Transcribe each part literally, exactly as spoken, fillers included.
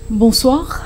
Bonsoir.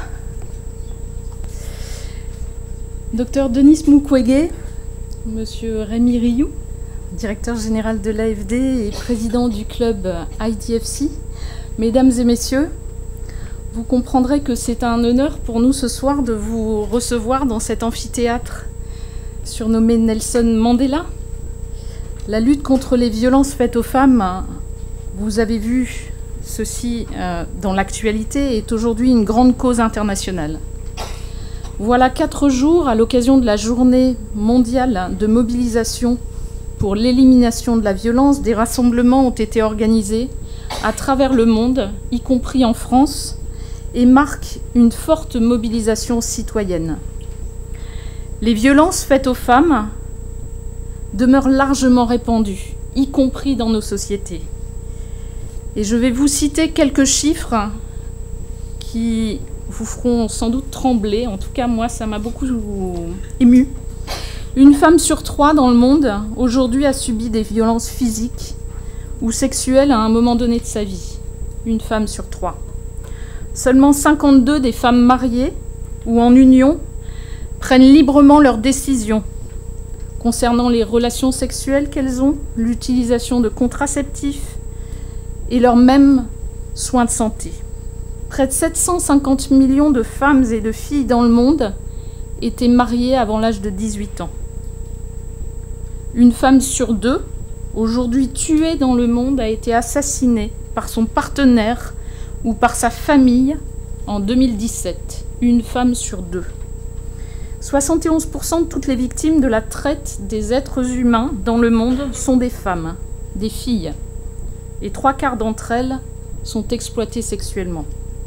Docteur Denis Mukwege, Monsieur Rémi Rioux, directeur général de l'A F D et président du club I D F C, mesdames et messieurs, vous comprendrez que c'est un honneur pour nous ce soir de vous recevoir dans cet amphithéâtre surnommé Nelson Mandela. La lutte contre les violences faites aux femmes, vous avez vu ceci euh, dans l'actualité, est aujourd'hui une grande cause internationale. Voilà quatre jours, à l'occasion de la journée mondiale de mobilisation pour l'élimination de la violence, des rassemblements ont été organisés à travers le monde, y compris en France, et marquent une forte mobilisation citoyenne. Les violences faites aux femmes demeurent largement répandues, y compris dans nos sociétés. Et je vais vous citer quelques chiffres qui vous feront sans doute trembler. En tout cas, moi, ça m'a beaucoup ému. Une femme sur trois dans le monde, aujourd'hui, a subi des violences physiques ou sexuelles à un moment donné de sa vie. Une femme sur trois. Seulement cinquante-deux des femmes mariées ou en union prennent librement leurs décisions concernant les relations sexuelles qu'elles ont, l'utilisation de contraceptifs et leurs mêmes soins de santé. Près de sept cent cinquante millions de femmes et de filles dans le monde étaient mariées avant l'âge de dix-huit ans. Une femme sur deux, aujourd'hui tuée dans le monde, a été assassinée par son partenaire ou par sa famille en deux mille dix-sept. Une femme sur deux. soixante et onze pour cent de toutes les victimes de la traite des êtres humains dans le monde sont des femmes, des filles. Et trois quarts d'entre elles sont exploitées sexuellement.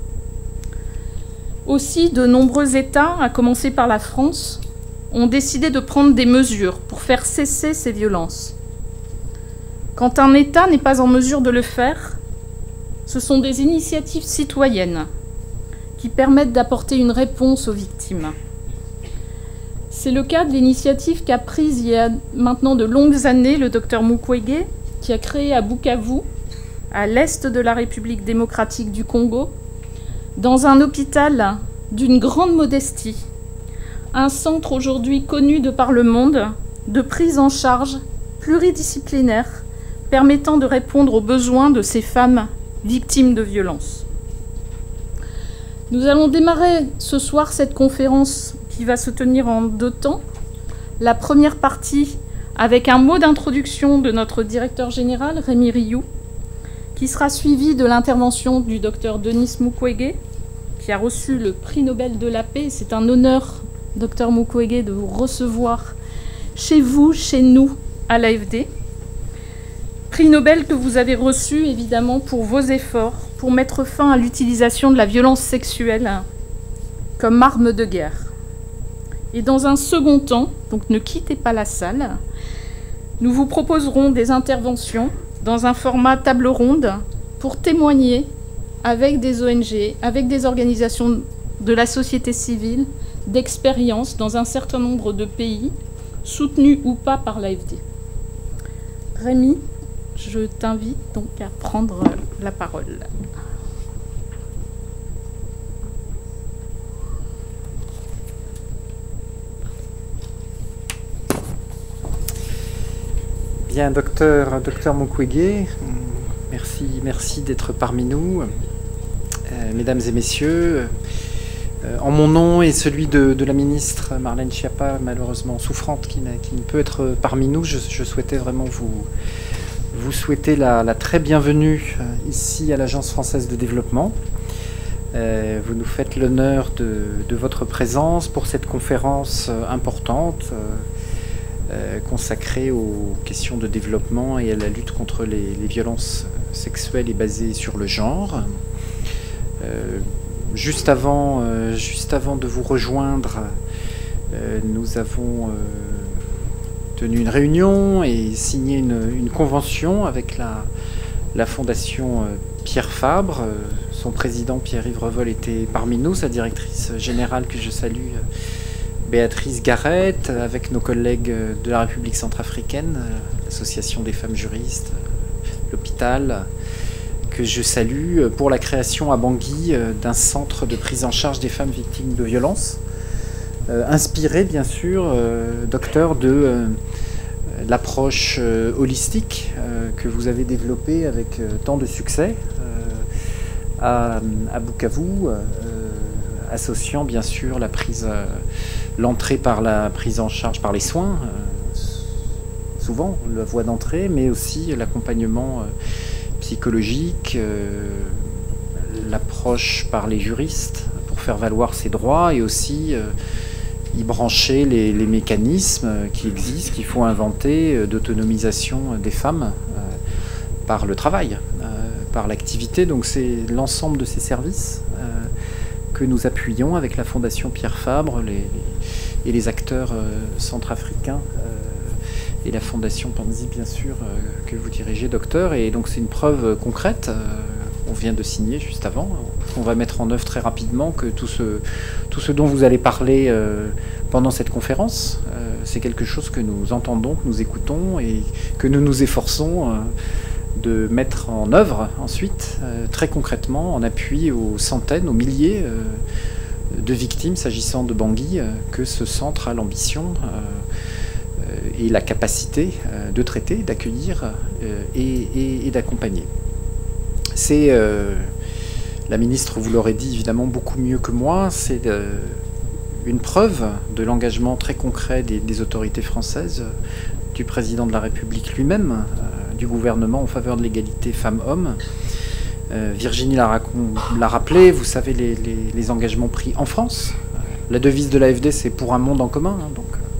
Aussi, de nombreux États, à commencer par la France, ont décidé de prendre des mesures pour faire cesser ces violences. Quand un État n'est pas en mesure de le faire, ce sont des initiatives citoyennes qui permettent d'apporter une réponse aux victimes. C'est le cas de l'initiative qu'a prise il y a maintenant de longues années le docteur Mukwege, qui a créé à Bukavu, à l'est de la République démocratique du Congo, dans un hôpital d'une grande modestie, un centre aujourd'hui connu de par le monde de prise en charge pluridisciplinaire permettant de répondre aux besoins de ces femmes victimes de violences. Nous allons démarrer ce soir cette conférence qui va se tenir en deux temps. La première partie avec un mot d'introduction de notre directeur général, Rémi Rioux, qui sera suivi de l'intervention du docteur Denis Mukwege, qui a reçu le prix Nobel de la paix. C'est un honneur, docteur Mukwege, de vous recevoir chez vous, chez nous, à l'A F D. Prix Nobel que vous avez reçu, évidemment, pour vos efforts, pour mettre fin à l'utilisation de la violence sexuelle comme arme de guerre. Et dans un second temps, donc ne quittez pas la salle, nous vous proposerons des interventions dans un format table ronde pour témoigner avec des O N G, avec des organisations de la société civile, d'expériences dans un certain nombre de pays, soutenus ou pas par l'A F D. Rémi, je t'invite donc à prendre la parole. Bien, docteur, docteur Mukwege, merci, merci d'être parmi nous. Euh, mesdames et messieurs, euh, en mon nom et celui de, de la ministre Marlène Schiappa, malheureusement souffrante, qui, qui ne peut être parmi nous, je, je souhaitais vraiment vous, vous souhaiter la, la très bienvenue ici à l'Agence française de développement. Euh, vous nous faites l'honneur de, de votre présence pour cette conférence importante, euh, Euh, consacré aux questions de développement et à la lutte contre les, les violences sexuelles et basées sur le genre. Euh, juste, avant, euh, juste avant de vous rejoindre, euh, nous avons euh, tenu une réunion et signé une, une convention avec la, la fondation euh, Pierre Fabre. Euh, son président Pierre-Yves Revol était parmi nous, sa directrice générale que je salue, Béatrice Garrett, avec nos collègues de la République centrafricaine, l'Association des femmes juristes, l'hôpital, que je salue pour la création à Bangui d'un centre de prise en charge des femmes victimes de violences, euh, inspiré bien sûr, euh, docteur, de euh, l'approche euh, holistique euh, que vous avez développée avec euh, tant de succès euh, à, à Bukavu, euh, associant bien sûr la prise, euh, l'entrée par la prise en charge par les soins, euh, souvent la voie d'entrée, mais aussi l'accompagnement euh, psychologique, euh, l'approche par les juristes pour faire valoir ses droits et aussi euh, y brancher les, les mécanismes qui existent, qu'il faut inventer euh, d'autonomisation des femmes euh, par le travail, euh, par l'activité. Donc c'est l'ensemble de ces services euh, que nous appuyons avec la Fondation Pierre Fabre les, les, et les acteurs euh, centrafricains euh, et la Fondation Panzi, bien sûr, euh, que vous dirigez, docteur. Et donc c'est une preuve concrète. Euh, on vient de signer juste avant. On va mettre en œuvre très rapidement que tout ce, tout ce dont vous allez parler euh, pendant cette conférence, euh, c'est quelque chose que nous entendons, que nous écoutons et que nous nous efforçons euh, de mettre en œuvre ensuite, euh, très concrètement, en appui aux centaines, aux milliers euh, de victimes s'agissant de Bangui, euh, que ce centre a l'ambition euh, euh, et la capacité euh, de traiter, d'accueillir euh, et, et, et d'accompagner. C'est, euh, la ministre vous l'aurait dit évidemment beaucoup mieux que moi, c'est euh, une preuve de l'engagement très concret des, des autorités françaises, du président de la République lui-même, euh, du gouvernement en faveur de l'égalité femmes-hommes. Euh, Virginie l'a rappelé, vous savez les, les, les engagements pris en France. Euh, la devise de l'A F D, c'est pour un monde en commun. Hein, donc,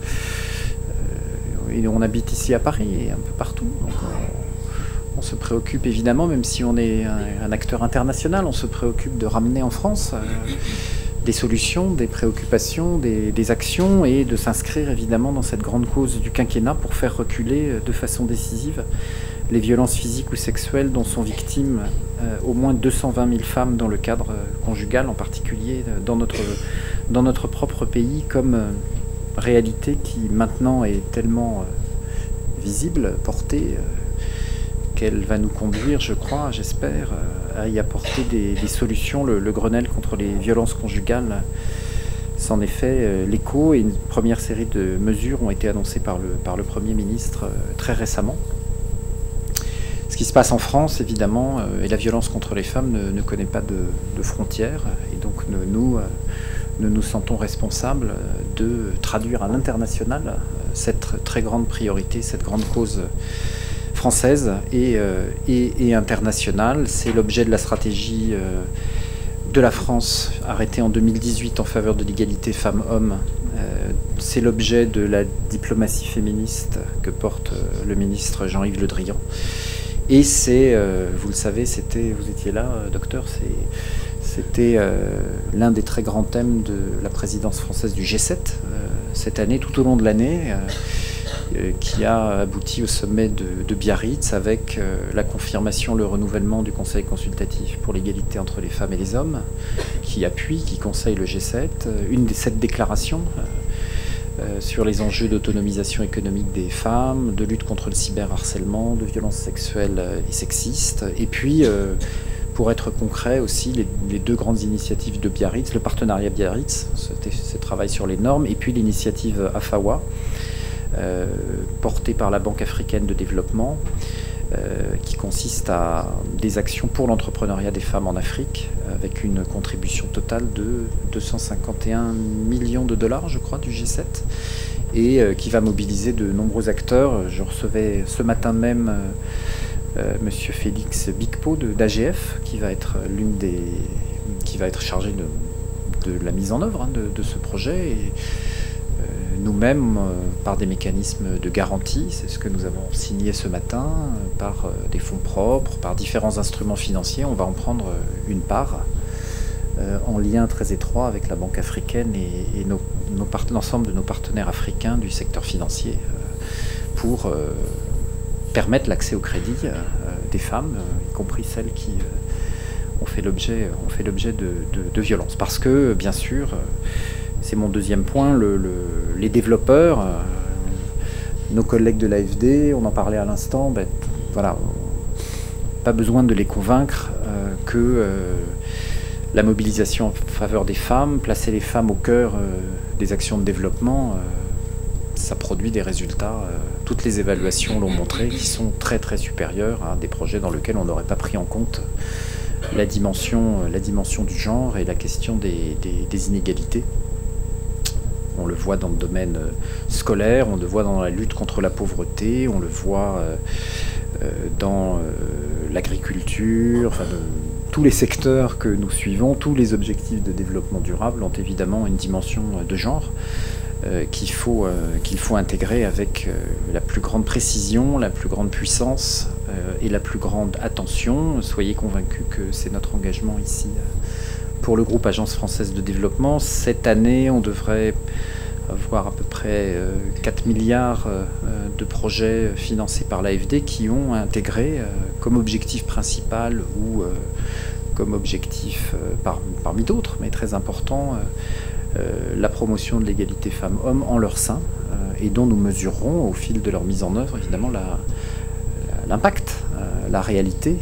euh, et on habite ici à Paris et un peu partout. Donc, on, on se préoccupe évidemment, même si on est un, un acteur international, on se préoccupe de ramener en France euh, des solutions, des préoccupations, des, des actions et de s'inscrire évidemment dans cette grande cause du quinquennat pour faire reculer de façon décisive les violences physiques ou sexuelles dont sont victimes euh, au moins deux cent vingt mille femmes dans le cadre euh, conjugal, en particulier euh, dans, notre, dans notre propre pays, comme euh, réalité qui maintenant est tellement euh, visible, portée, euh, qu'elle va nous conduire, je crois, j'espère, euh, à y apporter des, des solutions. Le, le Grenelle contre les violences conjugales s'en est fait euh, l'écho et une première série de mesures ont été annoncées par le, par le Premier ministre euh, très récemment. Ce qui se passe en France, évidemment, euh, et la violence contre les femmes ne, ne connaît pas de, de frontières. Et donc nous, nous, euh, nous nous sentons responsables de traduire à l'international euh, cette très grande priorité, cette grande cause française et, euh, et, et internationale. C'est l'objet de la stratégie euh, de la France arrêtée en deux mille dix-huit en faveur de l'égalité femmes-hommes. Euh, c'est l'objet de la diplomatie féministe que porte euh, le ministre Jean-Yves Le Drian. Et c'est, euh, vous le savez, c'était, vous étiez là, euh, docteur, c'était euh, l'un des très grands thèmes de la présidence française du G sept, euh, cette année, tout au long de l'année, euh, euh, qui a abouti au sommet de, de Biarritz avec euh, la confirmation, le renouvellement du Conseil consultatif pour l'égalité entre les femmes et les hommes, qui appuie, qui conseille le G sept, euh, une des sept déclarations euh, Euh, sur les enjeux d'autonomisation économique des femmes, de lutte contre le cyberharcèlement, de violences sexuelles et sexistes. Et puis, euh, pour être concret aussi, les, les deux grandes initiatives de Biarritz, le partenariat Biarritz, ce travail sur les normes, et puis l'initiative AFAWA, euh, portée par la Banque africaine de développement, Euh, qui consiste à des actions pour l'entrepreneuriat des femmes en Afrique, avec une contribution totale de deux cent cinquante et un millions de dollars, je crois, du G sept, et euh, qui va mobiliser de nombreux acteurs. Je recevais ce matin même euh, euh, Monsieur Félix Bicpo d'A G F, qui va être l'une des, qui va être chargé de, de la mise en œuvre hein, de, de ce projet. Et, nous-mêmes, euh, par des mécanismes de garantie, c'est ce que nous avons signé ce matin, euh, par euh, des fonds propres, par différents instruments financiers, on va en prendre euh, une part, euh, en lien très étroit avec la Banque africaine et, et nos, nos l'ensemble de nos partenaires africains du secteur financier, euh, pour euh, permettre l'accès au crédit euh, des femmes, euh, y compris celles qui euh, ont fait l'objet ont fait l'objet de, de, de violences. Parce que, bien sûr, euh, c'est mon deuxième point, le, le, les développeurs, euh, nos collègues de l'A F D, on en parlait à l'instant, ben, voilà, pas besoin de les convaincre euh, que euh, la mobilisation en faveur des femmes, placer les femmes au cœur euh, des actions de développement, euh, ça produit des résultats. Euh, toutes les évaluations l'ont montré, qui sont très très supérieurs à des projets dans lesquels on n'aurait pas pris en compte la dimension, la dimension du genre et la question des, des, des inégalités. On le voit dans le domaine scolaire, on le voit dans la lutte contre la pauvreté, on le voit euh, dans euh, l'agriculture, enfin de, tous les secteurs que nous suivons, tous les objectifs de développement durable ont évidemment une dimension de genre euh, qu'il faut, euh, qu'il faut intégrer avec euh, la plus grande précision, la plus grande puissance euh, et la plus grande attention. Soyez convaincus que c'est notre engagement ici euh, pour le groupe Agence Française de Développement. Cette année, on devrait avoir à peu près euh, quatre milliards euh, de projets financés par l'A F D qui ont intégré euh, comme objectif principal ou euh, comme objectif euh, par, parmi d'autres, mais très important, euh, euh, la promotion de l'égalité femmes-hommes en leur sein euh, et dont nous mesurerons au fil de leur mise en œuvre évidemment l'impact, la, la, euh, la réalité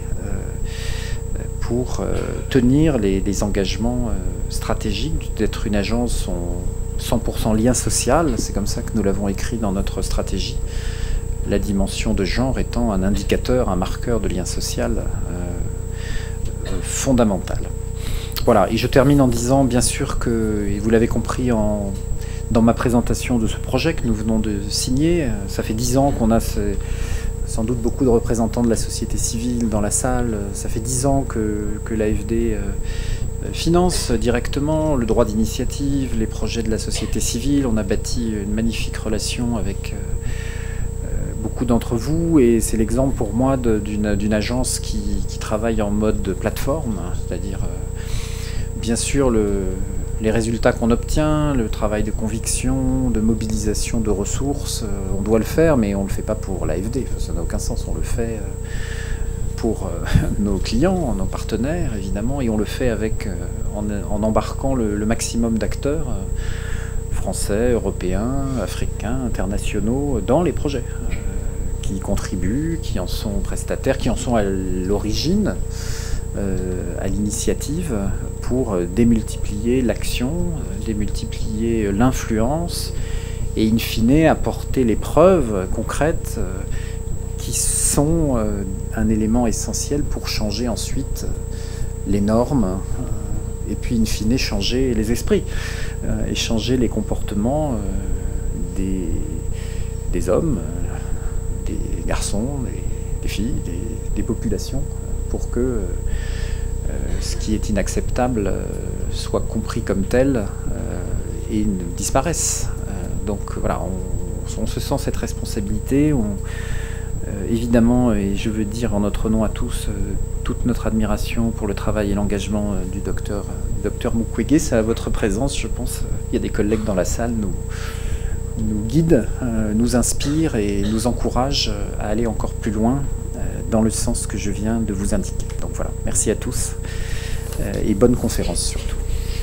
euh, pour euh, tenir les, les engagements euh, stratégiques d'être une agence en cent pour cent lien social, c'est comme ça que nous l'avons écrit dans notre stratégie, la dimension de genre étant un indicateur, un marqueur de lien social euh, euh, fondamental. Voilà, et je termine en disant bien sûr que, et vous l'avez compris en, dans ma présentation de ce projet que nous venons de signer, ça fait dix ans qu'on a ce, sans doute beaucoup de représentants de la société civile dans la salle, ça fait dix ans que, que l'A F D euh, finance directement le droit d'initiative, les projets de la société civile. On a bâti une magnifique relation avec euh, beaucoup d'entre vous et c'est l'exemple pour moi d'une d'une agence qui, qui travaille en mode plateforme, c'est-à-dire euh, bien sûr le, les résultats qu'on obtient, le travail de conviction, de mobilisation de ressources, euh, on doit le faire mais on ne le fait pas pour l'A F D, ça n'a aucun sens, on le fait euh, pour nos clients, nos partenaires évidemment, et on le fait avec, en, en embarquant le, le maximum d'acteurs français, européens, africains, internationaux dans les projets, euh, qui y contribuent, qui en sont prestataires, qui en sont à l'origine, euh, à l'initiative, pour démultiplier l'action, démultiplier l'influence, et in fine apporter les preuves concrètes euh, qui sont euh, un élément essentiel pour changer ensuite les normes euh, et puis in fine changer les esprits euh, et changer les comportements euh, des, des hommes, euh, des garçons, des, des filles, des, des populations pour que euh, ce qui est inacceptable euh, soit compris comme tel euh, et ne disparaisse. Euh, donc voilà, on, on se sent cette responsabilité. On, Euh, évidemment, et je veux dire en notre nom à tous, euh, toute notre admiration pour le travail et l'engagement euh, du docteur, euh, docteur Mukwege. C'est à votre présence, je pense, euh, il y a des collègues dans la salle, nous, nous guident, euh, nous inspirent et nous encouragent euh, à aller encore plus loin euh, dans le sens que je viens de vous indiquer. Donc voilà, merci à tous euh, et bonne conférence surtout.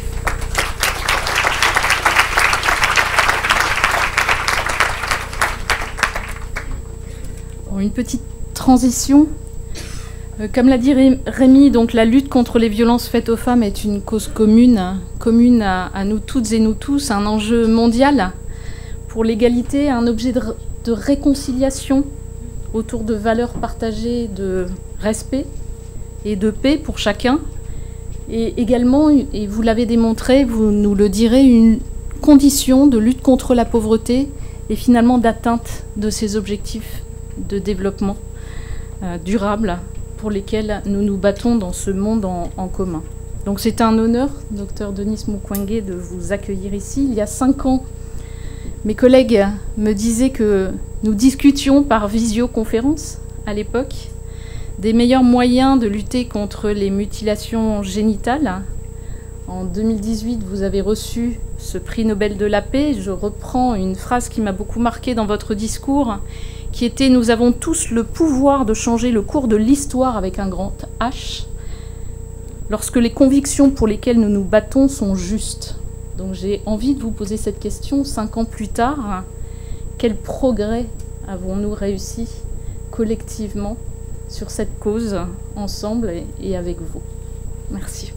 Une petite transition. Euh, comme l'a dit Rémi, donc la lutte contre les violences faites aux femmes est une cause commune, commune à, à nous toutes et nous tous, un enjeu mondial pour l'égalité, un objet de, de réconciliation autour de valeurs partagées de respect et de paix pour chacun. Et également, et vous l'avez démontré, vous nous le direz, une condition de lutte contre la pauvreté et finalement d'atteinte de ces objectifs de développement euh, durable pour lesquels nous nous battons dans ce monde en, en commun. Donc c'est un honneur, docteur Denis Mukwege, de vous accueillir ici. Il y a cinq ans, mes collègues me disaient que nous discutions par visioconférence à l'époque des meilleurs moyens de lutter contre les mutilations génitales. En deux mille dix-huit, vous avez reçu ce prix Nobel de la paix. Je reprends une phrase qui m'a beaucoup marquée dans votre discours, qui était « Nous avons tous le pouvoir de changer le cours de l'histoire avec un grand H, lorsque les convictions pour lesquelles nous nous battons sont justes ». Donc j'ai envie de vous poser cette question, cinq ans plus tard, quel progrès avons-nous réussi collectivement sur cette cause ensemble et, et avec vous. Merci.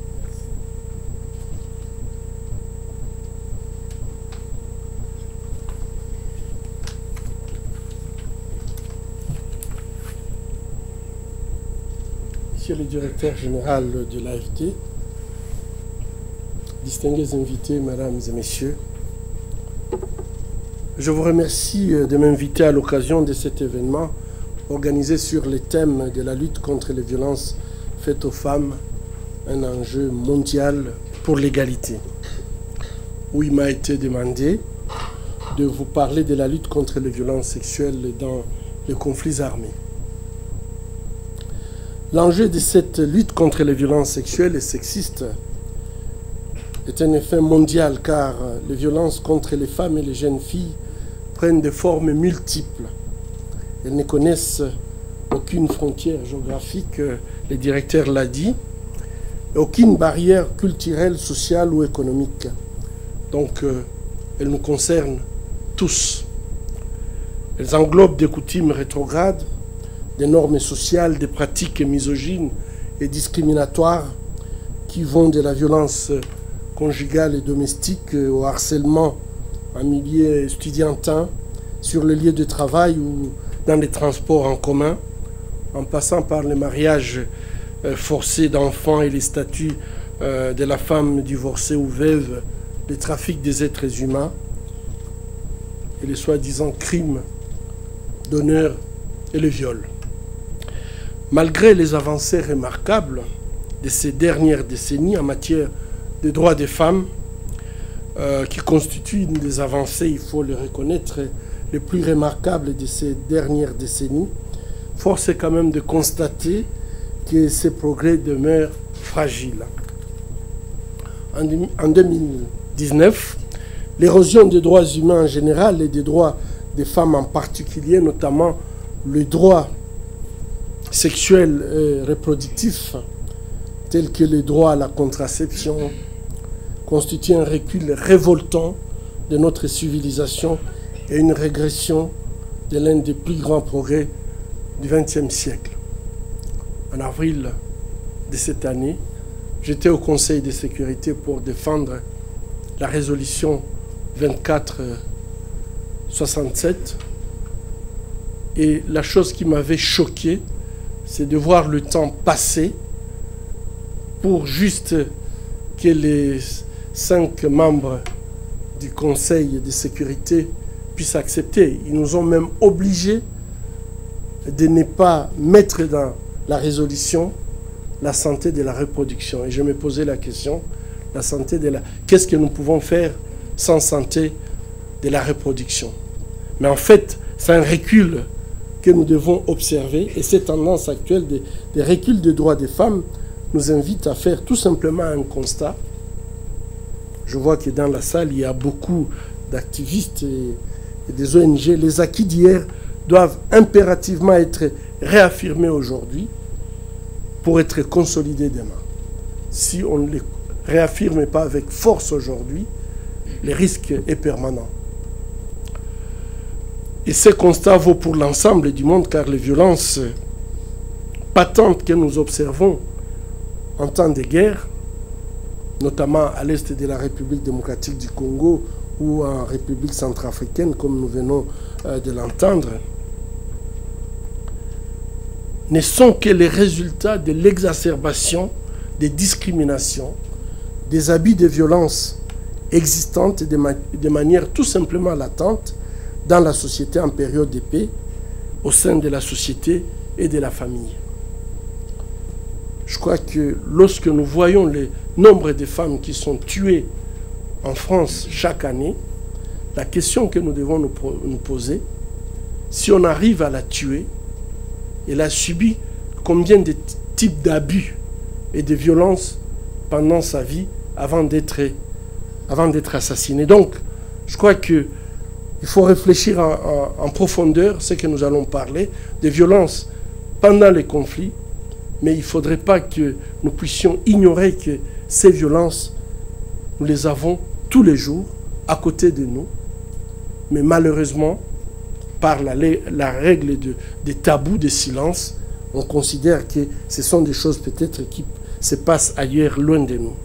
Monsieur le directeur général de l'A F D, distingués invités, mesdames et messieurs, je vous remercie de m'inviter à l'occasion de cet événement organisé sur le thème de la lutte contre les violences faites aux femmes, un enjeu mondial pour l'égalité, où il m'a été demandé de vous parler de la lutte contre les violences sexuelles dans les conflits armés. L'enjeu de cette lutte contre les violences sexuelles et sexistes est un effet mondial car les violences contre les femmes et les jeunes filles prennent des formes multiples. Elles ne connaissent aucune frontière géographique, le directeur l'a dit, aucune barrière culturelle, sociale ou économique. Donc, elles nous concernent tous. Elles englobent des coutumes rétrogrades, des normes sociales, des pratiques misogynes et discriminatoires qui vont de la violence conjugale et domestique au harcèlement en milieu estudiantin, sur le lieu de travail ou dans les transports en commun, en passant par le mariage forcé d'enfants et les statuts de la femme divorcée ou veuve, le trafic des êtres humains et les soi-disant crimes d'honneur et le viol. Malgré les avancées remarquables de ces dernières décennies en matière des droits des femmes, euh, qui constituent une des avancées, il faut le reconnaître, les plus remarquables de ces dernières décennies, force est quand même de constater que ces progrès demeurent fragiles. En deux mille dix-neuf, l'érosion des droits humains en général et des droits des femmes en particulier, notamment le droit sexuel et reproductif, tels que les droits à la contraception, constitue un recul révoltant de notre civilisation et une régression de l'un des plus grands progrès du vingtième siècle. En avril de cette année, j'étais au Conseil de sécurité pour défendre la résolution vingt-quatre soixante-sept et la chose qui m'avait choqué, c'est de voir le temps passer pour juste que les cinq membres du Conseil de sécurité puissent accepter. Ils nous ont même obligés de ne pas mettre dans la résolution la santé de la reproduction. Et je me posais la question, la santé de la... Qu'est-ce que nous pouvons faire sans santé de la reproduction? Mais en fait, c'est un recul que nous devons observer, et cette tendance actuelle des de reculs des droits des femmes nous invite à faire tout simplement un constat. Je vois que dans la salle, il y a beaucoup d'activistes et, et des O N G. Les acquis d'hier doivent impérativement être réaffirmés aujourd'hui pour être consolidés demain. Si on ne les réaffirme pas avec force aujourd'hui, le risque est permanent. Et ce constat vaut pour l'ensemble du monde, car les violences patentes que nous observons en temps de guerre, notamment à l'est de la République démocratique du Congo ou en République centrafricaine, comme nous venons de l'entendre, ne sont que les résultats de l'exacerbation des discriminations, des abus de violence existantes de, ma de manière tout simplement latente dans la société en période de paix, au sein de la société et de la famille. Je crois que lorsque nous voyons le nombre de femmes qui sont tuées en France chaque année, la question que nous devons nous, nous poser, si on arrive à la tuer, elle a subi combien de types d'abus et de violences pendant sa vie avant d'être avant d'être assassinée. Donc, je crois que il faut réfléchir en, en, en profondeur, ce que nous allons parler, des violences pendant les conflits, mais il ne faudrait pas que nous puissions ignorer que ces violences, nous les avons tous les jours à côté de nous, mais malheureusement, par la, la règle de, des tabous, des silences, on considère que ce sont des choses peut-être qui se passent ailleurs, loin de nous.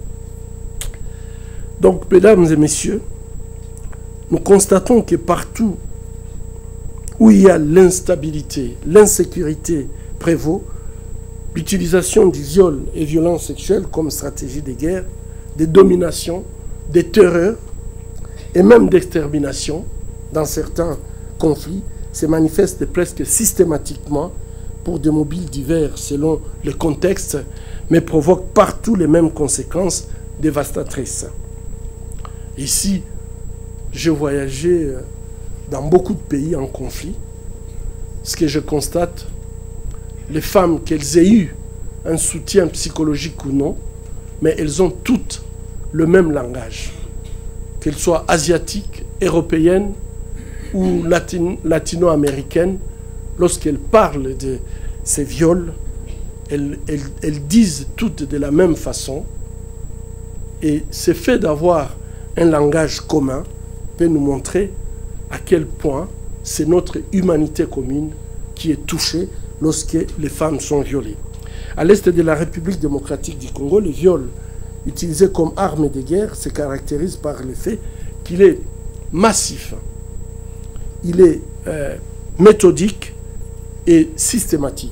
Donc, mesdames et messieurs, nous constatons que partout où il y a l'instabilité, l'insécurité prévaut, l'utilisation du viol et violences sexuelles comme stratégie de guerre, de domination, de terreur et même d'extermination dans certains conflits se manifeste presque systématiquement pour des mobiles divers selon le contexte, mais provoque partout les mêmes conséquences dévastatrices. Ici, j'ai voyagé dans beaucoup de pays en conflit. Ce que je constate, les femmes, qu'elles aient eu un soutien psychologique ou non, mais elles ont toutes le même langage. Qu'elles soient asiatiques, européennes ou latino-américaines, lorsqu'elles parlent de ces viols, elles, elles, elles disent toutes de la même façon. Et ce fait d'avoir un langage commun peut nous montrer à quel point c'est notre humanité commune qui est touchée lorsque les femmes sont violées. À l'est de la République démocratique du Congo, le viol utilisé comme arme de guerre se caractérise par le fait qu'il est massif, il est euh, méthodique et systématique.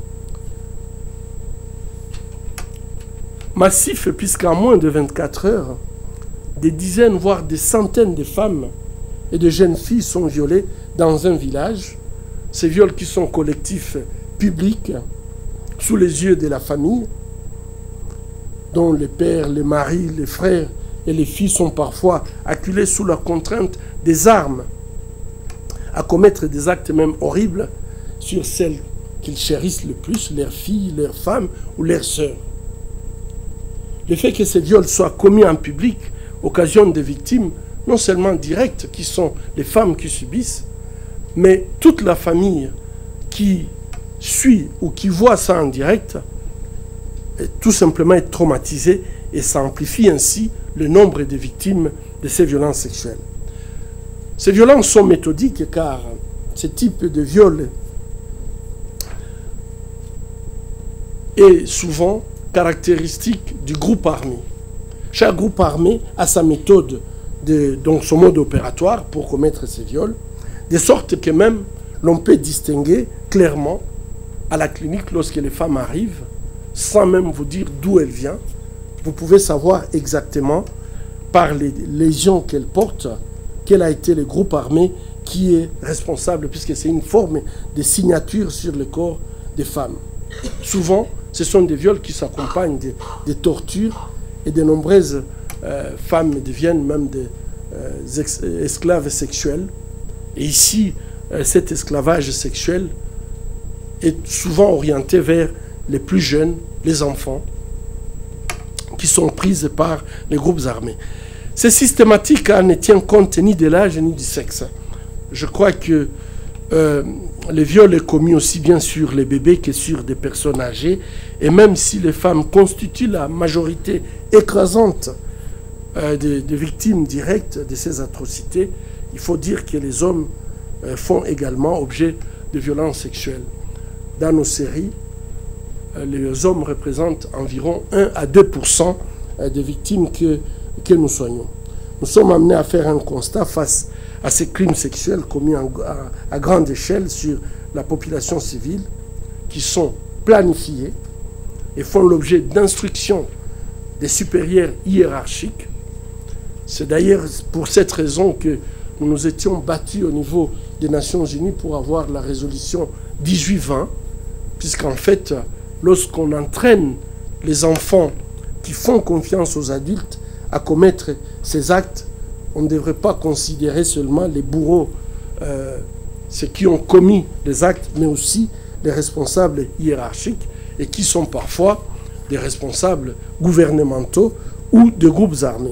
Massif puisqu'en moins de vingt-quatre heures, des dizaines, voire des centaines de femmes et de jeunes filles sont violées dans un village. Ces viols qui sont collectifs, publics, sous les yeux de la famille, dont les pères, les maris, les frères et les filles sont parfois acculés sous la contrainte des armes à commettre des actes même horribles sur celles qu'ils chérissent le plus, leurs filles, leurs femmes ou leurs sœurs. Le fait que ces viols soient commis en public occasionne des victimes non seulement directes, qui sont les femmes qui subissent, mais toute la famille qui suit ou qui voit ça en direct, est tout simplement est traumatisée et ça amplifie ainsi le nombre de victimes de ces violences sexuelles. Ces violences sont méthodiques car ce type de viol est souvent caractéristique du groupe armé. Chaque groupe armé a sa méthode, de, donc son mode opératoire pour commettre ces viols, de sorte que même l'on peut distinguer clairement à la clinique lorsque les femmes arrivent, sans même vous dire d'où elles viennent. Vous pouvez savoir exactement par les lésions qu'elles portent quel a été le groupe armé qui est responsable, puisque c'est une forme de signature sur le corps des femmes. Souvent, ce sont des viols qui s'accompagnent de, de tortures et de nombreuses euh, femmes deviennent même des euh, esclaves sexuels. Et ici, euh, cet esclavage sexuel est souvent orienté vers les plus jeunes, les enfants, qui sont prises par les groupes armés. C'est systématique car ne tient compte ni de l'âge ni du sexe. Je crois que euh, le viol est commis aussi bien sur les bébés que sur des personnes âgées. Et même si les femmes constituent la majorité écrasante euh, des, des victimes directes de ces atrocités, il faut dire que les hommes euh, font également objet de violences sexuelles. Dans nos séries, euh, les hommes représentent environ un à deux pour cent des victimes que, que nous soignons. Nous sommes amenés à faire un constat face à ces crimes sexuels commis en, à, à grande échelle sur la population civile, qui sont planifiés et font l'objet d'instructions des supérieurs hiérarchiques. C'est d'ailleurs pour cette raison que nous nous étions battus au niveau des Nations Unies pour avoir la résolution dix-huit vingt, puisqu'en fait, lorsqu'on entraîne les enfants qui font confiance aux adultes à commettre ces actes, on ne devrait pas considérer seulement les bourreaux, euh, ceux qui ont commis les actes, mais aussi les responsables hiérarchiques et qui sont parfois des responsables gouvernementaux ou de groupes armés.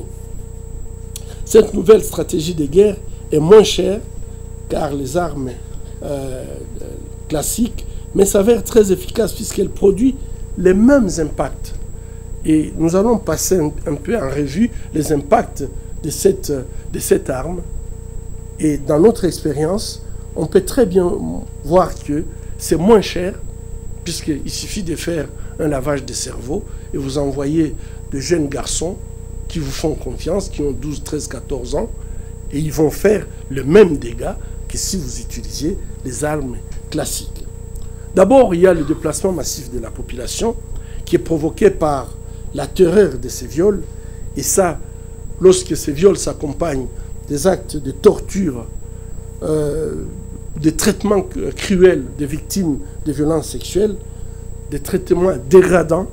Cette nouvelle stratégie de guerre est moins chère car les armes euh, classiques, mais s'avère très efficace puisqu'elle produit les mêmes impacts. Et nous allons passer un, un peu en revue les impacts de cette, de cette arme. Et dans notre expérience, on peut très bien voir que c'est moins cher puisqu'il suffit de faire un lavage de cerveau et vous envoyez de jeunes garçons qui vous font confiance, qui ont douze, treize, quatorze ans, et ils vont faire le même dégât que si vous utilisiez les armes classiques. D'abord, il y a le déplacement massif de la population qui est provoqué par la terreur de ces viols. Et ça, lorsque ces viols s'accompagnent des actes de torture, euh, des traitements cruels des victimes de violences sexuelles, des traitements dégradants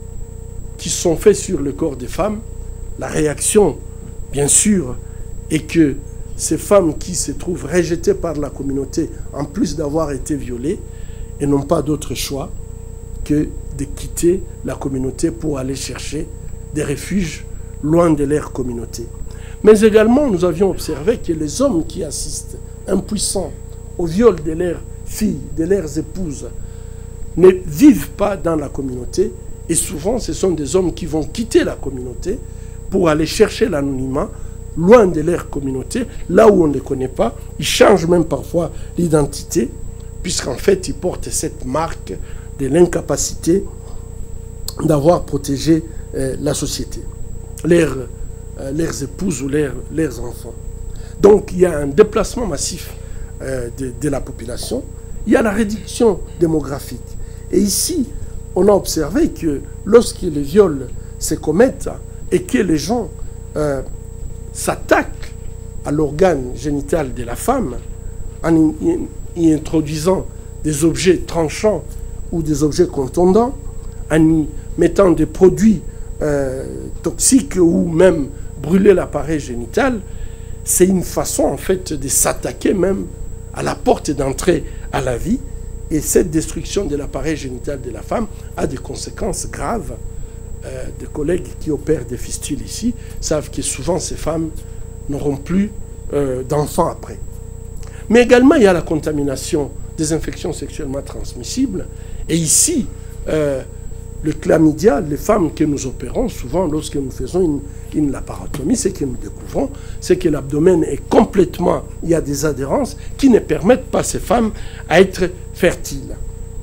qui sont faits sur le corps des femmes, la réaction, bien sûr, est que ces femmes qui se trouvent rejetées par la communauté, en plus d'avoir été violées, et n'ont pas d'autre choix que de quitter la communauté pour aller chercher des refuges loin de leur communauté. Mais également, nous avions observé que les hommes qui assistent, impuissants, au viol de leurs filles, de leurs épouses, ne vivent pas dans la communauté. Et souvent, ce sont des hommes qui vont quitter la communauté pour aller chercher l'anonymat loin de leur communauté, là où on ne les connaît pas. Ils changent même parfois l'identité, puisqu'en fait, ils portent cette marque de l'incapacité d'avoir protégé euh, la société, leurs, euh, leurs épouses ou leurs, leurs enfants. Donc, il y a un déplacement massif euh, de, de la population. Il y a la réduction démographique. Et ici, on a observé que lorsque les viols se commettent et que les gens euh, s'attaquent à l'organe génital de la femme en y, y introduisant des objets tranchants ou des objets contondants, en y mettant des produits euh, toxiques ou même brûler l'appareil génital, c'est une façon en fait de s'attaquer même à la porte d'entrée à la vie. Et cette destruction de l'appareil génital de la femme a des conséquences graves. Euh, des collègues qui opèrent des fistules ici savent que souvent ces femmes n'auront plus euh, d'enfants après. Mais également, il y a la contamination des infections sexuellement transmissibles. Et ici, euh, le chlamydia, les femmes que nous opérons, souvent lorsque nous faisons une, une laparotomie, ce que nous découvrons, c'est que l'abdomen est complètement, il y a des adhérences qui ne permettent pas ces femmes à être fertiles.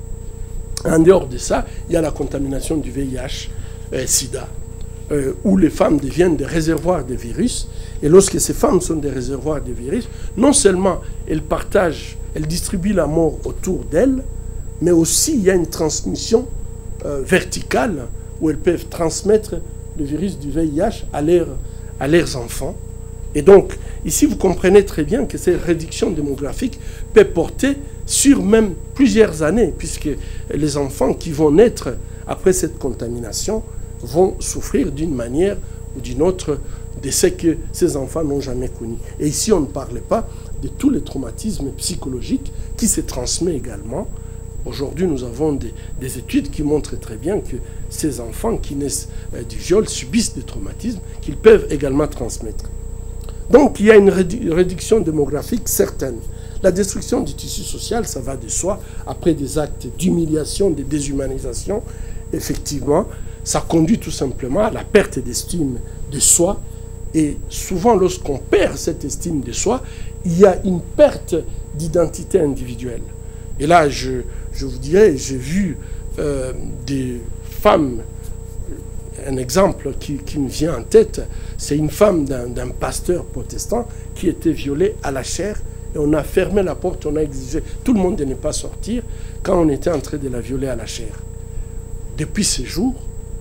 En dehors de ça, il y a la contamination du V I H, euh, sida, euh, où les femmes deviennent des réservoirs de virus. Et lorsque ces femmes sont des réservoirs de virus, non seulement elles partagent, elles distribuent la mort autour d'elles, mais aussi il y a une transmission euh, verticale où elles peuvent transmettre le virus du V I H à, leur, à leurs enfants. Et donc, ici, vous comprenez très bien que cette réduction démographique peut porter sur même plusieurs années, puisque les enfants qui vont naître après cette contamination vont souffrir d'une manière ou d'une autre de ce que ces enfants n'ont jamais connu. Et ici, on ne parle pas de tous les traumatismes psychologiques qui se transmettent également. Aujourd'hui, nous avons des, des études qui montrent très bien que ces enfants qui naissent euh, du viol subissent des traumatismes qu'ils peuvent également transmettre. Donc, il y a une rédu- réduction démographique certaine. La destruction du tissu social, ça va de soi. Après des actes d'humiliation, de déshumanisation, effectivement, ça conduit tout simplement à la perte d'estime de soi. Et souvent, lorsqu'on perd cette estime de soi, il y a une perte d'identité individuelle. Et là, je, je vous dirais, j'ai vu euh, des femmes, un exemple qui, qui me vient en tête, c'est une femme d'un, d'un pasteur protestant qui était violée à la chair, et on a fermé la porte, on a exigé tout le monde de ne pas sortir quand on était en train de la violer à la chair. Depuis ces jours,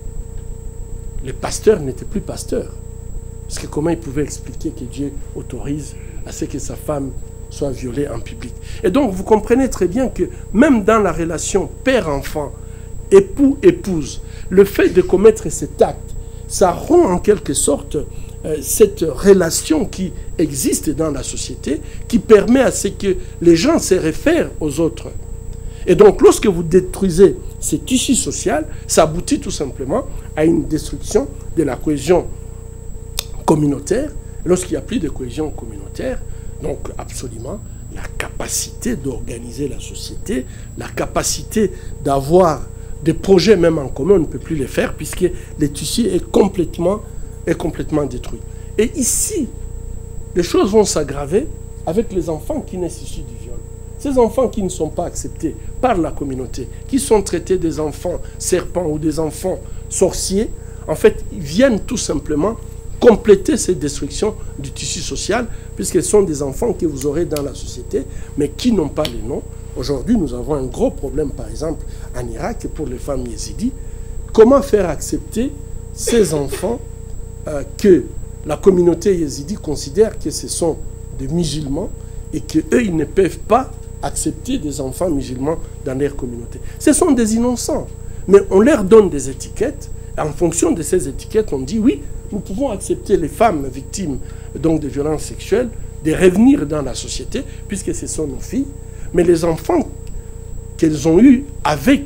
les pasteurs n'étaient plus pasteurs. Parce que comment il pouvait expliquer que Dieu autorise à ce que sa femme soit violée en public? Et donc, vous comprenez très bien que même dans la relation père-enfant, époux-épouse, le fait de commettre cet acte, ça rompt en quelque sorte euh, cette relation qui existe dans la société, qui permet à ce que les gens se réfèrent aux autres. Et donc, lorsque vous détruisez ce tissu social, ça aboutit tout simplement à une destruction de la cohésion communautaire. Lorsqu'il n'y a plus de cohésion communautaire, donc absolument, la capacité d'organiser la société, la capacité d'avoir des projets même en commun, on ne peut plus les faire puisque le tissu est complètement, est complètement détruit. Et ici, les choses vont s'aggraver avec les enfants qui naissent issus du viol. Ces enfants qui ne sont pas acceptés par la communauté, qui sont traités des enfants serpents ou des enfants sorciers, en fait, ils viennent tout simplement compléter cette destruction du tissu social, puisqu'ils sont des enfants que vous aurez dans la société, mais qui n'ont pas les noms. Aujourd'hui, nous avons un gros problème, par exemple, en Irak, pour les femmes yézidis. Comment faire accepter ces enfants euh, que la communauté yézidi considère que ce sont des musulmans et qu'eux, ils ne peuvent pas accepter des enfants musulmans dans leur communauté. Ce sont des innocents, mais on leur donne des étiquettes. En fonction de ces étiquettes, on dit oui, nous pouvons accepter les femmes victimes donc, de violences sexuelles, de revenir dans la société, puisque ce sont nos filles, mais les enfants qu'elles ont eus avec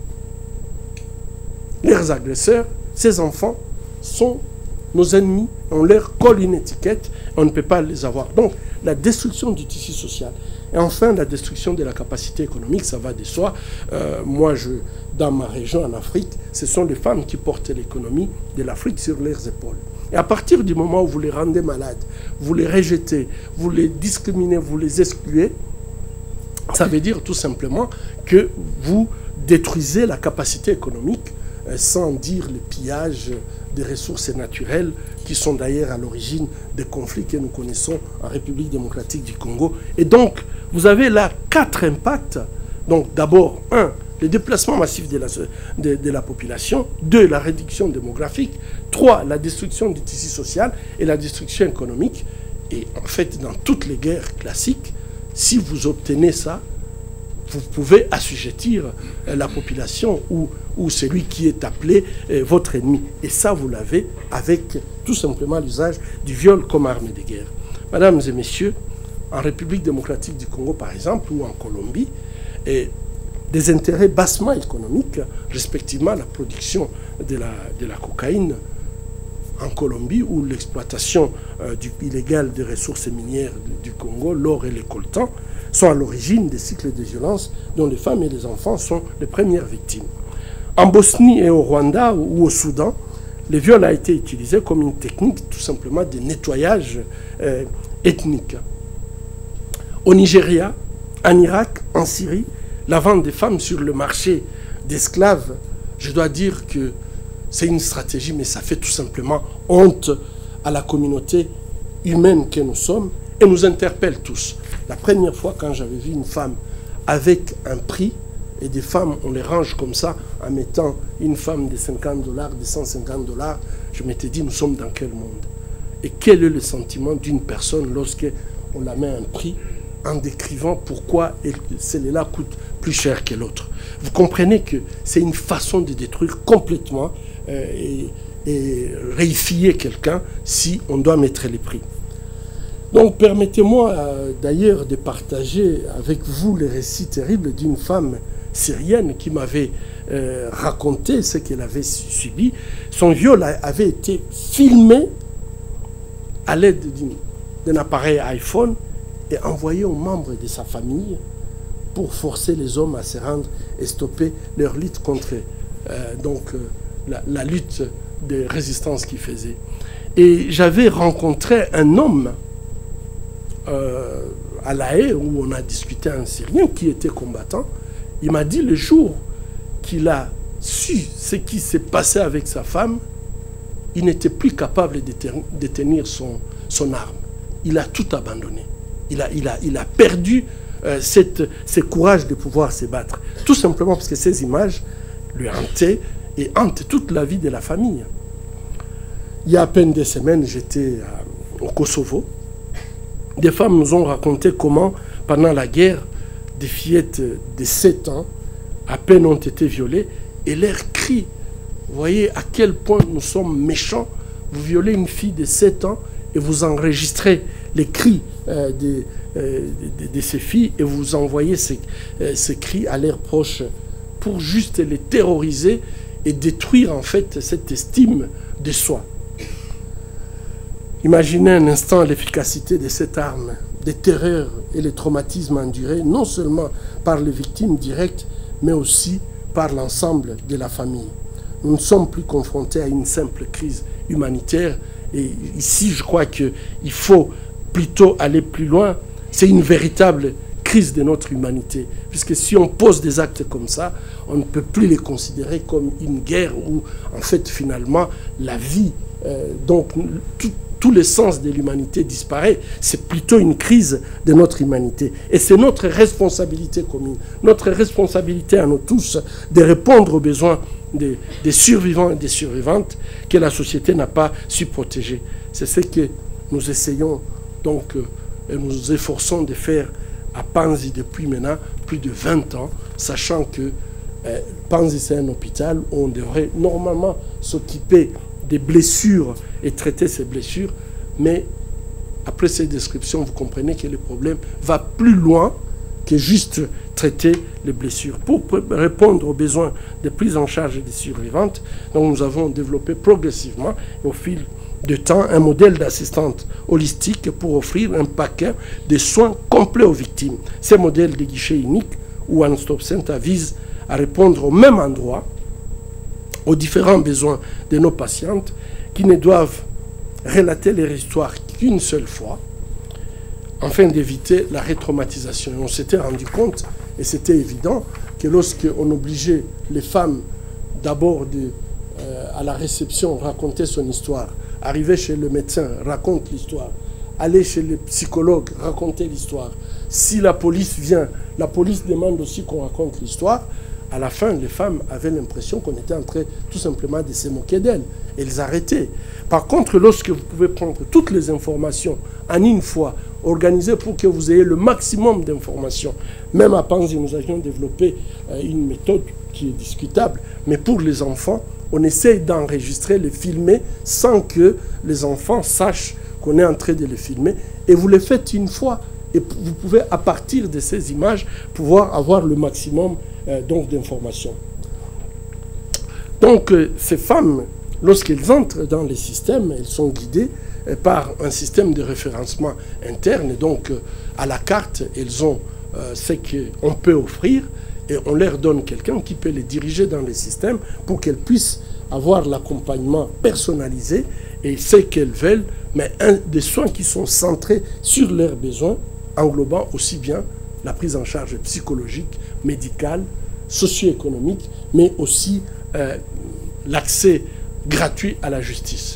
leurs agresseurs, ces enfants sont nos ennemis, on leur colle une étiquette, on ne peut pas les avoir. Donc, la destruction du tissu social. Et enfin, la destruction de la capacité économique, ça va de soi. Euh, moi, je, dans ma région en Afrique, ce sont les femmes qui portent l'économie de l'Afrique sur leurs épaules. Et à partir du moment où vous les rendez malades, vous les rejetez, vous les discriminez, vous les excluez, ça veut dire tout simplement que vous détruisez la capacité économique, euh, sans dire le pillage des ressources naturelles qui sont d'ailleurs à l'origine des conflits que nous connaissons en République démocratique du Congo. Et donc, vous avez là quatre impacts. Donc, d'abord, un, le déplacement massif de la, de, de la population. Deux, la réduction démographique. Trois, la destruction du tissu social et la destruction économique. Et en fait, dans toutes les guerres classiques, si vous obtenez ça, vous pouvez assujettir la population ou, ou celui qui est appelé euh, votre ennemi. Et ça, vous l'avez avec tout simplement l'usage du viol comme arme de guerre. Mesdames et messieurs, en République démocratique du Congo, par exemple, ou en Colombie, et des intérêts bassement économiques, respectivement la production de la, de la cocaïne en Colombie, ou l'exploitation euh, illégale des ressources minières du, du Congo, l'or et les coltans, sont à l'origine des cycles de violence dont les femmes et les enfants sont les premières victimes. En Bosnie et au Rwanda ou au Soudan, le viol a été utilisé comme une technique tout simplement de nettoyage euh, ethnique. Au Nigeria, en Irak, en Syrie, la vente des femmes sur le marché d'esclaves, je dois dire que c'est une stratégie, mais ça fait tout simplement honte à la communauté humaine que nous sommes et nous interpelle tous. La première fois quand j'avais vu une femme avec un prix, et des femmes, on les range comme ça, en mettant une femme de cinquante dollars, de cent cinquante dollars, je m'étais dit, nous sommes dans quel monde? Et quel est le sentiment d'une personne lorsque on la met à un prix en décrivant pourquoi celle-là coûte plus cher que l'autre? Vous comprenez que c'est une façon de détruire complètement euh, et, et réifier quelqu'un si on doit mettre les prix. Donc permettez-moi euh, d'ailleurs de partager avec vous le récit terrible d'une femme syrienne qui m'avait euh, raconté ce qu'elle avait subi. Son viol avait été filmé à l'aide d'un appareil iPhone et envoyé aux membres de sa famille pour forcer les hommes à se rendre et stopper leur lutte contre euh, donc, euh, la, la lutte de résistance qu'ils faisaient. Et j'avais rencontré un homme euh, à La Haye où on a discuté un Syrien qui était combattant. Il m'a dit le jour qu'il a su ce qui s'est passé avec sa femme, il n'était plus capable de tenir son, son arme. Il a tout abandonné. Il a, il a, il a perdu euh, cette, ce courage de pouvoir se battre. Tout simplement parce que ces images lui hantaient et hantent toute la vie de la famille. Il y a à peine des semaines, j'étais au Kosovo. Des femmes nous ont raconté comment, pendant la guerre, des fillettes de sept ans, à peine ont été violées, et leurs cris, vous voyez à quel point nous sommes méchants. Vous violez une fille de sept ans et vous enregistrez les cris euh, de, euh, de, de ces filles et vous envoyez ces, euh, ces cris à leurs proches pour juste les terroriser et détruire en fait cette estime de soi. Imaginez un instant l'efficacité de cette arme, des terreurs et les traumatismes endurés, non seulement par les victimes directes, mais aussi par l'ensemble de la famille. Nous ne sommes plus confrontés à une simple crise humanitaire. Et ici, je crois qu'il faut plutôt aller plus loin. C'est une véritable crise crise de notre humanité. Puisque si on pose des actes comme ça, on ne peut plus les considérer comme une guerre où, en fait, finalement, la vie, euh, donc, tout, tous les sens de l'humanité disparaît. C'est plutôt une crise de notre humanité. Et c'est notre responsabilité commune, notre responsabilité à nous tous de répondre aux besoins des, des survivants et des survivantes que la société n'a pas su protéger. C'est ce que nous essayons donc euh, et nous efforçons de faire à Panzi depuis maintenant plus de vingt ans, sachant que euh, Panzi c'est un hôpital où on devrait normalement s'occuper des blessures et traiter ces blessures, mais après ces descriptions, vous comprenez que le problème va plus loin que juste traiter les blessures. Pour répondre aux besoins de prise en charge des survivantes, donc nous avons développé progressivement, au fil de temps, un modèle d'assistante holistique pour offrir un paquet de soins complets aux victimes. Ces modèles de guichet unique ou One Stop Center visent à répondre au même endroit aux différents besoins de nos patientes qui ne doivent relater leur histoire qu'une seule fois afin d'éviter la retraumatisation. On s'était rendu compte, et c'était évident, que lorsqu'on obligeait les femmes d'abord euh, à la réception raconter son histoire, arriver chez le médecin, raconte l'histoire, aller chez le psychologue, raconter l'histoire. Si la police vient, la police demande aussi qu'on raconte l'histoire. À la fin, les femmes avaient l'impression qu'on était en train tout simplement de se moquer d'elles. Elles arrêtaient. Par contre, lorsque vous pouvez prendre toutes les informations en une fois, organiser pour que vous ayez le maximum d'informations. Même à Panzi, nous avions développé une méthode qui est discutable, mais pour les enfants, on essaye d'enregistrer, les filmer, sans que les enfants sachent qu'on est en train de les filmer. Et vous les faites une fois. Et vous pouvez, à partir de ces images, pouvoir avoir le maximum euh, donc d'informations. Donc, euh, ces femmes, lorsqu'elles entrent dans les systèmes, elles sont guidées euh, par un système de référencement interne. Et donc, euh, à la carte, elles ont euh, ce qu'on peut offrir et on leur donne quelqu'un qui peut les diriger dans les systèmes pour qu'elles puissent avoir l'accompagnement personnalisé et ce qu'elles veulent, mais un, des soins qui sont centrés sur leurs besoins, englobant aussi bien la prise en charge psychologique, médicale, socio-économique, mais aussi euh, l'accès gratuit à la justice.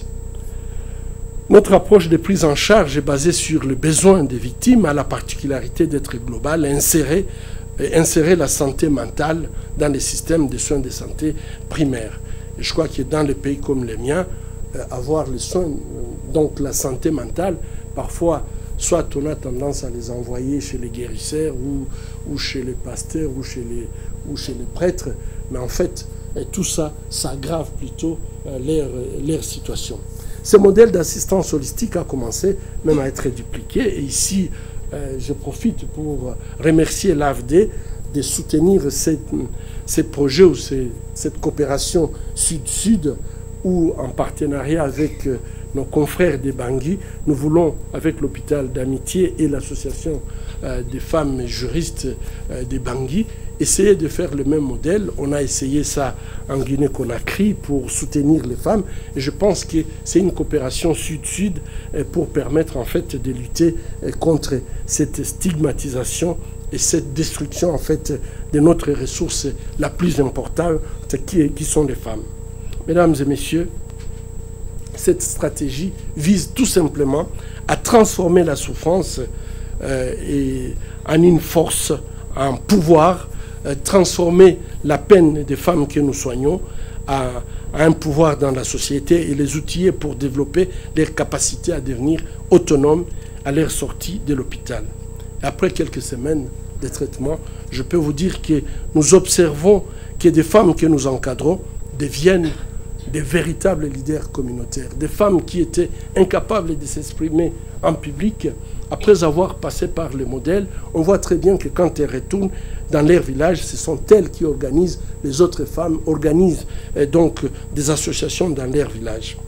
Notre approche de prise en charge est basée sur le besoin des victimes, à la particularité d'être globale, insérer, insérer la santé mentale dans les systèmes de soins de santé primaires. Et je crois que dans les pays comme les miens, euh, avoir les soins, euh, donc la santé mentale, parfois, soit on a tendance à les envoyer chez les guérisseurs ou, ou chez les pasteurs ou chez les, ou chez les prêtres, mais en fait, tout ça, ça aggrave plutôt euh, leur, leur situation. Ce modèle d'assistance holistique a commencé même à être dupliqué, et ici, euh, je profite pour remercier l'A F D de soutenir cette, ces projets ou ces, cette coopération sud-sud, ou en partenariat avec euh, nos confrères des Bangui, nous voulons, avec l'hôpital d'amitié et l'association euh, des femmes juristes euh, des Bangui, essayer de faire le même modèle. On a essayé ça en Guinée-Conakry pour soutenir les femmes. Et je pense que c'est une coopération sud-sud euh, pour permettre en fait de lutter euh, contre cette stigmatisation et cette destruction en fait de notre ressource la plus importante qui, qui sont les femmes. Mesdames et messieurs, cette stratégie vise tout simplement à transformer la souffrance euh, et en une force, en pouvoir, euh, transformer la peine des femmes que nous soignons à, à un pouvoir dans la société et les outiller pour développer leur capacité à devenir autonomes à leur sortie de l'hôpital. Après quelques semaines de traitement, je peux vous dire que nous observons que des femmes que nous encadrons deviennent des véritables leaders communautaires, des femmes qui étaient incapables de s'exprimer en public. Après avoir passé par les modèles, on voit très bien que quand elles retournent dans leur village, ce sont elles qui organisent, les autres femmes organisent euh, donc des associations dans leur village.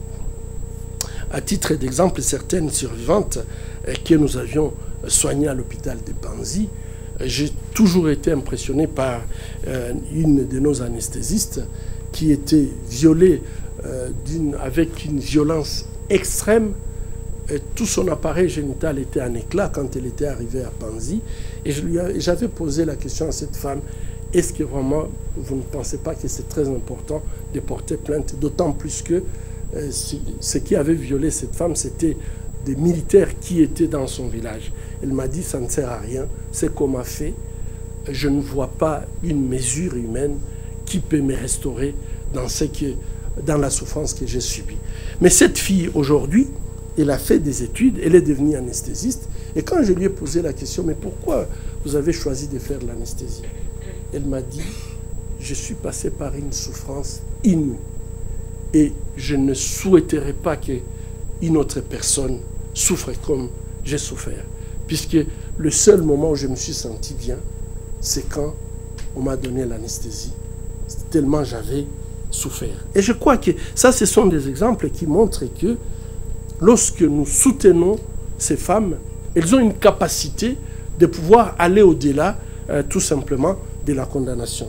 À titre d'exemple, certaines survivantes euh, que nous avions soignées à l'hôpital de Panzi, euh, j'ai toujours été impressionné par euh, une de nos anesthésistes qui était violée euh, d'une, avec une violence extrême Et tout son appareil génital était en éclat quand elle était arrivée à Panzi. Et j'avais posé la question à cette femme, est-ce que vraiment vous ne pensez pas que c'est très important de porter plainte? D'autant plus que euh, ce qui avait violé cette femme, c'était des militaires qui étaient dans son village. Elle m'a dit, ça ne sert à rien, c'est qu'on m'a fait. Je ne vois pas une mesure humaine qui peut me restaurer dans, ce que, dans la souffrance que j'ai subie. Mais cette fille, aujourd'hui, elle a fait des études, elle est devenue anesthésiste. Et quand je lui ai posé la question, mais pourquoi vous avez choisi de faire l'anesthésie? Elle m'a dit, je suis passé par une souffrance inouïe. Et je ne souhaiterais pas qu'une autre personne souffre comme j'ai souffert. Puisque le seul moment où je me suis senti bien, c'est quand on m'a donné l'anesthésie. Tellement j'avais souffert. Et je crois que ça, ce sont des exemples qui montrent que lorsque nous soutenons ces femmes, elles ont une capacité de pouvoir aller au-delà, euh, tout simplement, de la condamnation.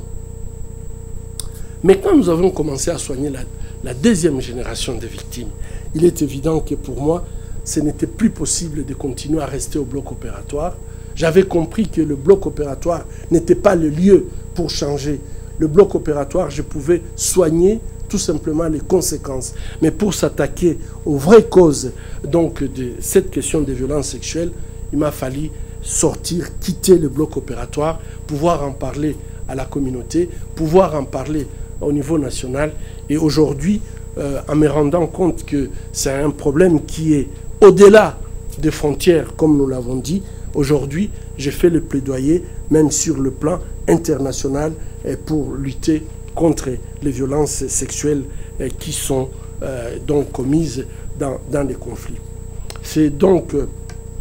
Mais quand nous avons commencé à soigner la, la deuxième génération de victimes, il est évident que pour moi, ce n'était plus possible de continuer à rester au bloc opératoire. J'avais compris que le bloc opératoire n'était pas le lieu pour changer. Le bloc opératoire, je pouvais soigner tout simplement les conséquences. Mais pour s'attaquer aux vraies causes donc, de cette question de violence sexuelle, il m'a fallu sortir, quitter le bloc opératoire, pouvoir en parler à la communauté, pouvoir en parler au niveau national. Et aujourd'hui, euh, en me rendant compte que c'est un problème qui est au-delà des frontières, comme nous l'avons dit, aujourd'hui, j'ai fait le plaidoyer, même sur le plan international, pour lutter contre les violences sexuelles qui sont euh, donc commises dans, dans les conflits. C'est donc, euh,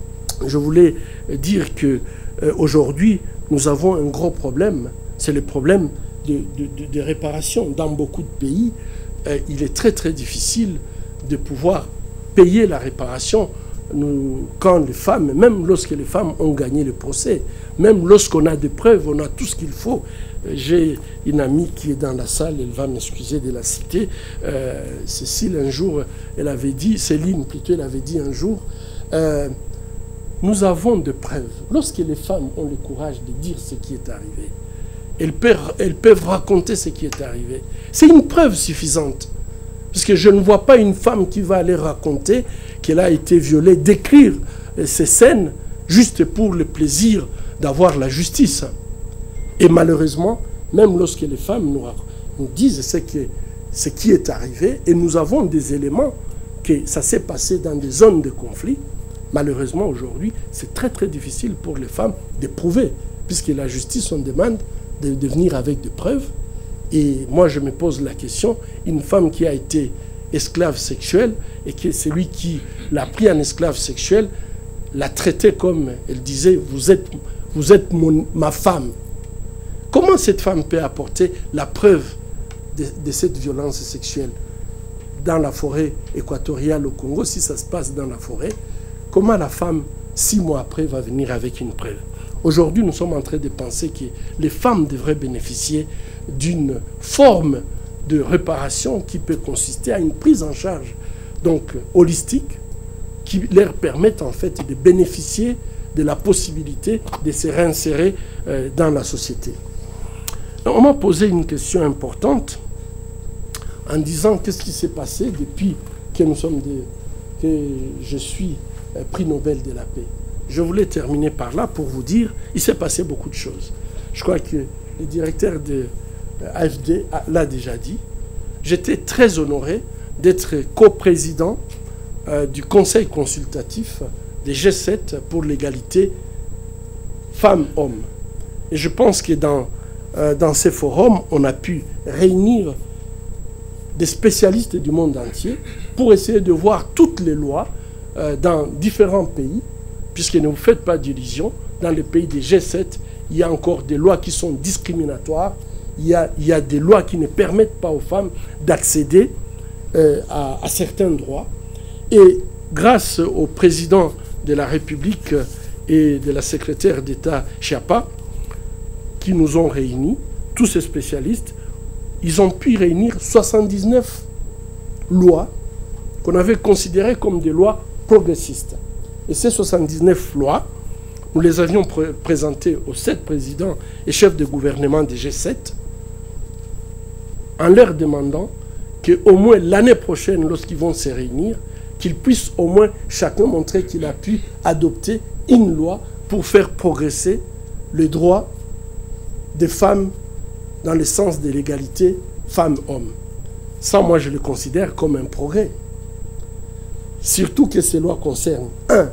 je voulais dire que euh, aujourd'hui, nous avons un gros problème, c'est le problème de, de, de, de réparation. Dans beaucoup de pays, euh, il est très très difficile de pouvoir payer la réparation nous, quand les femmes, même lorsque les femmes ont gagné le procès, même lorsqu'on a des preuves, on a tout ce qu'il faut. J'ai une amie qui est dans la salle, elle va m'excuser de la citer. Euh, Cécile, un jour, elle avait dit, Céline plutôt, elle avait dit un jour, euh, nous avons des preuves. Lorsque les femmes ont le courage de dire ce qui est arrivé, elles peuvent, elles peuvent raconter ce qui est arrivé. C'est une preuve suffisante. Parce que je ne vois pas une femme qui va aller raconter qu'elle a été violée, décrire ces scènes juste pour le plaisir d'avoir la justice. Et malheureusement, même lorsque les femmes nous, nous disent ce, que, ce qui est arrivé, et nous avons des éléments que ça s'est passé dans des zones de conflit, malheureusement aujourd'hui, c'est très très difficile pour les femmes de prouver, puisque la justice, on demande de, de venir avec des preuves. Et moi, je me pose la question, une femme qui a été esclave sexuelle et que celui qui l'a pris en esclave sexuelle l'a traité comme, elle disait, vous êtes, vous êtes mon, ma femme. Comment cette femme peut apporter la preuve de, de cette violence sexuelle dans la forêt équatoriale au Congo, si ça se passe dans la forêt? Comment la femme, six mois après, va venir avec une preuve? Aujourd'hui, nous sommes en train de penser que les femmes devraient bénéficier d'une forme de réparation qui peut consister à une prise en charge donc holistique qui leur permette en fait de bénéficier de la possibilité de se réinsérer euh, dans la société. On m'a posé une question importante en disant qu'est-ce qui s'est passé depuis que nous sommes des, que je suis euh, prix Nobel de la paix. Je voulais terminer par là pour vous dire, il s'est passé beaucoup de choses. Je crois que le directeur de A F D l'a déjà dit. J'étais très honoré d'être coprésident euh, du conseil consultatif des G sept pour l'égalité femmes-hommes. Et je pense que dans, euh, dans ces forums, on a pu réunir des spécialistes du monde entier pour essayer de voir toutes les lois euh, dans différents pays, puisque ne vous faites pas d'illusions, dans les pays des G sept, il y a encore des lois qui sont discriminatoires, il y a, il y a des lois qui ne permettent pas aux femmes d'accéder euh, à, à certains droits. Et grâce au président de la République et de la secrétaire d'État Chiappa, qui nous ont réunis, tous ces spécialistes, ils ont pu réunir soixante-dix-neuf lois qu'on avait considérées comme des lois progressistes. Et ces soixante-dix-neuf lois, nous les avions pr présentées aux sept présidents et chefs de gouvernement des G sept, en leur demandant qu'au moins l'année prochaine, lorsqu'ils vont se réunir, qu'ils puissent au moins chacun montrer qu'il a pu adopter une loi pour faire progresser les droits des femmes dans le sens de l'égalité femmes-hommes. Ça, moi, je le considère comme un progrès. Surtout que ces lois concernent, un,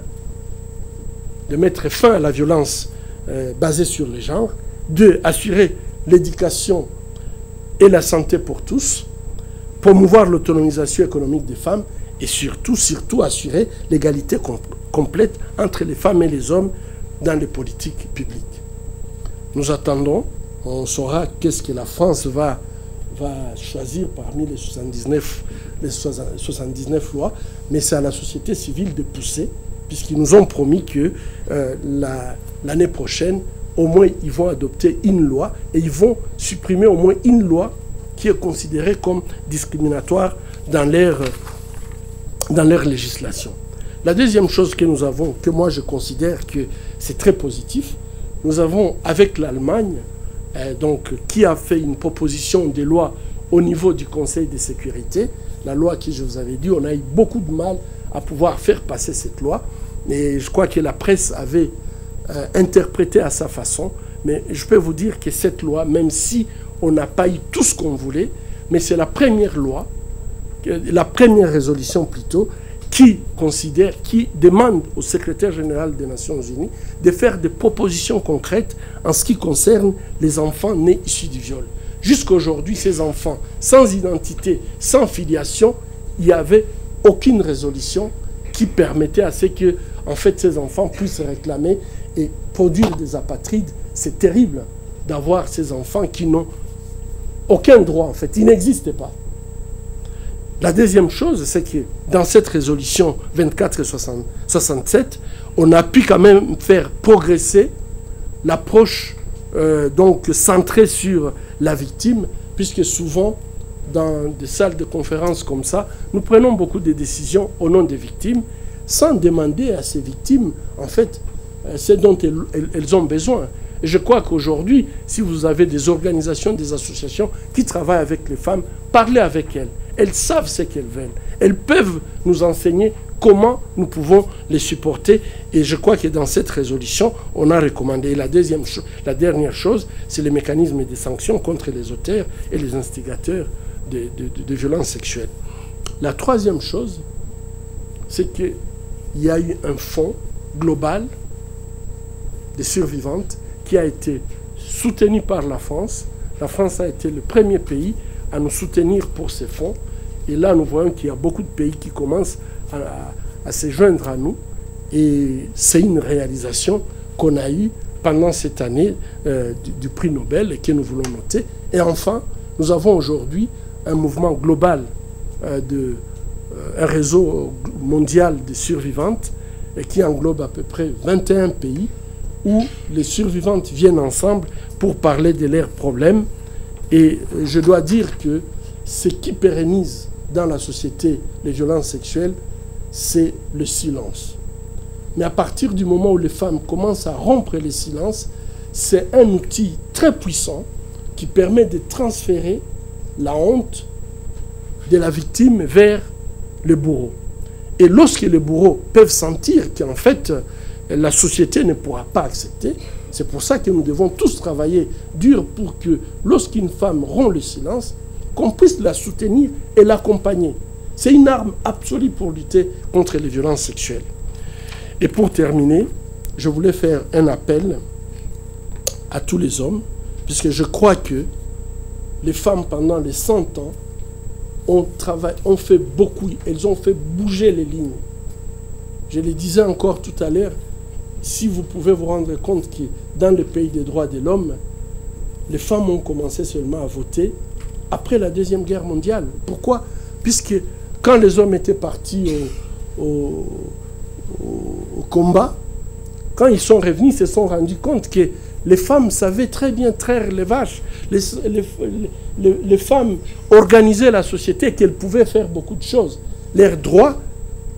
de mettre fin à la violence euh, basée sur le genre, deux, assurer l'éducation et la santé pour tous, promouvoir l'autonomisation économique des femmes et surtout, surtout assurer l'égalité com complète entre les femmes et les hommes dans les politiques publiques. Nous attendons, on saura qu'est-ce que la France va, va choisir parmi les soixante-dix-neuf, les soixante-dix-neuf lois, mais c'est à la société civile de pousser, puisqu'ils nous ont promis que euh, l'année la, prochaine, au moins, ils vont adopter une loi et ils vont supprimer au moins une loi qui est considérée comme discriminatoire dans leur, dans leur législation. La deuxième chose que nous avons, que moi je considère que c'est très positif, nous avons avec l'Allemagne, euh, donc, qui a fait une proposition de loi au niveau du Conseil de sécurité, la loi que je vous avais dit, on a eu beaucoup de mal à pouvoir faire passer cette loi, et je crois que la presse avait euh, interprété à sa façon, mais je peux vous dire que cette loi, même si on n'a pas eu tout ce qu'on voulait, mais c'est la première loi, la première résolution plutôt, qui considère, qui demande au secrétaire général des Nations Unies de faire des propositions concrètes en ce qui concerne les enfants nés issus du viol. Jusqu'à aujourd'hui, ces enfants sans identité, sans filiation, il n'y avait aucune résolution qui permettait à ce que, en fait, ces enfants puissent réclamer et produire des apatrides. C'est terrible d'avoir ces enfants qui n'ont aucun droit, en fait, ils n'existent pas. La deuxième chose, c'est que dans cette résolution vingt-quatre soixante-sept, on a pu quand même faire progresser l'approche euh, donc centrée sur la victime, puisque souvent, dans des salles de conférences comme ça, nous prenons beaucoup de décisions au nom des victimes, sans demander à ces victimes, en fait, ce dont elles, elles ont besoin. Et je crois qu'aujourd'hui, si vous avez des organisations, des associations qui travaillent avec les femmes, parlez avec elles. Elles savent ce qu'elles veulent. Elles peuvent nous enseigner comment nous pouvons les supporter. Et je crois que dans cette résolution, on a recommandé. Et la, deuxième cho- la dernière chose, c'est le mécanisme de sanctions contre les auteurs et les instigateurs de, de, de, de violences sexuelles. La troisième chose, c'est qu'il y a eu un fonds global des survivantes qui a été soutenu par la France. La France a été le premier pays à nous soutenir pour ces fonds. Et là, nous voyons qu'il y a beaucoup de pays qui commencent à, à, à se joindre à nous. Et c'est une réalisation qu'on a eue pendant cette année euh, du, du prix Nobel et que nous voulons noter. Et enfin, nous avons aujourd'hui un mouvement global, euh, de, euh, un réseau mondial de survivantes et qui englobe à peu près vingt et un pays où les survivantes viennent ensemble pour parler de leurs problèmes. Et je dois dire que ce qui pérennise dans la société les violences sexuelles, c'est le silence. Mais à partir du moment où les femmes commencent à rompre le silence, c'est un outil très puissant qui permet de transférer la honte de la victime vers le bourreau. Et lorsque les bourreaux peuvent sentir qu'en fait, la société ne pourra pas accepter, c'est pour ça que nous devons tous travailler dur pour que lorsqu'une femme rompt le silence, qu'on puisse la soutenir et l'accompagner. C'est une arme absolue pour lutter contre les violences sexuelles. Et pour terminer, je voulais faire un appel à tous les hommes, puisque je crois que les femmes, pendant les cent ans, ont, travaillé, ont fait beaucoup, elles ont fait bouger les lignes. Je le disais encore tout à l'heure, si vous pouvez vous rendre compte que dans le pays des droits de l'homme, les femmes ont commencé seulement à voter après la Deuxième Guerre mondiale. Pourquoi? Puisque quand les hommes étaient partis au, au, au, au combat, quand ils sont revenus, ils se sont rendus compte que les femmes savaient très bien traire les vaches. Les, les, les, les femmes organisaient la société, qu'elles pouvaient faire beaucoup de choses. Leurs droits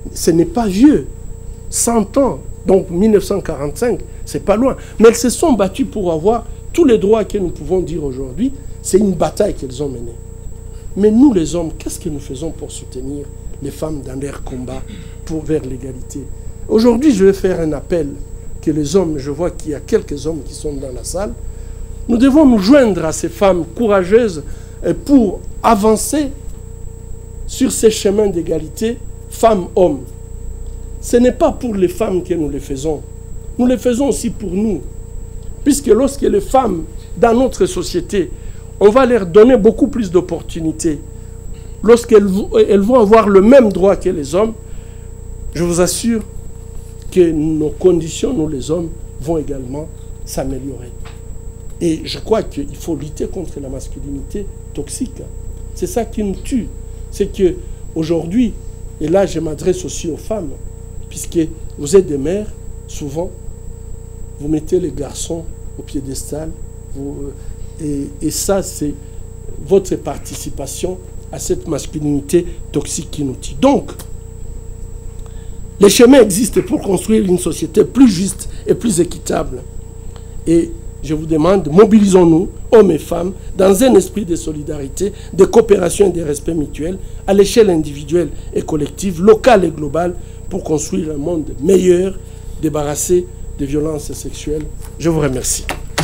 ce n'est pas vieux. cent ans, donc mille neuf cent quarante-cinq, c'est pas loin. Mais elles se sont battues pour avoir tous les droits que nous pouvons dire aujourd'hui. C'est une bataille qu'elles ont menée. Mais nous, les hommes, qu'est-ce que nous faisons pour soutenir les femmes dans leur combat pour, vers l'égalité? Aujourd'hui, je vais faire un appel que les hommes, je vois qu'il y a quelques hommes qui sont dans la salle, nous devons nous joindre à ces femmes courageuses pour avancer sur ces chemins d'égalité femmes-hommes. Ce n'est pas pour les femmes que nous les faisons. Nous les faisons aussi pour nous. Puisque lorsque les femmes, dans notre société, on va leur donner beaucoup plus d'opportunités. Lorsqu'elles elles vont avoir le même droit que les hommes, je vous assure que nos conditions, nous les hommes, vont également s'améliorer. Et je crois qu'il faut lutter contre la masculinité toxique. C'est ça qui nous tue. C'est qu'aujourd'hui, et là je m'adresse aussi aux femmes, puisque vous êtes des mères, souvent, vous mettez les garçons au piédestal, vous, et, et ça c'est votre participation à cette masculinité toxique qui nous tue. Donc, les chemins existent pour construire une société plus juste et plus équitable. Et je vous demande, mobilisons-nous, hommes et femmes, dans un esprit de solidarité, de coopération et de respect mutuel, à l'échelle individuelle et collective, locale et globale, pour construire un monde meilleur, débarrassé des violences sexuelles. Je vous remercie.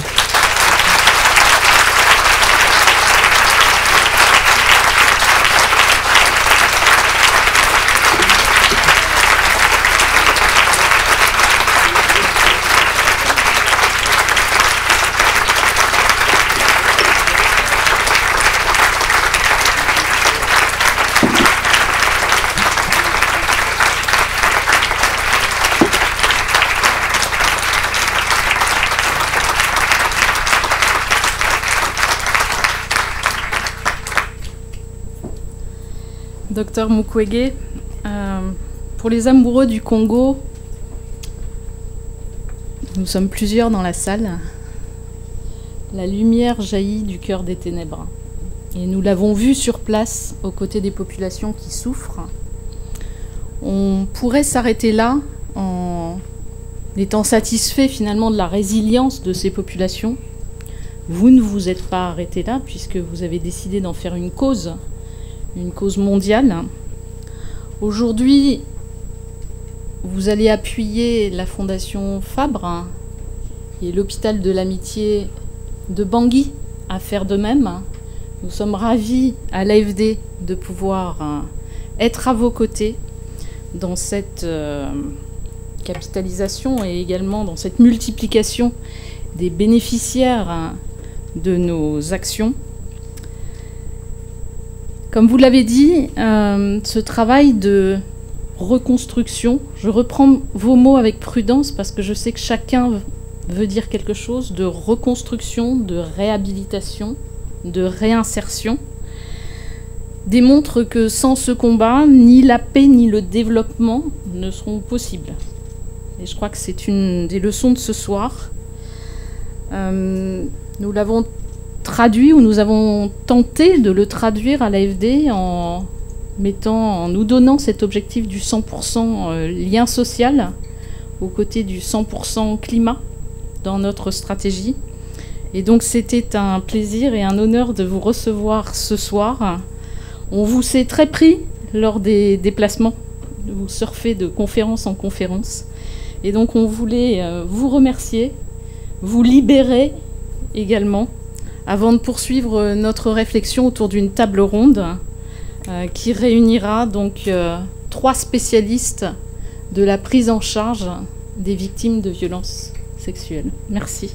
Docteur Mukwege, euh, pour les amoureux du Congo, nous sommes plusieurs dans la salle. La lumière jaillit du cœur des ténèbres. Et nous l'avons vu sur place, aux côtés des populations qui souffrent. On pourrait s'arrêter là, en étant satisfait finalement de la résilience de ces populations. Vous ne vous êtes pas arrêté là, puisque vous avez décidé d'en faire une cause. Une cause mondiale. Aujourd'hui, vous allez appuyer la Fondation Fabre et l'hôpital de l'amitié de Bangui à faire de même. Nous sommes ravis à l'A F D de pouvoir être à vos côtés dans cette euh, capitalisation et également dans cette multiplication des bénéficiaires de nos actions. Comme vous l'avez dit, euh, ce travail de reconstruction, je reprends vos mots avec prudence parce que je sais que chacun veut dire quelque chose, de reconstruction, de réhabilitation, de réinsertion, démontre que sans ce combat, ni la paix ni le développement ne seront possibles. Et je crois que c'est une des leçons de ce soir. Euh, nous l'avons traduit, ou nous avons tenté de le traduire à l'A F D en mettant, en nous donnant cet objectif du cent pour cent lien social aux côtés du cent pour cent climat dans notre stratégie. Et donc c'était un plaisir et un honneur de vous recevoir ce soir. On vous s'est très pris lors des déplacements, vous surfez de conférence en conférence. Et donc on voulait vous remercier, vous libérer également, avant de poursuivre notre réflexion autour d'une table ronde euh, qui réunira donc euh, trois spécialistes de la prise en charge des victimes de violences sexuelles. Merci.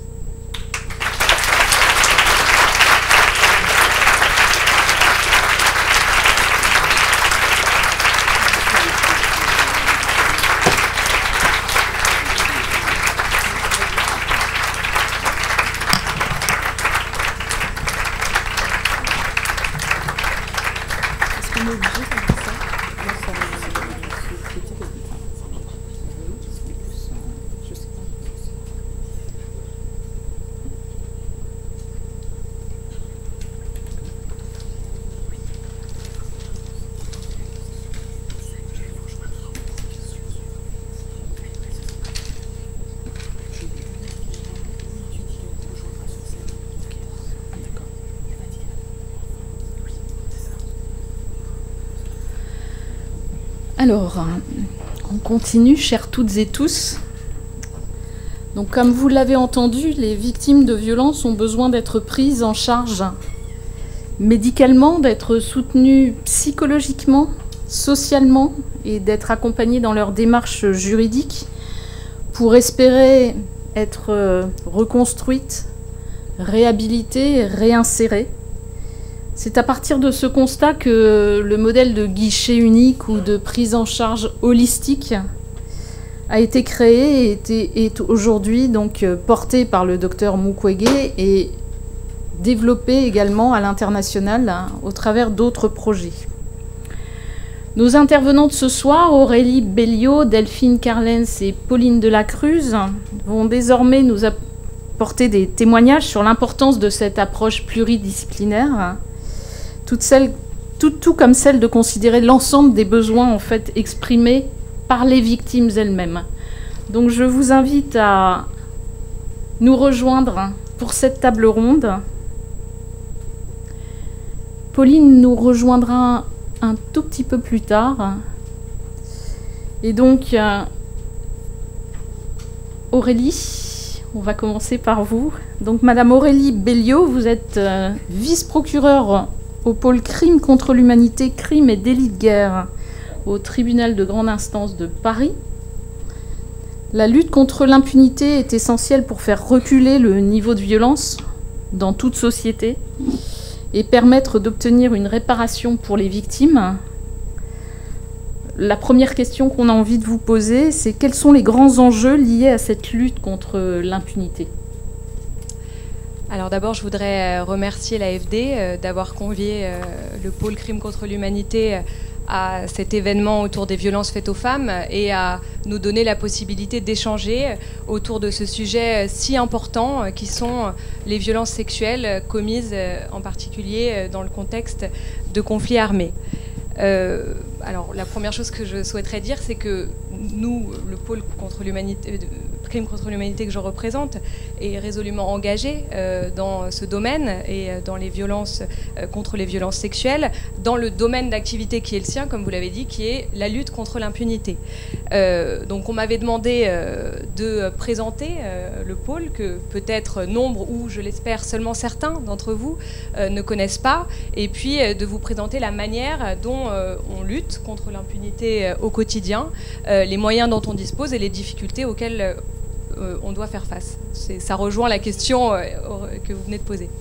Alors, on continue, chères toutes et tous. Donc, comme vous l'avez entendu, les victimes de violences ont besoin d'être prises en charge médicalement, d'être soutenues psychologiquement, socialement et d'être accompagnées dans leur démarche juridique pour espérer être reconstruites, réhabilitées, réinsérées. C'est à partir de ce constat que le modèle de guichet unique ou de prise en charge holistique a été créé et est aujourd'hui donc porté par le docteur Mukwege et développé également à l'international hein, au travers d'autres projets. Nos intervenantes ce soir, Aurélie Belliot, Delphine Carlens et Pauline Delacruz, vont désormais nous apporter des témoignages sur l'importance de cette approche pluridisciplinaire, Toutes celles, tout, tout comme celle de considérer l'ensemble des besoins en fait exprimés par les victimes elles-mêmes. Donc je vous invite à nous rejoindre pour cette table ronde. Pauline nous rejoindra un tout petit peu plus tard. Et donc euh, Aurélie, on va commencer par vous. Donc Madame Aurélie Belliot, vous êtes euh, vice-procureure au pôle crime contre l'humanité, crimes et délits de guerre au tribunal de grande instance de Paris. La lutte contre l'impunité est essentielle pour faire reculer le niveau de violence dans toute société et permettre d'obtenir une réparation pour les victimes. La première question qu'on a envie de vous poser, c'est quels sont les grands enjeux liés à cette lutte contre l'impunité ? Alors d'abord, je voudrais remercier l'A F D d'avoir convié le pôle crime contre l'humanité à cet événement autour des violences faites aux femmes et à nous donner la possibilité d'échanger autour de ce sujet si important qui sont les violences sexuelles commises en particulier dans le contexte de conflits armés. Euh, alors la première chose que je souhaiterais dire, c'est que nous, le pôle contre l'humanité, crime contre l'humanité que je représente, est résolument engagé euh, dans ce domaine et dans les violences euh, contre les violences sexuelles, dans le domaine d'activité qui est le sien, comme vous l'avez dit, qui est la lutte contre l'impunité. Euh, donc on m'avait demandé euh, de présenter euh, le pôle que peut-être nombre ou je l'espère seulement certains d'entre vous euh, ne connaissent pas, et puis euh, de vous présenter la manière dont euh, on lutte contre l'impunité euh, au quotidien, euh, les moyens dont on dispose et les difficultés auxquelles euh, on doit faire face. Ça rejoint la question euh, que vous venez de poser.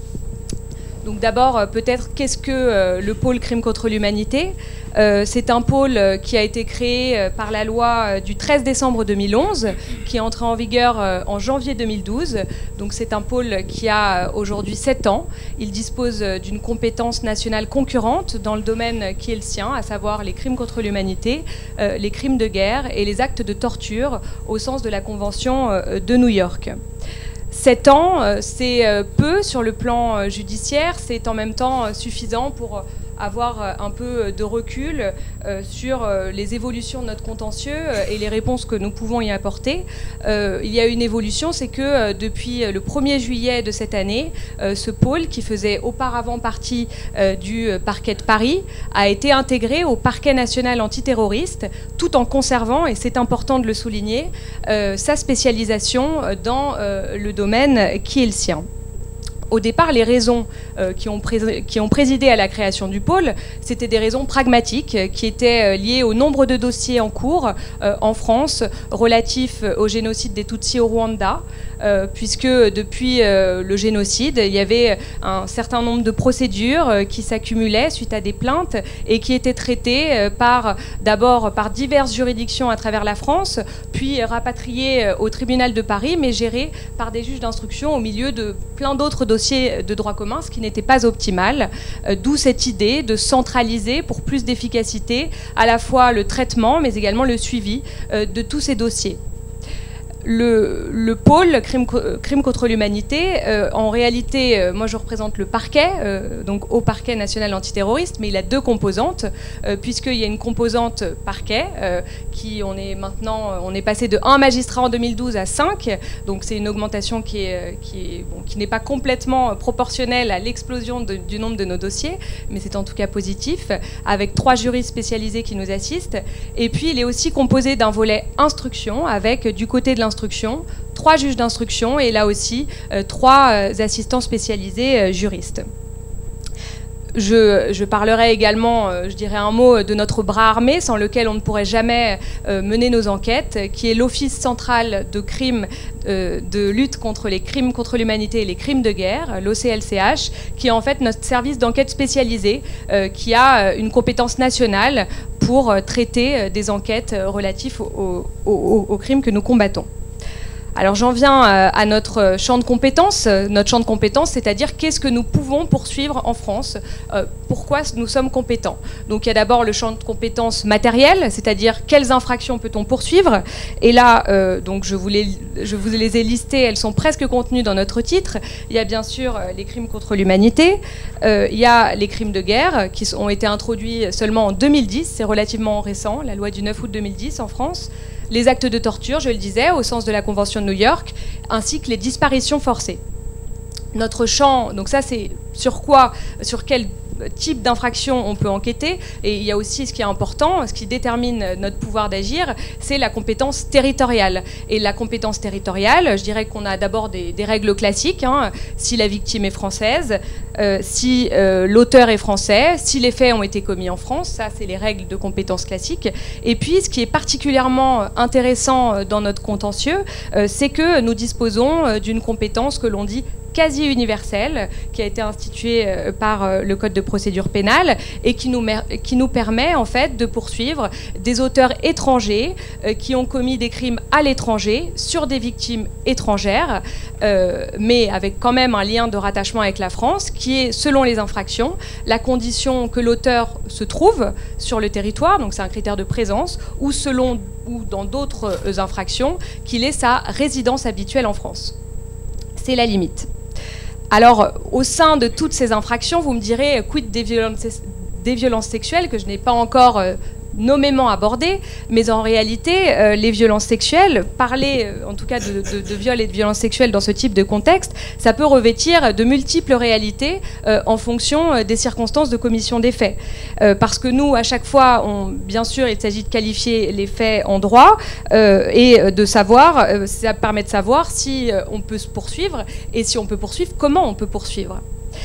Donc d'abord, euh, peut-être, qu'est-ce que euh, le pôle crime contre l'humanité ? euh, C'est un pôle euh, qui a été créé euh, par la loi euh, du treize décembre deux mille onze, qui est entrée en vigueur euh, en janvier deux mille douze. Donc c'est un pôle qui a euh, aujourd'hui sept ans. Il dispose euh, d'une compétence nationale concurrente dans le domaine qui est le sien, à savoir les crimes contre l'humanité, euh, les crimes de guerre et les actes de torture au sens de la Convention euh, de New York. Sept ans, c'est peu sur le plan judiciaire, c'est en même temps suffisant pour avoir un peu de recul sur les évolutions de notre contentieux et les réponses que nous pouvons y apporter. Il y a une évolution, c'est que depuis le premier juillet de cette année, ce pôle, qui faisait auparavant partie du parquet de Paris, a été intégré au parquet national antiterroriste, tout en conservant, et c'est important de le souligner, sa spécialisation dans le domaine qui est le sien. Au départ, les raisons euh, qui, ont qui ont présidé à la création du pôle, c'était des raisons pragmatiques euh, qui étaient euh, liées au nombre de dossiers en cours euh, en France relatifs au génocide des Tutsis au Rwanda, euh, puisque depuis euh, le génocide, il y avait un certain nombre de procédures euh, qui s'accumulaient suite à des plaintes et qui étaient traitées euh, par, d'abord par diverses juridictions à travers la France, puis rapatriées euh, au tribunal de Paris, mais gérées par des juges d'instruction au milieu de plein d'autres dossiers de droit commun, ce qui n'était pas optimal, euh, d'où cette idée de centraliser pour plus d'efficacité à la fois le traitement mais également le suivi euh, de tous ces dossiers. Le, le pôle crime, crime contre l'humanité, euh, en réalité, euh, moi je représente le parquet, euh, donc au parquet national antiterroriste, mais il a deux composantes, euh, puisqu'il y a une composante parquet, euh, qui on est maintenant, on est passé de un magistrat en deux mille douze à cinq, donc c'est une augmentation qui est, qui est, bon, qui n'est pas complètement proportionnelle à l'explosion de, du nombre de nos dossiers, mais c'est en tout cas positif, avec trois juristes spécialisés qui nous assistent. Et puis il est aussi composé d'un volet instruction, avec du côté de l'instruction, trois juges d'instruction et là aussi euh, trois euh, assistants spécialisés euh, juristes. Je, je parlerai également, euh, je dirais un mot de notre bras armé sans lequel on ne pourrait jamais euh, mener nos enquêtes, qui est l'Office central de crimes, euh, de lutte contre les crimes contre l'humanité et les crimes de guerre, l'O C L C H, qui est en fait notre service d'enquête spécialisé, euh, qui a une compétence nationale pour euh, traiter des enquêtes relatives aux, aux, aux crimes que nous combattons. Alors j'en viens à notre champ de compétences, notre champ de compétences, c'est-à-dire qu'est-ce que nous pouvons poursuivre en France, euh, pourquoi nous sommes compétents. Donc il y a d'abord le champ de compétences matériel, c'est-à-dire quelles infractions peut-on poursuivre. Et là, euh, donc je vous, les, je vous les ai listées, elles sont presque contenues dans notre titre. Il y a bien sûr les crimes contre l'humanité, euh, il y a les crimes de guerre qui ont été introduits seulement en deux mille dix, c'est relativement récent, la loi du neuf août deux mille dix en France. Les actes de torture, je le disais, au sens de la Convention de New York, ainsi que les disparitions forcées. Notre champ, donc ça c'est sur quoi, sur quel type d'infraction on peut enquêter, et il y a aussi ce qui est important, ce qui détermine notre pouvoir d'agir, c'est la compétence territoriale. Et la compétence territoriale, je dirais qu'on a d'abord des, des règles classiques, hein, si la victime est française, euh, si euh, l'auteur est français, si les faits ont été commis en France, ça c'est les règles de compétence classiques. Et puis ce qui est particulièrement intéressant dans notre contentieux, euh, c'est que nous disposons d'une compétence que l'on dit quasi universelle, qui a été instituée par le Code de procédure pénale et qui nous, qui nous permet en fait de poursuivre des auteurs étrangers euh, qui ont commis des crimes à l'étranger sur des victimes étrangères, euh, mais avec quand même un lien de rattachement avec la France, qui est, selon les infractions, la condition que l'auteur se trouve sur le territoire, donc c'est un critère de présence, ou selon ou dans d'autres euh, infractions, qu'il ait sa résidence habituelle en France. C'est la limite. Alors, au sein de toutes ces infractions, vous me direz, quid des violences, des violences sexuelles, que je n'ai pas encore euh, nommément abordées, mais en réalité, euh, les violences sexuelles, parler euh, en tout cas de, de, de viol et de violences sexuelles dans ce type de contexte, ça peut revêtir de multiples réalités euh, en fonction euh, des circonstances de commission des faits. Euh, parce que nous, à chaque fois, on, bien sûr, il s'agit de qualifier les faits en droit euh, et de savoir, euh, ça permet de savoir si euh, on peut se poursuivre et si on peut poursuivre, comment on peut poursuivre.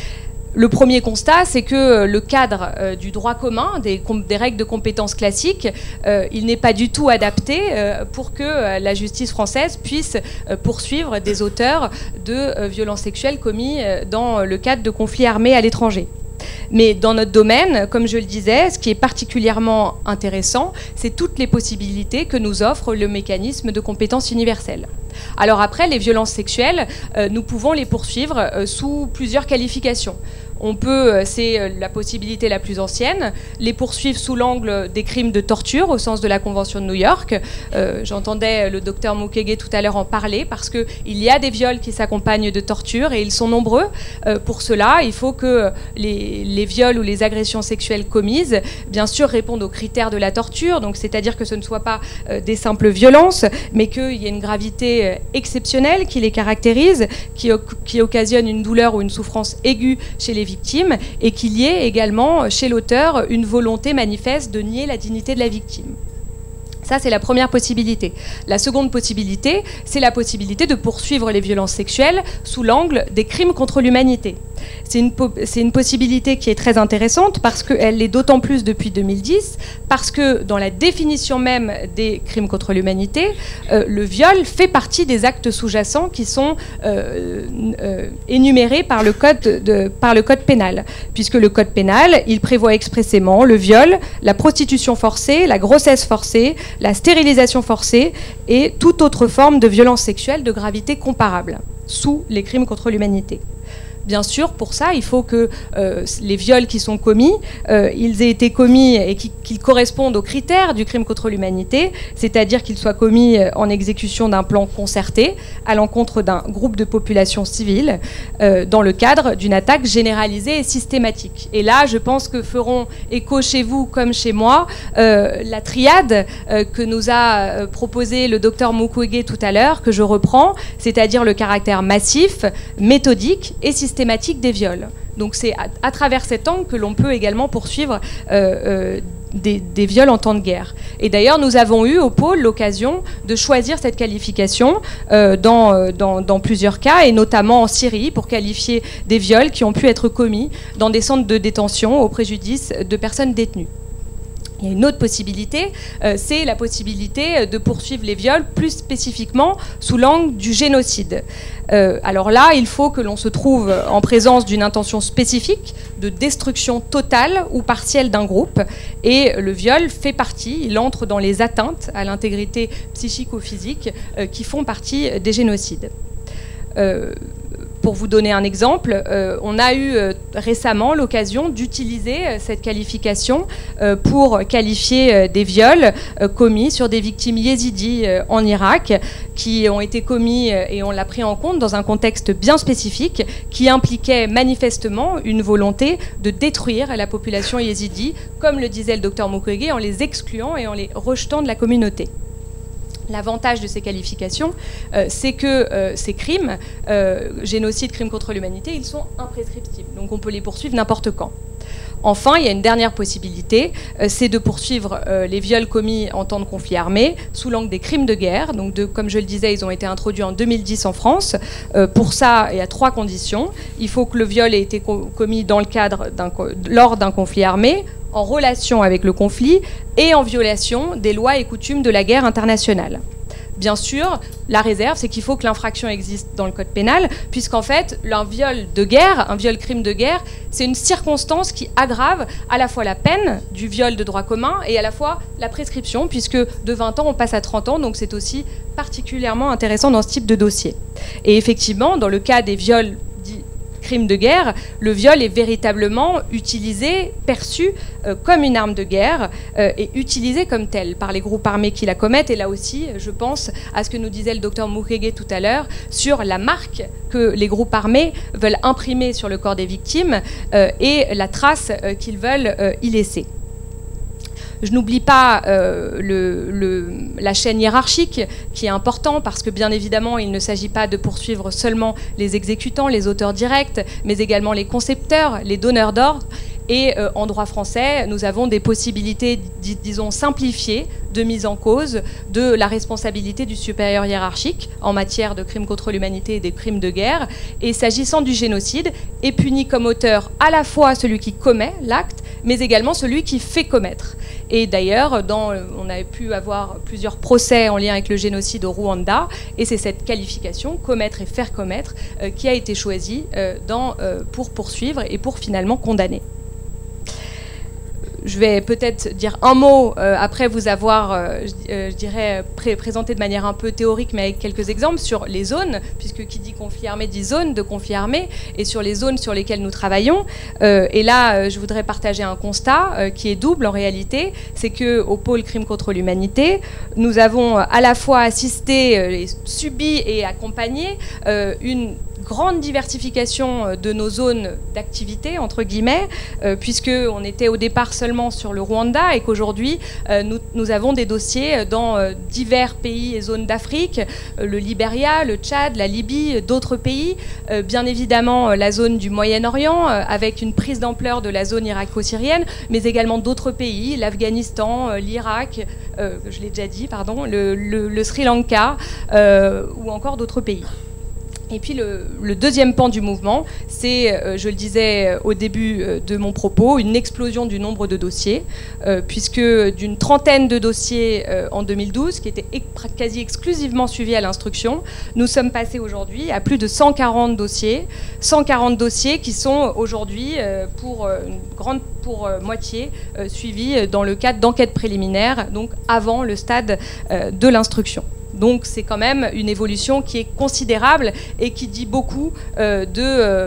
Le premier constat, c'est que le cadre euh, du droit commun, des, des règles de compétences classiques, euh, il n'est pas du tout adapté euh, pour que euh, la justice française puisse euh, poursuivre des auteurs de euh, violences sexuelles commis euh, dans le cadre de conflits armés à l'étranger. Mais dans notre domaine, comme je le disais, ce qui est particulièrement intéressant, c'est toutes les possibilités que nous offre le mécanisme de compétence universelle. Alors après, les violences sexuelles, euh, nous pouvons les poursuivre euh, sous plusieurs qualifications. On peut, c'est la possibilité la plus ancienne, les poursuivre sous l'angle des crimes de torture au sens de la Convention de New York. Euh, J'entendais le docteur Mukwege tout à l'heure en parler parce qu'il y a des viols qui s'accompagnent de torture et ils sont nombreux. Euh, pour cela, il faut que les, les viols ou les agressions sexuelles commises, bien sûr, répondent aux critères de la torture, donc c'est-à-dire que ce ne soit pas euh, des simples violences, mais qu'il y ait une gravité euh, exceptionnelle qui les caractérise, qui, qui occasionne une douleur ou une souffrance aiguë chez les victimes et qu'il y ait également chez l'auteur une volonté manifeste de nier la dignité de la victime. Ça, c'est la première possibilité. La seconde possibilité, c'est la possibilité de poursuivre les violences sexuelles sous l'angle des crimes contre l'humanité. C'est une, c'est une possibilité qui est très intéressante parce qu'elle l'est d'autant plus depuis deux mille dix, parce que dans la définition même des crimes contre l'humanité, euh, le viol fait partie des actes sous-jacents qui sont euh, euh, énumérés par le, code de, par le code pénal. Puisque le code pénal, il prévoit expressément le viol, la prostitution forcée, la grossesse forcée, la stérilisation forcée et toute autre forme de violence sexuelle de gravité comparable, sous les crimes contre l'humanité. Bien sûr, pour ça, il faut que euh, les viols qui sont commis, euh, ils aient été commis et qu'ils qu'ils correspondent aux critères du crime contre l'humanité, c'est-à-dire qu'ils soient commis en exécution d'un plan concerté à l'encontre d'un groupe de population civile euh, dans le cadre d'une attaque généralisée et systématique. Et là, je pense que feront écho chez vous comme chez moi euh, la triade euh, que nous a euh, proposé le docteur Mukwege tout à l'heure, que je reprends, c'est-à-dire le caractère massif, méthodique et systématique systématique des viols. Donc c'est à, à travers cet angle que l'on peut également poursuivre euh, euh, des, des viols en temps de guerre. Et d'ailleurs, nous avons eu au pôle l'occasion de choisir cette qualification euh, dans, dans, dans plusieurs cas, et notamment en Syrie, pour qualifier des viols qui ont pu être commis dans des centres de détention au préjudice de personnes détenues. Il y a une autre possibilité, euh, c'est la possibilité de poursuivre les viols plus spécifiquement sous l'angle du génocide. Euh, alors là, il faut que l'on se trouve en présence d'une intention spécifique de destruction totale ou partielle d'un groupe, et le viol fait partie, il entre dans les atteintes à l'intégrité psychique ou physique euh, qui font partie des génocides. Euh, Pour vous donner un exemple, euh, on a eu euh, récemment l'occasion d'utiliser euh, cette qualification euh, pour qualifier euh, des viols euh, commis sur des victimes yézidis euh, en Irak, qui ont été commis, euh, et on l'a pris en compte dans un contexte bien spécifique, qui impliquait manifestement une volonté de détruire la population yézidi, comme le disait le docteur Mukwege, en les excluant et en les rejetant de la communauté. L'avantage de ces qualifications, euh, c'est que euh, ces crimes, euh, génocide, crimes contre l'humanité, ils sont imprescriptibles. Donc on peut les poursuivre n'importe quand. Enfin, il y a une dernière possibilité, euh, c'est de poursuivre euh, les viols commis en temps de conflit armé sous l'angle des crimes de guerre. Donc, de, comme je le disais, ils ont été introduits en deux mille dix en France. Euh, pour ça, il y a trois conditions. Il faut que le viol ait été co commis dans le cadre d'un, lors d'un conflit armé, en relation avec le conflit et en violation des lois et coutumes de la guerre internationale. Bien sûr, la réserve, c'est qu'il faut que l'infraction existe dans le code pénal, puisqu'en fait, un viol de guerre, un viol crime de guerre, c'est une circonstance qui aggrave à la fois la peine du viol de droit commun et à la fois la prescription, puisque de vingt ans, on passe à trente ans, donc c'est aussi particulièrement intéressant dans ce type de dossier. Et effectivement, dans le cas des viols dits crimes de guerre, le viol est véritablement utilisé, perçu euh, comme une arme de guerre euh, et utilisé comme tel par les groupes armés qui la commettent. Et là aussi, je pense à ce que nous disait le docteur Mukwege tout à l'heure sur la marque que les groupes armés veulent imprimer sur le corps des victimes euh, et la trace euh, qu'ils veulent euh, y laisser. Je n'oublie pas euh, le, le, la chaîne hiérarchique qui est important parce que bien évidemment il ne s'agit pas de poursuivre seulement les exécutants, les auteurs directs, mais également les concepteurs, les donneurs d'ordre. Et euh, en droit français, nous avons des possibilités, dis disons, simplifiées de mise en cause de la responsabilité du supérieur hiérarchique en matière de crimes contre l'humanité et des crimes de guerre. Et s'agissant du génocide, est puni comme auteur à la fois celui qui commet l'acte, mais également celui qui fait commettre. Et d'ailleurs, on a pu avoir plusieurs procès en lien avec le génocide au Rwanda, et c'est cette qualification, commettre et faire commettre, euh, qui a été choisie euh, dans, euh, pour poursuivre et pour finalement condamner. Je vais peut-être dire un mot euh, après vous avoir, euh, je, euh, je dirais, pré présenté de manière un peu théorique, mais avec quelques exemples sur les zones, puisque qui dit conflit armé dit zone de conflit armé, et sur les zones sur lesquelles nous travaillons. Euh, et là, euh, je voudrais partager un constat euh, qui est double en réalité, c'est qu'au pôle crime contre l'humanité, nous avons à la fois assisté, euh, subi et accompagné euh, une grande diversification de nos zones d'activité, entre guillemets, euh, puisqu'on était au départ seulement sur le Rwanda et qu'aujourd'hui, euh, nous, nous avons des dossiers dans euh, divers pays et zones d'Afrique, euh, le Libéria, le Tchad, la Libye, d'autres pays, euh, bien évidemment euh, la zone du Moyen-Orient, euh, avec une prise d'ampleur de la zone irako-syrienne, mais également d'autres pays, l'Afghanistan, euh, l'Irak, euh, je l'ai déjà dit, pardon, le, le, le Sri Lanka, euh, ou encore d'autres pays. Et puis le, le deuxième pan du mouvement, c'est, euh, je le disais au début euh, de mon propos, une explosion du nombre de dossiers, euh, puisque d'une trentaine de dossiers euh, en deux mille douze, qui étaient quasi exclusivement suivis à l'instruction, nous sommes passés aujourd'hui à plus de cent quarante dossiers, cent quarante dossiers qui sont aujourd'hui euh, pour euh, une grande pour euh, moitié euh, suivis dans le cadre d'enquêtes préliminaires, donc avant le stade euh, de l'instruction. Donc c'est quand même une évolution qui est considérable et qui dit beaucoup euh, de, euh,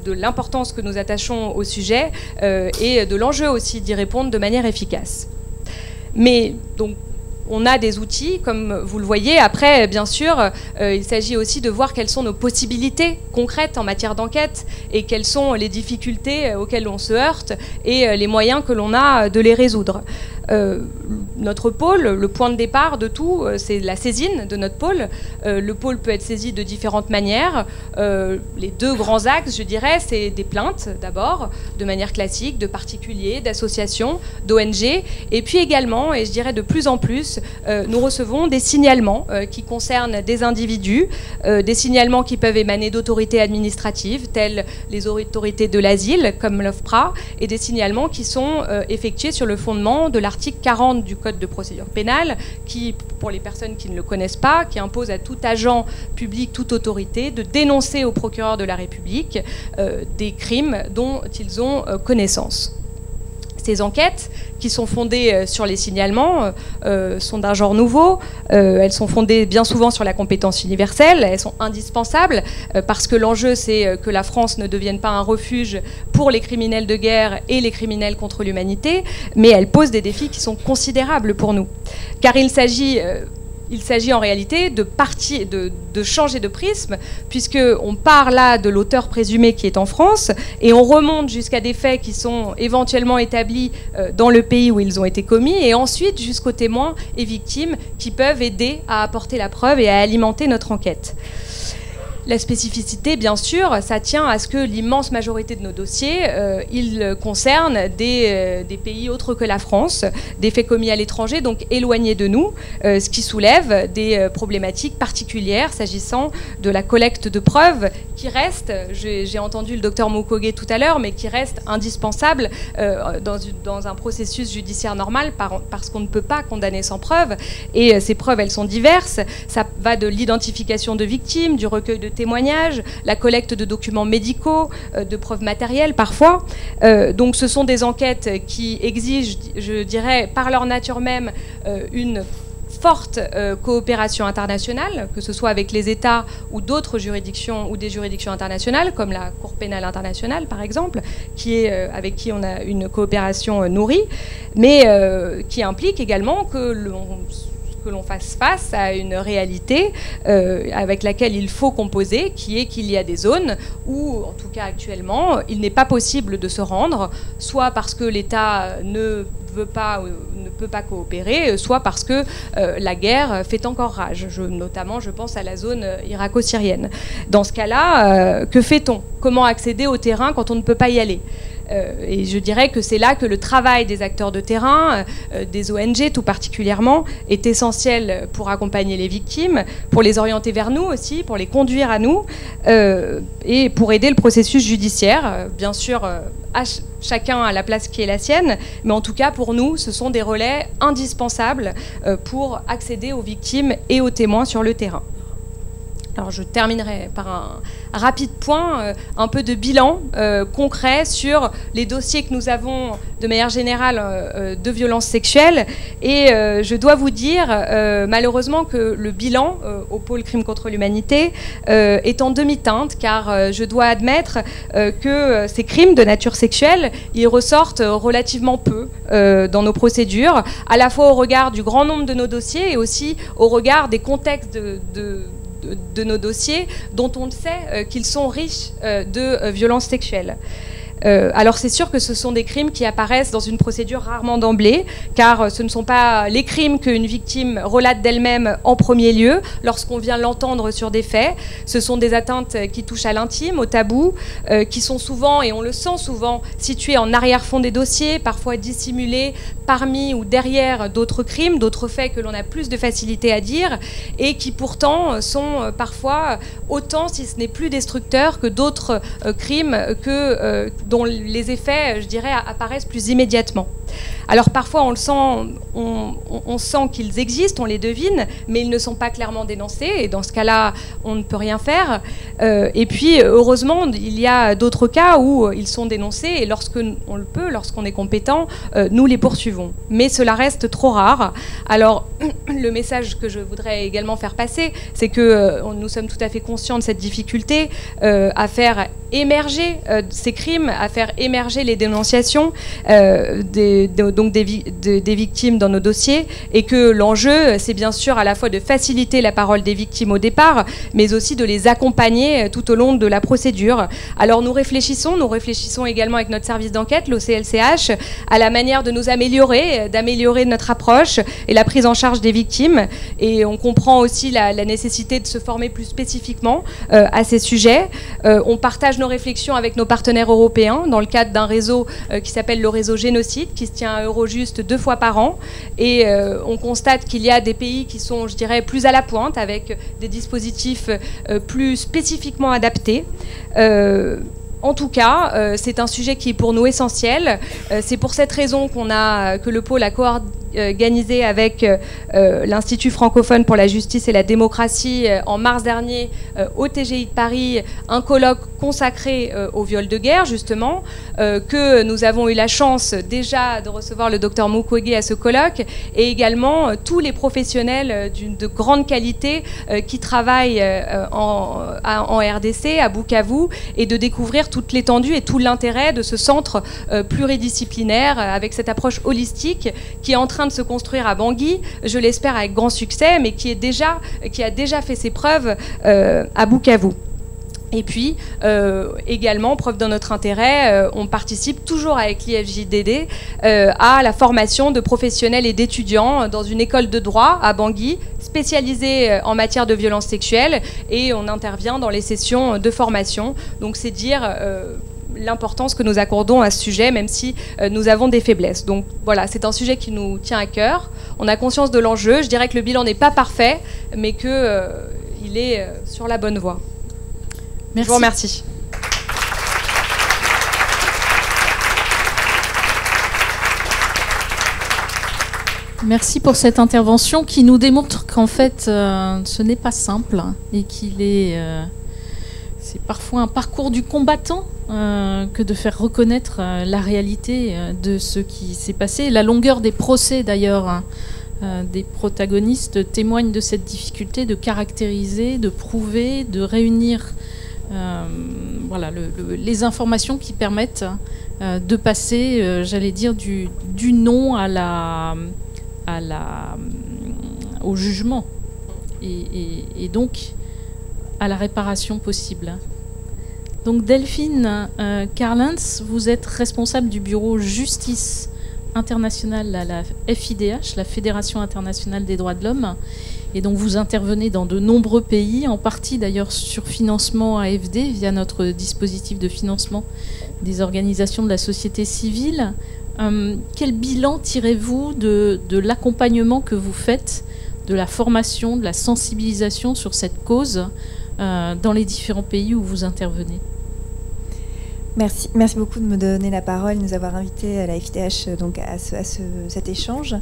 de l'importance que nous attachons au sujet euh, et de l'enjeu aussi d'y répondre de manière efficace. Mais donc, on a des outils, comme vous le voyez. Après, bien sûr, euh, il s'agit aussi de voir quelles sont nos possibilités concrètes en matière d'enquête et quelles sont les difficultés auxquelles on se heurte et euh, les moyens que l'on a de les résoudre. Euh, notre pôle, le point de départ de tout, euh, c'est la saisine de notre pôle. Euh, le pôle peut être saisi de différentes manières. Euh, les deux grands axes, je dirais, c'est des plaintes d'abord, de manière classique, de particuliers, d'associations, d'O N G, et puis également, et je dirais de plus en plus, euh, nous recevons des signalements euh, qui concernent des individus, euh, des signalements qui peuvent émaner d'autorités administratives, telles les autorités de l'asile, comme l'OFPRA, et des signalements qui sont euh, effectués sur le fondement de l'article quarante du Code de procédure pénale, qui, pour les personnes qui ne le connaissent pas, qui impose à tout agent public, toute autorité, de dénoncer au procureur de la République euh, des crimes dont ils ont euh, connaissance. Ces enquêtes, qui sont fondées sur les signalements, euh, sont d'un genre nouveau. Euh, elles sont fondées bien souvent sur la compétence universelle. Elles sont indispensables euh, parce que l'enjeu, c'est que la France ne devienne pas un refuge pour les criminels de guerre et les criminels contre l'humanité, mais elles posent des défis qui sont considérables pour nous. Car il s'agit... Euh, Il s'agit en réalité de, partie, de, de changer de prisme, puisqu'on part là de l'auteur présumé qui est en France, et on remonte jusqu'à des faits qui sont éventuellement établis euh, dans le pays où ils ont été commis, et ensuite jusqu'aux témoins et victimes qui peuvent aider à apporter la preuve et à alimenter notre enquête. La spécificité, bien sûr, ça tient à ce que l'immense majorité de nos dossiers, euh, ils concernent des, euh, des pays autres que la France, des faits commis à l'étranger, donc éloignés de nous, euh, ce qui soulève des euh, problématiques particulières s'agissant de la collecte de preuves qui reste, j'ai entendu le docteur Mukwege tout à l'heure, mais qui reste indispensable euh, dans, dans un processus judiciaire normal par, parce qu'on ne peut pas condamner sans preuve. Et euh, ces preuves, elles sont diverses. Ça va de l'identification de victimes, du recueil de témoignages, la collecte de documents médicaux, euh, de preuves matérielles parfois. Euh, donc ce sont des enquêtes qui exigent, je dirais, par leur nature même, euh, une forte euh, coopération internationale, que ce soit avec les États ou d'autres juridictions ou des juridictions internationales, comme la Cour pénale internationale par exemple, qui est, euh, avec qui on a une coopération euh, nourrie, mais euh, qui implique également que l'on que l'on fasse face à une réalité euh, avec laquelle il faut composer, qui est qu'il y a des zones où, en tout cas actuellement, il n'est pas possible de se rendre, soit parce que l'État ne veut pas, ne peut pas coopérer, soit parce que euh, la guerre fait encore rage. Je, notamment, je pense à la zone irako-syrienne. Dans ce cas-là, euh, que fait-on? Comment accéder au terrain quand on ne peut pas y aller? Euh, et je dirais que c'est là que le travail des acteurs de terrain, euh, des O N G tout particulièrement, est essentiel pour accompagner les victimes, pour les orienter vers nous aussi, pour les conduire à nous, euh, et pour aider le processus judiciaire. Euh, bien sûr, euh, à ch chacun à la place qui est la sienne, mais en tout cas pour nous, ce sont des relais indispensables euh, pour accéder aux victimes et aux témoins sur le terrain. Alors je terminerai par un rapide point, euh, un peu de bilan euh, concret sur les dossiers que nous avons de manière générale euh, de violences sexuelles. Et euh, je dois vous dire euh, malheureusement que le bilan euh, au pôle crime contre l'humanité euh, est en demi-teinte, car euh, je dois admettre euh, que ces crimes de nature sexuelle, ils ressortent relativement peu euh, dans nos procédures, à la fois au regard du grand nombre de nos dossiers et aussi au regard des contextes de, de de nos dossiers, dont on sait euh, qu'ils sont riches euh, de euh, violences sexuelles. Euh, alors c'est sûr que ce sont des crimes qui apparaissent dans une procédure rarement d'emblée, car ce ne sont pas les crimes qu'une victime relate d'elle-même en premier lieu, lorsqu'on vient l'entendre sur des faits. Ce sont des atteintes qui touchent à l'intime, au tabou, euh, qui sont souvent, et on le sent souvent, situées en arrière-fond des dossiers, parfois dissimulées parmi ou derrière d'autres crimes, d'autres faits que l'on a plus de facilité à dire, et qui pourtant sont parfois autant, si ce n'est plus destructeurs, que d'autres euh, crimes que, euh, dont les effets, je dirais, apparaissent plus immédiatement. Alors parfois on le sent, on, on sent qu'ils existent, on les devine, mais ils ne sont pas clairement dénoncés, et dans ce cas-là, on ne peut rien faire. Euh, et puis heureusement, il y a d'autres cas où ils sont dénoncés, et lorsqu'on le peut, lorsqu'on est compétent, euh, nous les poursuivons. Mais cela reste trop rare. Alors le message que je voudrais également faire passer, c'est que euh, nous sommes tout à fait conscients de cette difficulté euh, à faire émerger euh, ces crimes, à faire émerger les dénonciations euh, des, de, donc des, de, des victimes dans nos dossiers, et que l'enjeu, c'est bien sûr à la fois de faciliter la parole des victimes au départ, mais aussi de les accompagner tout au long de la procédure. Alors nous réfléchissons, nous réfléchissons également avec notre service d'enquête, l'O C L C H, à la manière de nous améliorer, d'améliorer notre approche et la prise en charge des victimes, et on comprend aussi la, la nécessité de se former plus spécifiquement euh, à ces sujets. Euh, on partage nos réflexions avec nos partenaires européens dans le cadre d'un réseau euh, qui s'appelle le réseau Génocide, qui se tient à Eurojust deux fois par an, et euh, on constate qu'il y a des pays qui sont, je dirais, plus à la pointe, avec des dispositifs euh, plus spécifiquement adaptés. Euh, En tout cas, euh, c'est un sujet qui est pour nous essentiel. Euh, c'est pour cette raison qu'on a, que le pôle a co-organisé avec euh, l'Institut francophone pour la justice et la démocratie euh, en mars dernier euh, au T G I de Paris un colloque consacré euh, au viol de guerre, justement, euh, que nous avons eu la chance déjà de recevoir le docteur Mukwege à ce colloque, et également euh, tous les professionnels euh, de grande qualité euh, qui travaillent euh, en, en R D C, à Bukavu, et de découvrir toute l'étendue et tout l'intérêt de ce centre euh, pluridisciplinaire euh, avec cette approche holistique qui est en train de se construire à Bangui, je l'espère avec grand succès, mais qui, est déjà, qui a déjà fait ses preuves euh, à Bukavu. Et puis, euh, également, preuve de notre intérêt, euh, on participe toujours avec l'I F J D D euh, à la formation de professionnels et d'étudiants dans une école de droit à Bangui, spécialisée en matière de violences sexuelles, et on intervient dans les sessions de formation. Donc c'est dire euh, l'importance que nous accordons à ce sujet, même si euh, nous avons des faiblesses. Donc voilà, c'est un sujet qui nous tient à cœur. On a conscience de l'enjeu. Je dirais que le bilan n'est pas parfait, mais qu'il euh, est euh, sur la bonne voie. Merci. Je vous remercie. Merci pour cette intervention qui nous démontre qu'en fait, euh, ce n'est pas simple et qu'il est, euh, c'est parfois un parcours du combattant euh, que de faire reconnaître euh, la réalité euh, de ce qui s'est passé. La longueur des procès, d'ailleurs, hein, euh, des protagonistes témoigne de cette difficulté de caractériser, de prouver, de réunir Euh, voilà, le, le, les informations qui permettent euh, de passer, euh, j'allais dire, du, du non à la, à la, au jugement et, et, et donc à la réparation possible. Donc Delphine euh, Carlens, vous êtes responsable du bureau Justice internationale à la F I D H, la Fédération internationale des droits de l'homme. Et donc vous intervenez dans de nombreux pays, en partie d'ailleurs sur financement A F D, via notre dispositif de financement des organisations de la société civile. Euh, quel bilan tirez-vous de, de l'accompagnement que vous faites, de la formation, de la sensibilisation sur cette cause euh, dans les différents pays où vous intervenez ? Merci, merci beaucoup de me donner la parole, de nous avoir invités à la F I D H donc à, ce, à ce, cet échange.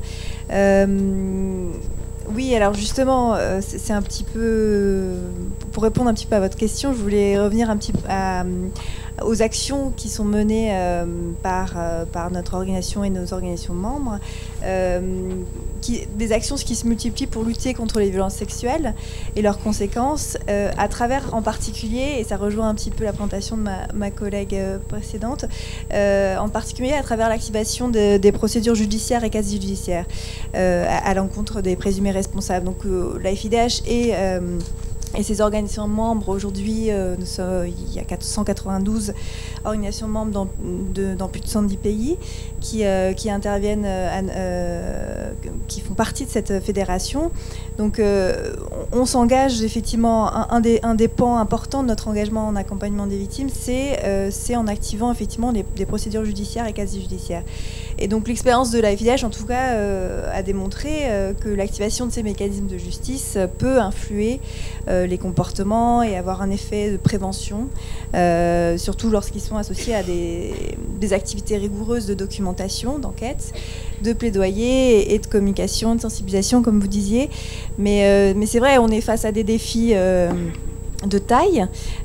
Euh, oui, alors justement, c'est un petit peu, pour répondre un petit peu à votre question, je voulais revenir un petit peu à, aux actions qui sont menées euh, par, euh, par notre organisation et nos organisations membres, euh, qui, des actions qui se multiplient pour lutter contre les violences sexuelles et leurs conséquences, euh, à travers en particulier, et ça rejoint un petit peu la présentation de ma, ma collègue euh, précédente, euh, en particulier à travers l'activation de, des procédures judiciaires et quasi-judiciaires euh, à, à l'encontre des présumés responsables. Donc euh, la F I D H et euh, Et ces organisations membres, aujourd'hui, euh, il y a cent quatre-vingt-douze organisations membres dans, de, dans plus de cent dix pays qui, euh, qui interviennent, euh, euh, qui font partie de cette fédération. Donc euh, on, on s'engage effectivement, un, un, des, un des pans importants de notre engagement en accompagnement des victimes, c'est euh, en activant effectivement des, des procédures judiciaires et quasi-judiciaires. et donc l'expérience de la F I D H, en tout cas, euh, a démontré euh, que l'activation de ces mécanismes de justice peut influer euh, les comportements et avoir un effet de prévention, euh, surtout lorsqu'ils sont associés à des, des activités rigoureuses de documentation, d'enquête, de plaidoyer et de communication, de sensibilisation, comme vous disiez. Mais, euh, mais c'est vrai, on est face à des défis euh, de taille.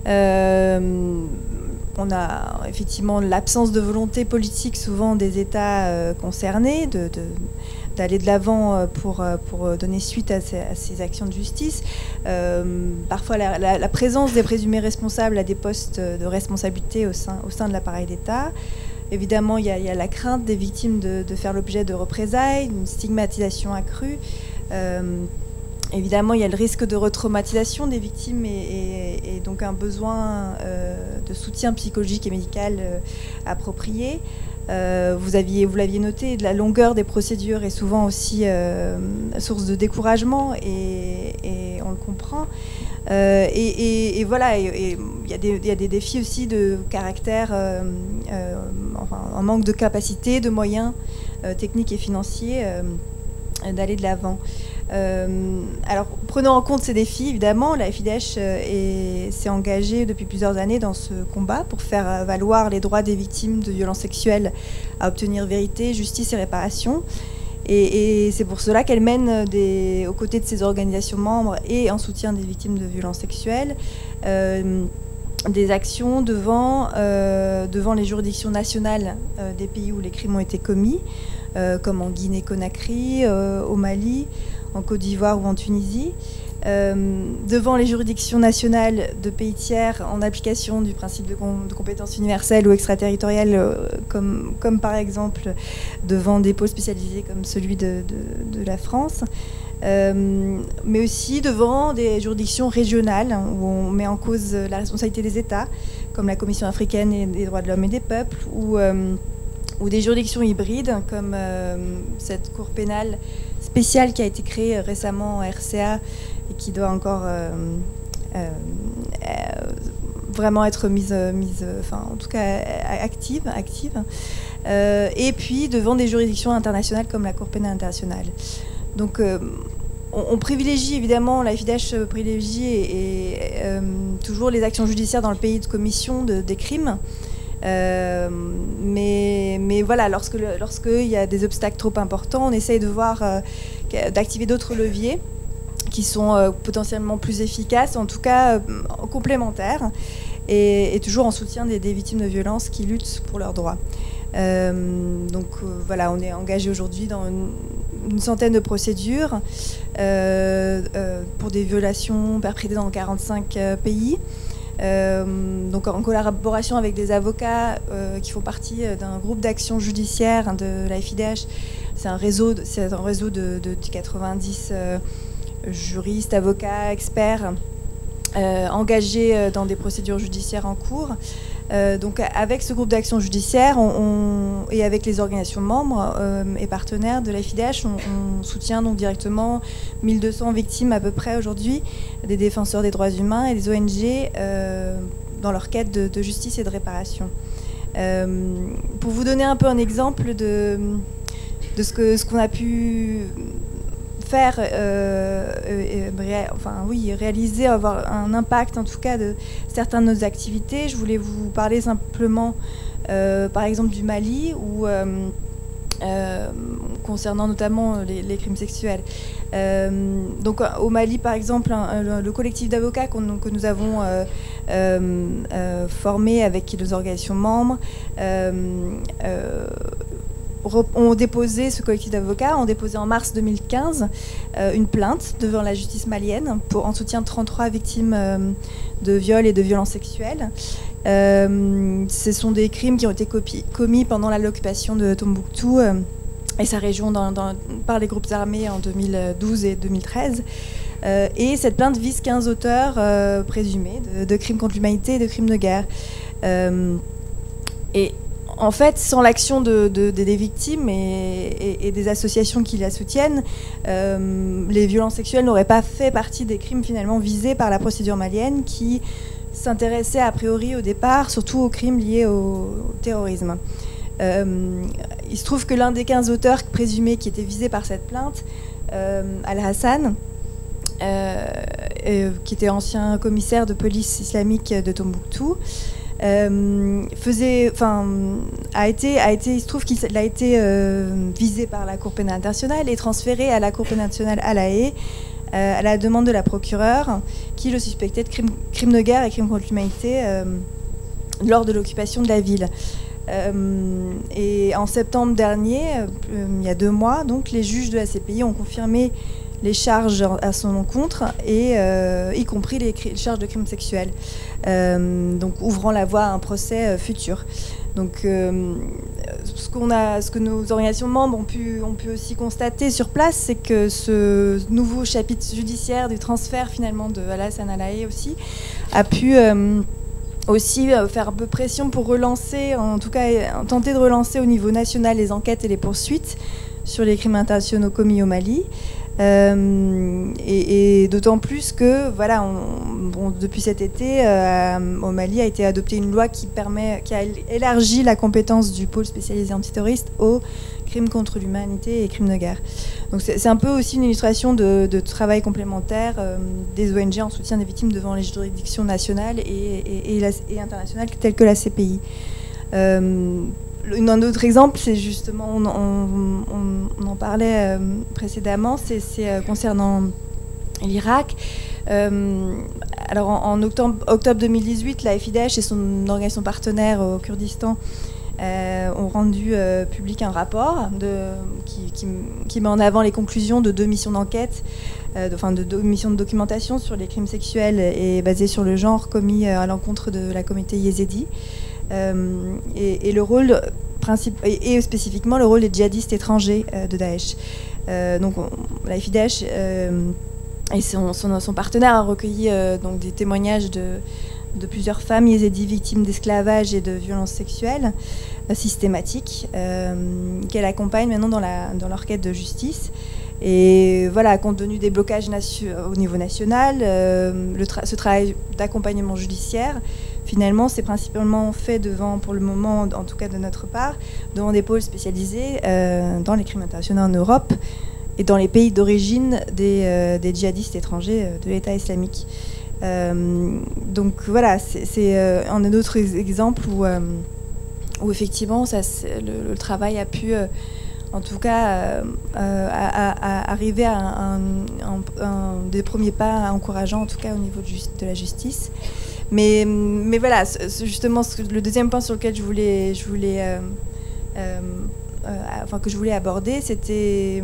Euh, On a effectivement l'absence de volonté politique souvent des États euh, concernés de, de, d'aller de l'avant pour, pour donner suite à ces, à ces actions de justice. Euh, parfois la, la, la présence des présumés responsables à des postes de responsabilité au sein, au sein de l'appareil d'État. Évidemment, il y a, il y a la crainte des victimes de, de faire l'objet de représailles, une stigmatisation accrue. Euh, Évidemment, il y a le risque de retraumatisation des victimes et, et, et donc un besoin euh, de soutien psychologique et médical euh, approprié. Euh, vous aviez, vous l'aviez noté, la longueur des procédures est souvent aussi euh, source de découragement et, et on le comprend. Euh, et, et, et voilà, il y, y a des défis aussi de caractère, euh, euh, enfin, un manque de capacité, de moyens euh, techniques et financiers euh, d'aller de l'avant. Euh, alors, prenant en compte ces défis, évidemment, la F I D H s'est engagée depuis plusieurs années dans ce combat pour faire valoir les droits des victimes de violences sexuelles à obtenir vérité, justice et réparation. Et, et c'est pour cela qu'elle mène, des, aux côtés de ses organisations membres et en soutien des victimes de violences sexuelles, euh, des actions devant, euh, devant les juridictions nationales euh, des pays où les crimes ont été commis, euh, comme en Guinée-Conakry, euh, au Mali, en Côte d'Ivoire ou en Tunisie, euh, devant les juridictions nationales de pays tiers en application du principe de, com de compétence universelle ou extraterritoriale, euh, comme, comme par exemple devant des pôles spécialisés comme celui de, de, de la France, euh, mais aussi devant des juridictions régionales où on met en cause la responsabilité des États, comme la Commission africaine des droits de l'homme et des peuples, ou, euh, ou des juridictions hybrides, comme euh, cette cour pénale spéciale qui a été créée récemment en R C A et qui doit encore euh, euh, euh, vraiment être mise, mise, enfin en tout cas active, active. Euh, et puis devant des juridictions internationales comme la Cour pénale internationale. Donc euh, on, on privilégie évidemment, la F I D H privilégie et, et euh, toujours les actions judiciaires dans le pays de commission de, des crimes. Euh, mais, mais voilà, lorsque lorsqu'il y a des obstacles trop importants, on essaye de voir, euh, d'activer d'autres leviers qui sont euh, potentiellement plus efficaces, en tout cas euh, complémentaires, et, et toujours en soutien des, des victimes de violences qui luttent pour leurs droits. Euh, donc euh, voilà, on est engagé aujourd'hui dans une, une centaine de procédures euh, euh, pour des violations perpétrées dans quarante-cinq euh, pays. Euh, donc en collaboration avec des avocats euh, qui font partie d'un groupe d'action judiciaire de la F I D H. C'est un réseau, c'est un réseau de, de, de quatre-vingt-dix euh, juristes, avocats, experts euh, engagés dans des procédures judiciaires en cours. Euh, donc avec ce groupe d'action judiciaire on, on, et avec les organisations membres euh, et partenaires de la F I D H, on, on soutient donc directement mille deux cents victimes à peu près aujourd'hui, des défenseurs des droits humains et des O N G euh, dans leur quête de, de justice et de réparation. Euh, pour vous donner un peu un exemple de, de ce que, ce qu'on a pu faire, euh, euh, ré, enfin oui, réaliser, avoir un impact en tout cas de certaines de nos activités. Je voulais vous parler simplement, euh, par exemple du Mali, où euh, euh, concernant notamment les, les crimes sexuels. Euh, donc au Mali, par exemple, un, le, le collectif d'avocats qu'on, que nous avons euh, euh, euh, formé avec les organisations membres. Euh, euh, ont déposé, ce collectif d'avocats ont déposé en mars deux mille quinze euh, une plainte devant la justice malienne pour, en soutien de trente-trois victimes euh, de viols et de violences sexuelles. Euh, ce sont des crimes qui ont été copi- commis pendant l'occupation de Tombouctou euh, et sa région dans, dans, par les groupes armés en deux mille douze et deux mille treize. Euh, et cette plainte vise quinze auteurs euh, présumés de, de crimes contre l'humanité et de crimes de guerre. Euh, et En fait, sans l'action de, de, de, des victimes et, et, et des associations qui la soutiennent, euh, les violences sexuelles n'auraient pas fait partie des crimes finalement visés par la procédure malienne qui s'intéressait a priori au départ surtout aux crimes liés au, au terrorisme. Euh, il se trouve que l'un des quinze auteurs présumés qui étaient visés par cette plainte, euh, Al-Hassan, euh, euh, qui était ancien commissaire de police islamique de Tombouctou, euh, faisait, enfin, a été, a été, il se trouve qu'il a été euh, visé par la Cour pénale internationale et transféré à la Cour pénale internationale à La Haye, euh, à la demande de la procureure, qui le suspectait de crimes crime de guerre et crimes contre l'humanité euh, lors de l'occupation de la ville. Euh, et en septembre dernier, euh, il y a deux mois, donc, les juges de la C P I ont confirmé les charges à son encontre, et euh, y compris les, les charges de crimes sexuels, euh, donc ouvrant la voie à un procès euh, futur. Donc, euh, ce, qu'on a, ce que nos organisations membres ont pu, ont pu aussi constater sur place, c'est que ce nouveau chapitre judiciaire du transfert finalement de Al-Hassan à La Haye aussi a pu euh, aussi euh, faire un peu pression pour relancer, en tout cas euh, tenter de relancer au niveau national les enquêtes et les poursuites sur les crimes internationaux commis au Mali. Euh, et, et d'autant plus que, voilà, on, bon, depuis cet été, euh, au Mali a été adoptée une loi qui permet, qui a élargi la compétence du pôle spécialisé antiterroriste aux crimes contre l'humanité et crimes de guerre. Donc c'est un peu aussi une illustration de, de travail complémentaire euh, des O N G en soutien des victimes devant les juridictions nationales et, et, et, la, et internationales telles que la C P I. Euh, Un autre exemple, c'est justement, on, on, on, on en parlait euh, précédemment, c'est euh, concernant l'Irak. Euh, alors en, en octobre, octobre deux mille dix-huit, la F I D H et son organisation partenaire au Kurdistan euh, ont rendu euh, public un rapport de, qui, qui, qui met en avant les conclusions de deux missions d'enquête, euh, de, enfin de deux missions de documentation sur les crimes sexuels et basées sur le genre commis à l'encontre de la communauté yézidi. Euh, et, et le rôle principal, et, et spécifiquement le rôle des djihadistes étrangers euh, de Daesh. Euh, donc on, la F I D H euh, et son, son, son partenaire a recueilli euh, donc des témoignages de, de plusieurs femmes yézidis victimes d'esclavage et de violences sexuelles euh, systématiques euh, qu'elle accompagne maintenant dans, la, dans leur quête de justice. Et voilà, compte tenu des blocages au niveau national, euh, le tra ce travail d'accompagnement judiciaire, finalement, c'est principalement fait devant, pour le moment, en tout cas de notre part, devant des pôles spécialisés euh, dans les crimes internationaux en Europe et dans les pays d'origine des, euh, des djihadistes étrangers de l'État islamique. Euh, donc voilà, c'est euh, un autre exemple où, euh, où effectivement, ça, le, le travail a pu... Euh, en tout cas, euh, à, à, à arriver à un, un, un des premiers pas encourageants, en tout cas au niveau de, de la justice. Mais, mais voilà, justement, le deuxième point sur lequel je voulais, je voulais, euh, euh, euh, enfin, que je voulais aborder, c'était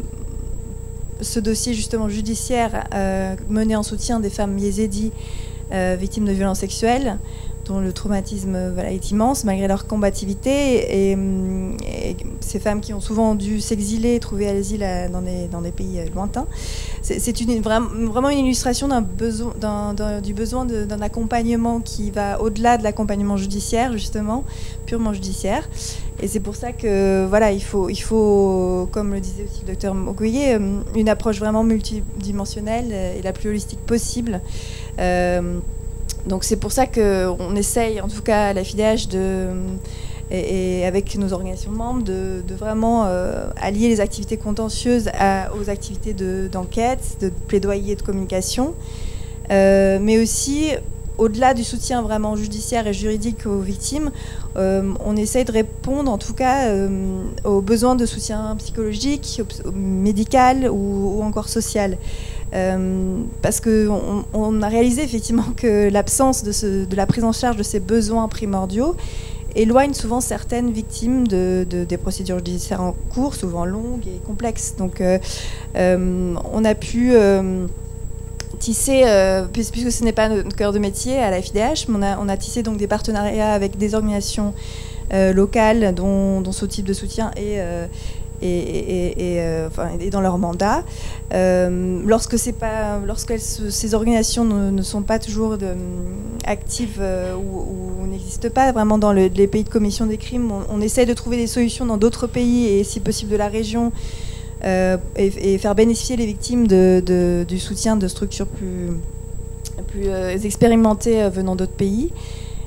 ce dossier justement judiciaire euh, mené en soutien des femmes yézidis euh, victimes de violences sexuelles, dont le traumatisme voilà, est immense malgré leur combativité, et, et ces femmes qui ont souvent dû s'exiler, trouver asile dans des, dans des pays lointains. C'est une, vraiment une illustration d'un besoin, d'un, d'un, du besoin d'un accompagnement qui va au-delà de l'accompagnement judiciaire, justement, purement judiciaire. Et c'est pour ça que voilà, il faut, il faut, comme le disait aussi le docteur Mukwege, une approche vraiment multidimensionnelle et la plus holistique possible. Euh, Donc c'est pour ça qu'on essaye, en tout cas à la F I D H, de, et, et avec nos organisations membres, de, de vraiment euh, allier les activités contentieuses à, aux activités d'enquête, de, de plaidoyer, de communication, euh, mais aussi, au-delà du soutien vraiment judiciaire et juridique aux victimes, euh, on essaye de répondre en tout cas euh, aux besoins de soutien psychologique, médical ou, ou encore social. Euh, parce qu'on on a réalisé effectivement que l'absence de, de la prise en charge de ces besoins primordiaux éloigne souvent certaines victimes de, de, des procédures judiciaires en cours, souvent longues et complexes. Donc euh, euh, on a pu euh, tisser, euh, puisque ce n'est pas notre cœur de métier à la F I D H, mais on a, on a tissé donc des partenariats avec des organisations euh, locales dont, dont ce type de soutien est... Euh, Et, et, et, euh, enfin, et dans leur mandat. Euh, lorsque, c'est pas, lorsque ces organisations ne, ne sont pas toujours de, actives euh, ou, ou n'existent pas vraiment dans le, les pays de commission des crimes, on, on essaie de trouver des solutions dans d'autres pays et si possible de la région euh, et, et faire bénéficier les victimes de, de, du soutien de structures plus, plus euh, expérimentées euh, venant d'autres pays.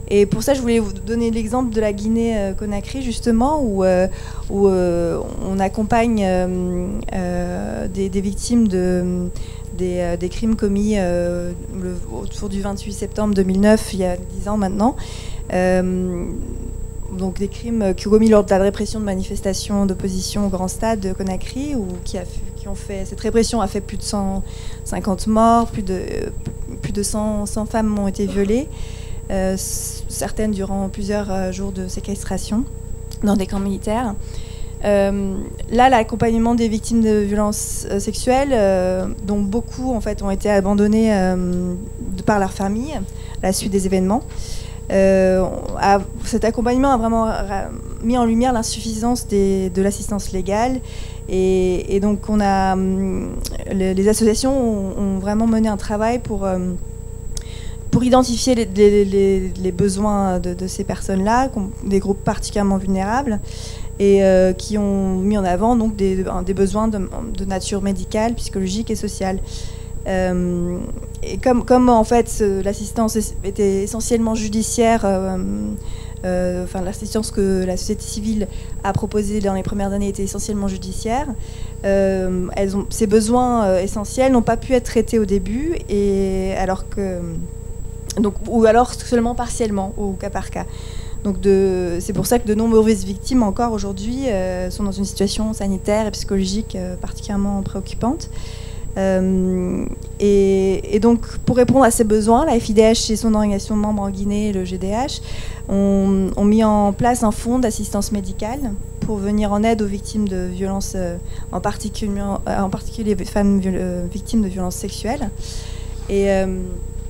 Et pour ça, je voulais vous donner l'exemple de la Guinée-Conakry, justement, où, euh, où euh, on accompagne euh, euh, des, des victimes de, des, euh, des crimes commis euh, le, autour du vingt-huit septembre deux mille neuf, il y a dix ans maintenant. Euh, donc des crimes qui ont commis lors de la répression de manifestations d'opposition au Grand Stade de Conakry, ou qui, a, qui ont fait, cette répression a fait plus de cent cinquante morts, plus de, plus de cent, cent femmes ont été violées. Euh, certaines durant plusieurs euh, jours de séquestration dans des camps militaires. Euh, là, l'accompagnement des victimes de violences euh, sexuelles, euh, dont beaucoup en fait ont été abandonnées euh, de par leur famille à la suite des événements. Euh, a, cet accompagnement a vraiment mis en lumière l'insuffisance des, de l'assistance légale, et, et donc on a les, les associations ont, ont vraiment mené un travail pour euh, pour identifier les, les, les, les besoins de, de ces personnes-là, des groupes particulièrement vulnérables, et euh, qui ont mis en avant donc des, des besoins de, de nature médicale, psychologique et sociale. Euh, et comme, comme en fait l'assistance était essentiellement judiciaire, euh, euh, enfin l'assistance que la société civile a proposée dans les premières années était essentiellement judiciaire, euh, elles ont, ces besoins euh, essentiels n'ont pas pu être traités au début, et alors que Donc, ou alors seulement partiellement, au cas par cas. Donc de, c'est pour ça que de nombreuses victimes encore aujourd'hui euh, sont dans une situation sanitaire et psychologique euh, particulièrement préoccupante. Euh, et, et donc pour répondre à ces besoins, la F I D H et son organisation membre en Guinée, le G D H, ont, ont mis en place un fonds d'assistance médicale pour venir en aide aux victimes de violences, euh, en particulier, en particulier les femmes euh, victimes de violences sexuelles. Et euh,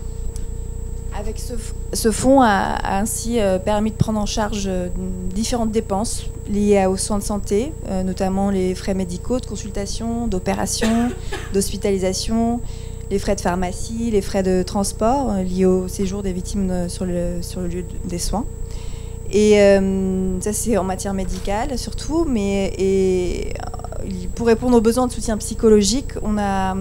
Avec ce, ce fonds a, a ainsi euh, permis de prendre en charge euh, différentes dépenses liées aux soins de santé, euh, notamment les frais médicaux de consultation, d'opération, d'hospitalisation, les frais de pharmacie, les frais de transport euh, liés au séjour des victimes euh, sur, le, sur le lieu des soins. Et euh, ça, c'est en matière médicale surtout, mais et, pour répondre aux besoins de soutien psychologique, on a...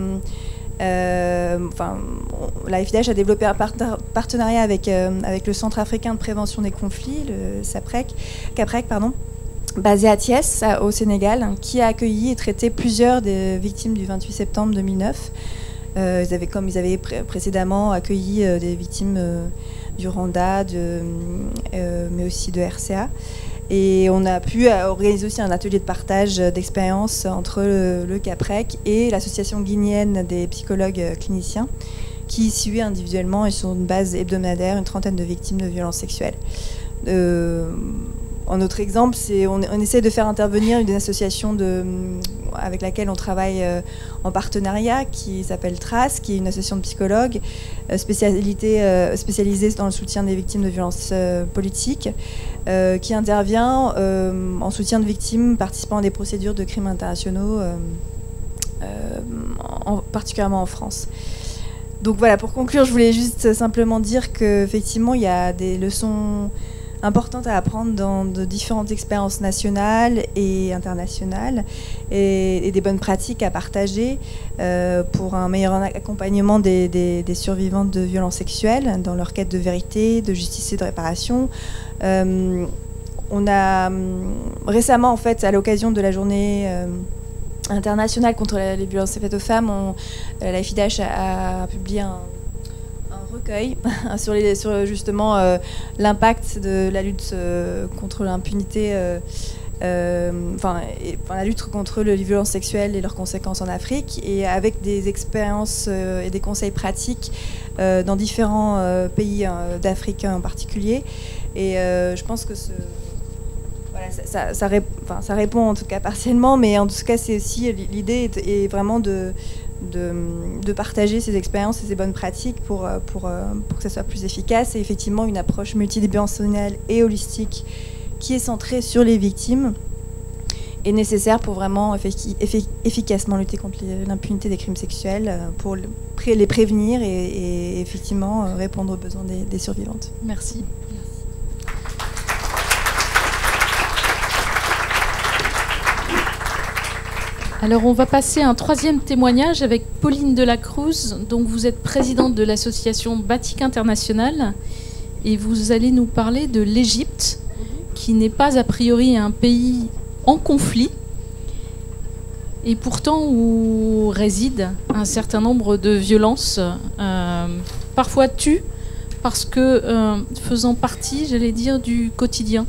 Euh, enfin, la F I D H a développé un partenariat avec, euh, avec le Centre africain de prévention des conflits, le SAPREC, CAPREC, pardon, basé à Thiès, au Sénégal, qui a accueilli et traité plusieurs des victimes du vingt-huit septembre deux mille neuf. Euh, ils avaient, comme ils avaient pré précédemment accueilli euh, des victimes euh, du Rwanda, de, euh, mais aussi de R C A. Et on a pu organiser aussi un atelier de partage d'expériences entre le, le CAPREC et l'association guinéenne des psychologues cliniciens, qui suit individuellement et sur une base hebdomadaire une trentaine de victimes de violences sexuelles. Euh, un autre exemple, c'est on, on essaie de faire intervenir une association de, avec laquelle on travaille euh, en partenariat, qui s'appelle Trace, qui est une association de psychologues euh, spécialité, euh, spécialisée dans le soutien des victimes de violences euh, politiques, euh, qui intervient euh, en soutien de victimes participant à des procédures de crimes internationaux, euh, euh, en, particulièrement en France. Donc voilà, pour conclure, je voulais juste simplement dire qu'effectivement, il y a des leçons importantes à apprendre dans de différentes expériences nationales et internationales, et, et des bonnes pratiques à partager euh, pour un meilleur accompagnement des, des, des survivantes de violences sexuelles dans leur quête de vérité, de justice et de réparation. Euh, on a récemment, en fait, à l'occasion de la journée euh, internationale contre les violences faites aux femmes, on, la F I D H a, a publié un recueil sur, les, sur justement euh, l'impact de la lutte euh, contre l'impunité, euh, euh, enfin, et, enfin la lutte contre les violences sexuelles et leurs conséquences en Afrique, et avec des expériences euh, et des conseils pratiques euh, dans différents euh, pays euh, d'Afrique en particulier. Et euh, je pense que ce, voilà, ça, ça, ça, rép, enfin, ça répond en tout cas partiellement, mais en tout cas c'est aussi l'idée est, est vraiment de De, de partager ces expériences et ces bonnes pratiques pour, pour, pour que ça soit plus efficace. Et effectivement, une approche multidimensionnelle et holistique qui est centrée sur les victimes est nécessaire pour vraiment effic efficacement lutter contre l'impunité des crimes sexuels, pour les prévenir et, et effectivement répondre aux besoins des, des survivantes. Merci. Alors on va passer à un troisième témoignage avec Pauline Delacruz. Donc vous êtes présidente de l'association Batik International et vous allez nous parler de l'Égypte, qui n'est pas a priori un pays en conflit, et pourtant où résident un certain nombre de violences, euh, parfois tues, parce que euh, faisant partie, j'allais dire, du quotidien.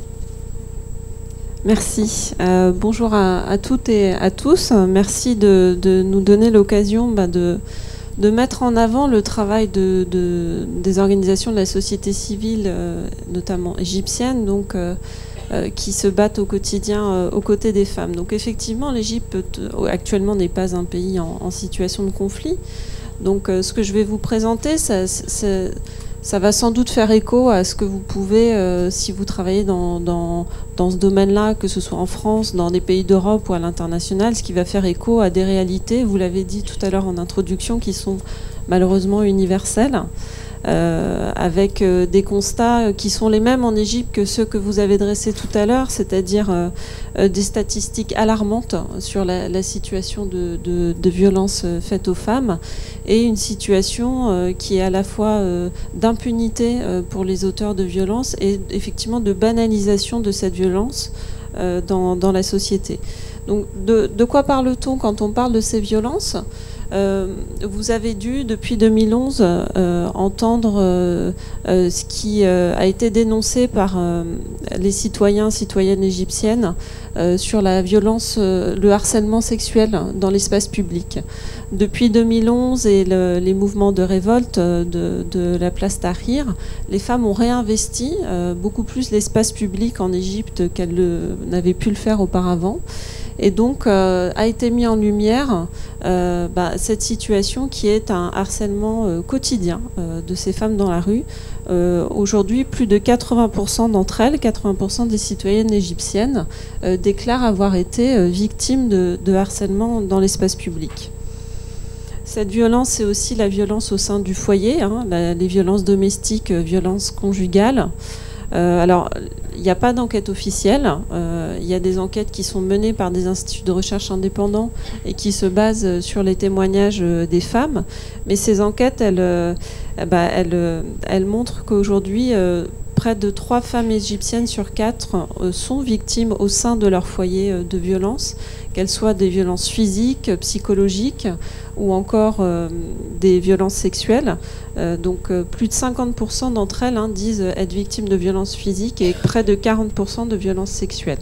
Merci. Euh, bonjour à, à toutes et à tous. Merci de, de nous donner l'occasion bah, de, de mettre en avant le travail de, de, des organisations de la société civile, euh, notamment égyptiennes, donc, euh, euh, qui se battent au quotidien euh, aux côtés des femmes. Donc effectivement, l'Égypte euh, actuellement n'est pas un pays en, en situation de conflit. Donc euh, ce que je vais vous présenter, ça, c'est... Ça va sans doute faire écho à ce que vous pouvez, euh, si vous travaillez dans, dans, dans ce domaine-là, que ce soit en France, dans des pays d'Europe ou à l'international, ce qui va faire écho à des réalités, vous l'avez dit tout à l'heure en introduction, qui sont malheureusement universelles, euh, avec euh, des constats qui sont les mêmes en Égypte que ceux que vous avez dressés tout à l'heure, c'est-à-dire euh, euh, des statistiques alarmantes sur la, la situation de, de, de violence faite aux femmes, et une situation euh, qui est à la fois euh, d'impunité euh, pour les auteurs de violences et effectivement de banalisation de cette violence euh, dans, dans la société. Donc de, de quoi parle-t-on quand on parle de ces violences ? Euh, vous avez dû, depuis deux mille onze, euh, entendre euh, euh, ce qui euh, a été dénoncé par euh, les citoyens, citoyennes égyptiennes euh, sur la violence, euh, le harcèlement sexuel dans l'espace public. Depuis deux mille onze et le, les mouvements de révolte de, de la place Tahrir, les femmes ont réinvesti euh, beaucoup plus l'espace public en Égypte qu'elles n'avaient pu le faire auparavant. Et donc euh, a été mis en lumière euh, bah, cette situation qui est un harcèlement euh, quotidien euh, de ces femmes dans la rue. Euh, Aujourd'hui, plus de quatre-vingts pour cent d'entre elles, quatre-vingts pour cent des citoyennes égyptiennes, euh, déclarent avoir été euh, victimes de, de harcèlement dans l'espace public. Cette violence, c'est aussi la violence au sein du foyer, hein, la, les violences domestiques, euh, violences conjugales. Euh, alors, il n'y a pas d'enquête officielle. Euh, il y a des enquêtes qui sont menées par des instituts de recherche indépendants et qui se basent sur les témoignages des femmes. Mais ces enquêtes, elles, euh, bah, elles, elles montrent qu'aujourd'hui, euh, près de trois femmes égyptiennes sur quatre euh, sont victimes au sein de leur foyer euh, de violences, qu'elles soient des violences physiques, psychologiques ou encore euh, des violences sexuelles. Euh, donc euh, plus de cinquante pour cent d'entre elles hein, disent être victimes de violences physiques et près de quarante pour cent de violences sexuelles.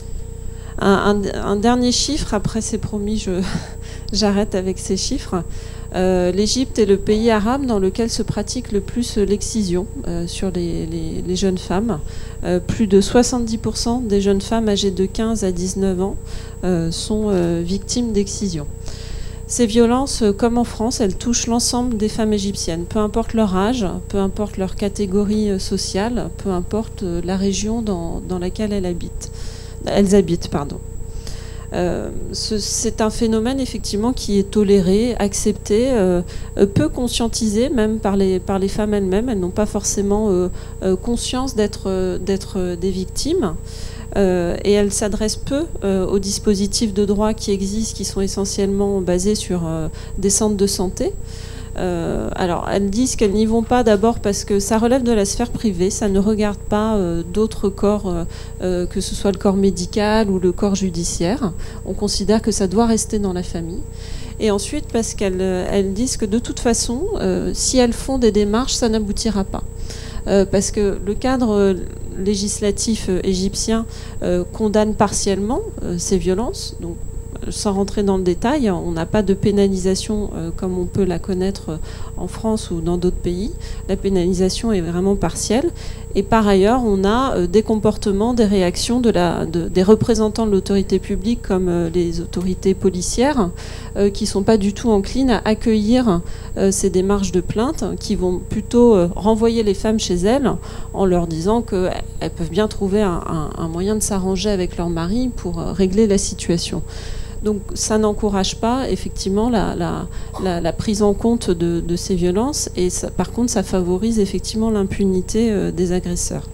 Un, un, un dernier chiffre, après c'est promis, je, j'arrête avec ces chiffres. Euh, L'Égypte est le pays arabe dans lequel se pratique le plus l'excision euh, sur les, les, les jeunes femmes. Euh, plus de soixante-dix pour cent des jeunes femmes âgées de quinze à dix-neuf ans euh, sont euh, victimes d'excision. Ces violences, comme en France, elles touchent l'ensemble des femmes égyptiennes, peu importe leur âge, peu importe leur catégorie sociale, peu importe la région dans, dans laquelle elles habitent. Elles habitent pardon. Euh, c'est un phénomène effectivement qui est toléré, accepté, euh, peu conscientisé même par les, par les femmes elles-mêmes. Elles n'ont pas forcément euh, euh, conscience d'être d'être des victimes. Euh, et elles s'adressent peu euh, aux dispositifs de droit qui existent, qui sont essentiellement basés sur euh, des centres de santé. Euh, alors, elles disent qu'elles n'y vont pas d'abord parce que ça relève de la sphère privée, ça ne regarde pas euh, d'autres corps, euh, euh, que ce soit le corps médical ou le corps judiciaire. On considère que ça doit rester dans la famille. Et ensuite, parce qu'elles elles disent que de toute façon, euh, si elles font des démarches, ça n'aboutira pas. Euh, parce que le cadre législatif égyptien euh, condamne partiellement euh, ces violences. Donc, sans rentrer dans le détail, on n'a pas de pénalisation euh, comme on peut la connaître euh, en France ou dans d'autres pays. La pénalisation est vraiment partielle. Et par ailleurs, on a euh, des comportements, des réactions de la, de, des représentants de l'autorité publique comme euh, les autorités policières euh, qui ne sont pas du tout enclines à accueillir euh, ces démarches de plainte, qui vont plutôt euh, renvoyer les femmes chez elles en leur disant qu'elles peuvent bien trouver un, un, un moyen de s'arranger avec leur mari pour euh, régler la situation. Donc ça n'encourage pas effectivement la, la, la, la prise en compte de, de ces violences et ça, par contre ça favorise effectivement l'impunité euh, des agresseurs.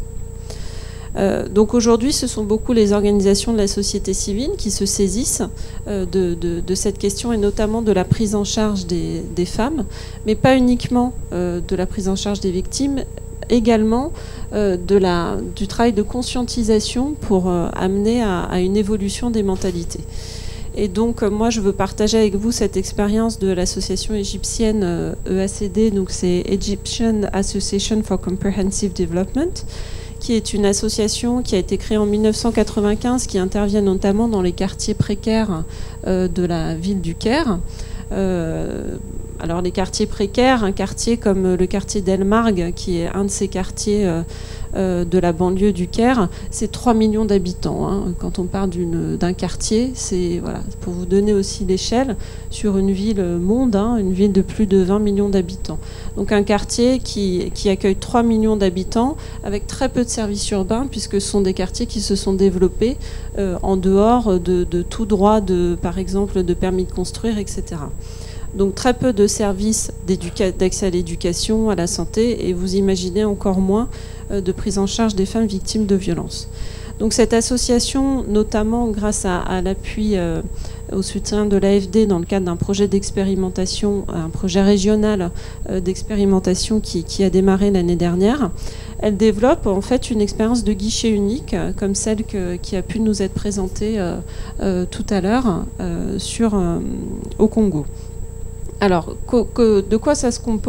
Euh, donc aujourd'hui ce sont beaucoup les organisations de la société civile qui se saisissent euh, de, de, de cette question et notamment de la prise en charge des, des femmes, mais pas uniquement euh, de la prise en charge des victimes. également euh, de la, du travail de conscientisation pour euh, amener à, à une évolution des mentalités. Et donc, euh, moi, je veux partager avec vous cette expérience de l'association égyptienne euh, E A C D, donc c'est Egyptian Association for Comprehensive Development, qui est une association qui a été créée en mille neuf cent quatre-vingt-quinze, qui intervient notamment dans les quartiers précaires euh, de la ville du Caire. Euh, alors, les quartiers précaires, un quartier comme le quartier d'El Marg, qui est un de ces quartiers euh, Euh, de la banlieue du Caire, c'est trois millions d'habitants. Hein. Quand on parle d'un quartier, c'est voilà, pour vous donner aussi l'échelle, sur une ville monde, hein, une ville de plus de vingt millions d'habitants. Donc un quartier qui, qui accueille trois millions d'habitants avec très peu de services urbains, puisque ce sont des quartiers qui se sont développés euh, en dehors de, de tout droit, de, par exemple, de permis de construire, et cetera. Donc très peu de services d'accès à l'éducation, à la santé, et vous imaginez encore moins euh, de prise en charge des femmes victimes de violences. Donc cette association, notamment grâce à, à l'appui euh, au soutien de l'A F D dans le cadre d'un projet d'expérimentation, un projet régional euh, d'expérimentation qui, qui a démarré l'année dernière, elle développe en fait une expérience de guichet unique, euh, comme celle que, qui a pu nous être présentée euh, euh, tout à l'heure euh, sur euh, au Congo. Alors, que, que, de quoi ça se compose ?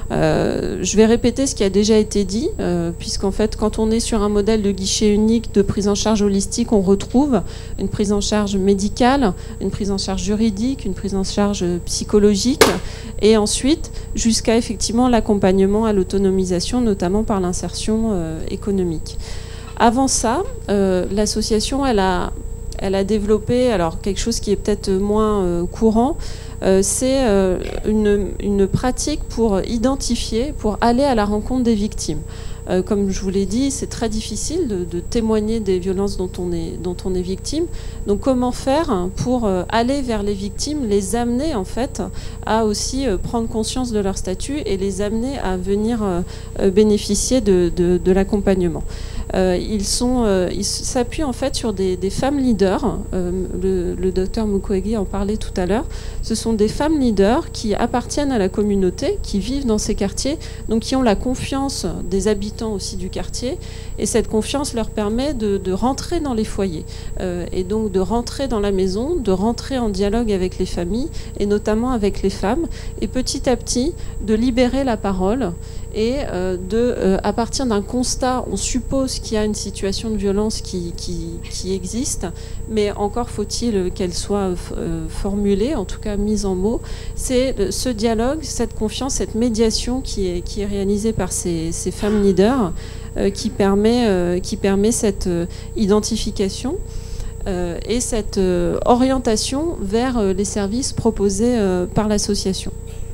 euh, Je vais répéter ce qui a déjà été dit, euh, puisqu'en fait, quand on est sur un modèle de guichet unique de prise en charge holistique, on retrouve une prise en charge médicale, une prise en charge juridique, une prise en charge psychologique, et ensuite, jusqu'à effectivement l'accompagnement à l'autonomisation, notamment par l'insertion euh, économique. Avant ça, euh, l'association, elle a, elle a développé alors, quelque chose qui est peut-être moins euh, courant, Euh, c'est euh, une, une pratique pour identifier, pour aller à la rencontre des victimes. Euh, comme je vous l'ai dit, c'est très difficile de, de témoigner des violences dont on est, dont on est victime. Donc comment faire pour euh, aller vers les victimes, les amener en fait à aussi euh, prendre conscience de leur statut et les amener à venir euh, bénéficier de, de, de l'accompagnement. Euh, ils sont, euh, ils s'appuient en fait sur des, des femmes leaders. Euh, le, le docteur Mukwege en parlait tout à l'heure. Ce sont des femmes leaders qui appartiennent à la communauté, qui vivent dans ces quartiers, donc qui ont la confiance des habitants aussi du quartier. Et cette confiance leur permet de, de rentrer dans les foyers euh, et donc de rentrer dans la maison, de rentrer en dialogue avec les familles et notamment avec les femmes. Et petit à petit, de libérer la parole. Et euh, de, euh, à partir d'un constat, on suppose qu'il y a une situation de violence qui, qui, qui existe, mais encore faut-il qu'elle soit euh, formulée, en tout cas mise en mots. C'est ce dialogue, cette confiance, cette médiation qui est, qui est réalisée par ces, ces femmes leaders euh, qui, permet, euh, qui permet cette euh, identification euh, et cette euh, orientation vers euh, les services proposés euh, par l'association.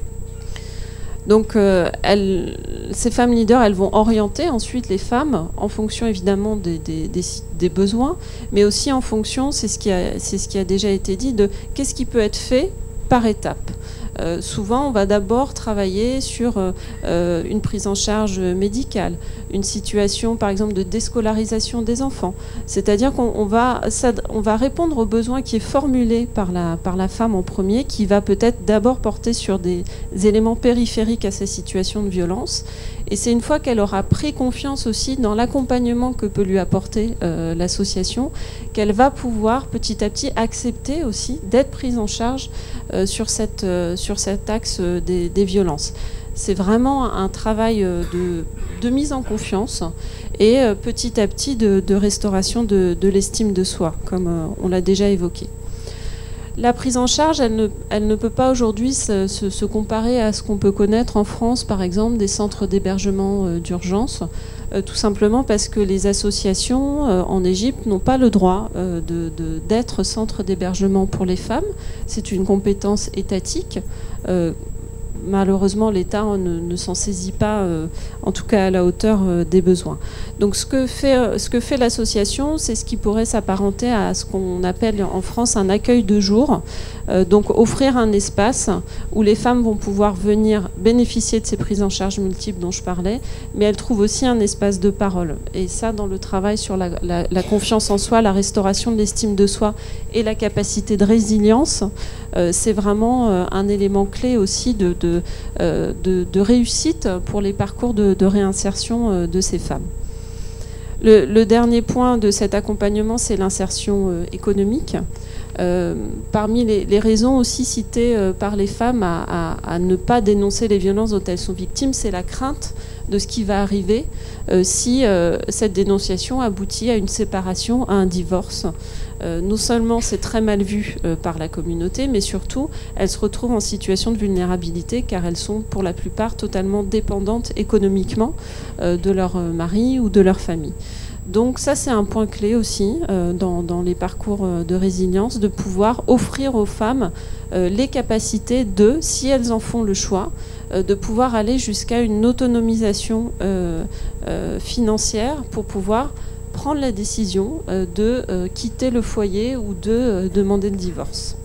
Donc, euh, elles, ces femmes leaders, elles vont orienter ensuite les femmes en fonction évidemment des, des, des, des besoins, mais aussi en fonction, c'est ce qui a, c'est ce qui a déjà été dit, de qu'est-ce qui peut être fait par étapes. Euh, souvent, on va d'abord travailler sur euh, une prise en charge médicale, une situation, par exemple, de déscolarisation des enfants. C'est-à-dire qu'on on va, ça, on va répondre aux besoins qui est formulé par la, par la femme en premier, qui va peut-être d'abord porter sur des éléments périphériques à sa situation de violence. Et c'est une fois qu'elle aura pris confiance aussi dans l'accompagnement que peut lui apporter euh, l'association, qu'elle va pouvoir petit à petit accepter aussi d'être prise en charge euh, sur, cette, euh, sur cet axe euh, des, des violences. C'est vraiment un travail euh, de, de mise en confiance et euh, petit à petit de, de restauration de, de l'estime de soi, comme euh, on l'a déjà évoqué. La prise en charge, elle ne, elle ne peut pas aujourd'hui se, se, se comparer à ce qu'on peut connaître en France, par exemple, des centres d'hébergement euh, d'urgence, euh, tout simplement parce que les associations euh, en Égypte n'ont pas le droit euh, de, de, d'être centre d'hébergement pour les femmes. C'est une compétence étatique. Euh, Malheureusement, l'État ne, ne s'en saisit pas, euh, en tout cas à la hauteur euh, des besoins. Donc ce que fait, euh, ce que fait l'association, c'est ce qui pourrait s'apparenter à ce qu'on appelle en France un accueil de jour. Euh, donc offrir un espace où les femmes vont pouvoir venir bénéficier de ces prises en charge multiples dont je parlais, mais elles trouvent aussi un espace de parole. Et ça, dans le travail sur la, la, la confiance en soi, la restauration de l'estime de soi et la capacité de résilience, euh, c'est vraiment euh, un élément clé aussi de, de de, euh, de, de réussite pour les parcours de, de réinsertion euh, de ces femmes. Le, le dernier point de cet accompagnement, c'est l'insertion euh, économique. Euh, parmi les, les raisons aussi citées euh, par les femmes à, à, à ne pas dénoncer les violences dont elles sont victimes, c'est la crainte de ce qui va arriver euh, si euh, cette dénonciation aboutit à une séparation, à un divorce. Euh, non seulement c'est très mal vu euh, par la communauté, mais surtout elles se retrouvent en situation de vulnérabilité car elles sont pour la plupart totalement dépendantes économiquement euh, de leur mari ou de leur famille. Donc ça, c'est un point clé aussi euh, dans, dans les parcours de résilience, de pouvoir offrir aux femmes euh, les capacités de, si elles en font le choix, euh, de pouvoir aller jusqu'à une autonomisation euh, euh, financière pour pouvoir prendre la décision euh, de euh, quitter le foyer ou de euh, demander le divorce.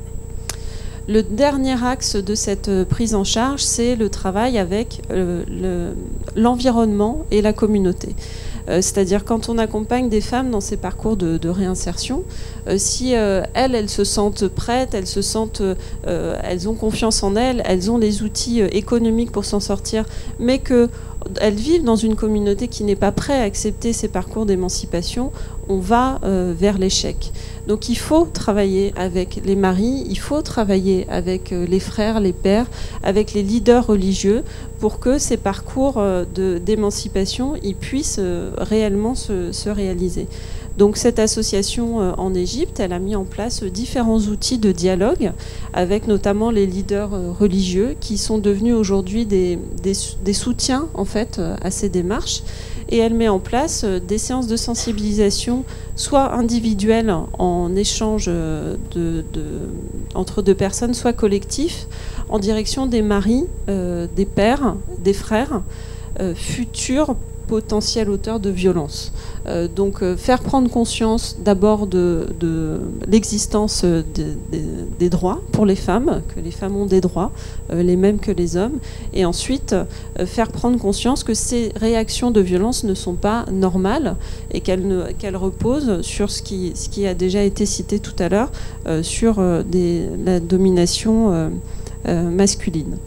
Le dernier axe de cette prise en charge, c'est le travail avec euh, le, l'environnement et la communauté. Euh, c'est-à-dire quand on accompagne des femmes dans ces parcours de, de réinsertion, euh, si euh, elles, elles se sentent prêtes, elles se sentent, euh, elles ont confiance en elles, elles ont les outils euh, économiques pour s'en sortir, mais qu'elles vivent dans une communauté qui n'est pas prête à accepter ces parcours d'émancipation, on va euh, vers l'échec. Donc il faut travailler avec les maris, il faut travailler avec euh, les frères, les pères, avec les leaders religieux pour que ces parcours euh, de, d'émancipation ils puissent euh, réellement se, se réaliser. Donc cette association euh, en Égypte, elle a mis en place euh, différents outils de dialogue avec notamment les leaders euh, religieux qui sont devenus aujourd'hui des, des, des soutiens en fait euh, à ces démarches. Et elle met en place des séances de sensibilisation, soit individuelles en échange de, de, entre deux personnes, soit collectifs, en direction des maris, euh, des pères, des frères, euh, futurs potentiels auteurs de violences. Euh, donc euh, faire prendre conscience d'abord de, de l'existence de, de, des droits pour les femmes, que les femmes ont des droits, euh, les mêmes que les hommes, et ensuite euh, faire prendre conscience que ces réactions de violence ne sont pas normales et qu'elles, ne, qu'elles reposent sur ce qui, ce qui a déjà été cité tout à l'heure, euh, sur euh, des, la domination euh, euh, masculine.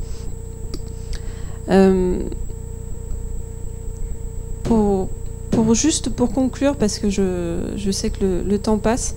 Euh, Pour, pour juste pour conclure, parce que je, je sais que le, le temps passe,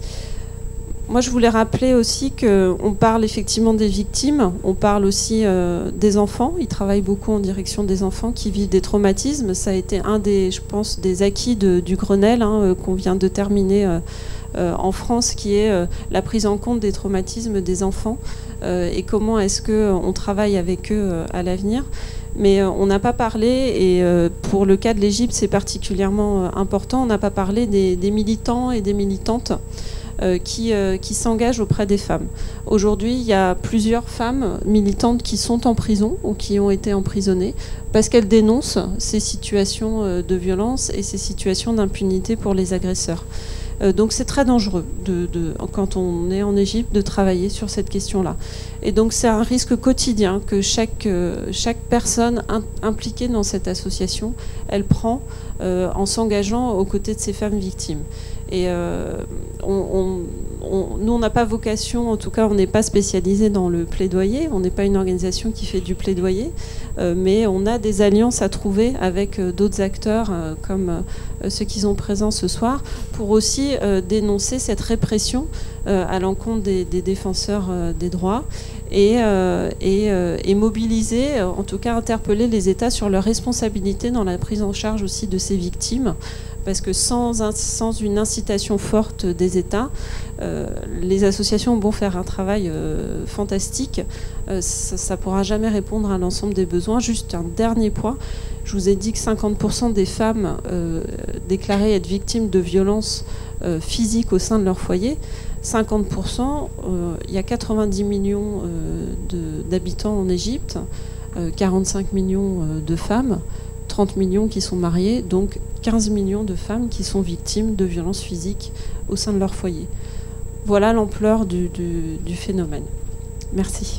moi je voulais rappeler aussi qu'on parle effectivement des victimes, on parle aussi euh, des enfants, ils travaillent beaucoup en direction des enfants qui vivent des traumatismes, ça a été un des, je pense, des acquis de, du Grenelle hein, qu'on vient de terminer euh, euh, en France, qui est euh, la prise en compte des traumatismes des enfants euh, et comment est-ce qu'on travaille avec eux euh, à l'avenir. Mais euh, on n'a pas parlé, et euh, pour le cas de l'Égypte, c'est particulièrement euh, important, on n'a pas parlé des, des militants et des militantes euh, qui, euh, qui s'engagent auprès des femmes. Aujourd'hui, il y a plusieurs femmes militantes qui sont en prison ou qui ont été emprisonnées parce qu'elles dénoncent ces situations euh, de violence et ces situations d'impunité pour les agresseurs. Euh, donc c'est très dangereux de, de, quand on est en Égypte de travailler sur cette question-là. Et donc c'est un risque quotidien que chaque, euh, chaque personne in, impliquée dans cette association, elle prend euh, en s'engageant aux côtés de ces femmes victimes. Et euh, on, on, on, nous, on n'a pas vocation, en tout cas, on n'est pas spécialisé dans le plaidoyer, on n'est pas une organisation qui fait du plaidoyer, euh, mais on a des alliances à trouver avec euh, d'autres acteurs, euh, comme euh, ceux qui sont présents ce soir, pour aussi euh, dénoncer cette répression euh, à l'encontre des, des défenseurs euh, des droits et, euh, et, euh, et mobiliser, en tout cas interpeller les États sur leur responsabilité dans la prise en charge aussi de ces victimes. Parce que sans, un, sans une incitation forte des États, euh, les associations vont faire un travail euh, fantastique. Euh, ça ne pourra jamais répondre à l'ensemble des besoins. Juste un dernier point. Je vous ai dit que cinquante pour cent des femmes euh, déclaraient être victimes de violences euh, physiques au sein de leur foyer. cinquante pour cent, euh, il y a quatre-vingt-dix millions euh, de, d'habitants en Égypte, euh, quarante-cinq millions euh, de femmes, trente millions qui sont mariées, donc quinze millions de femmes qui sont victimes de violences physiques au sein de leur foyer. Voilà l'ampleur du, du, du phénomène. Merci.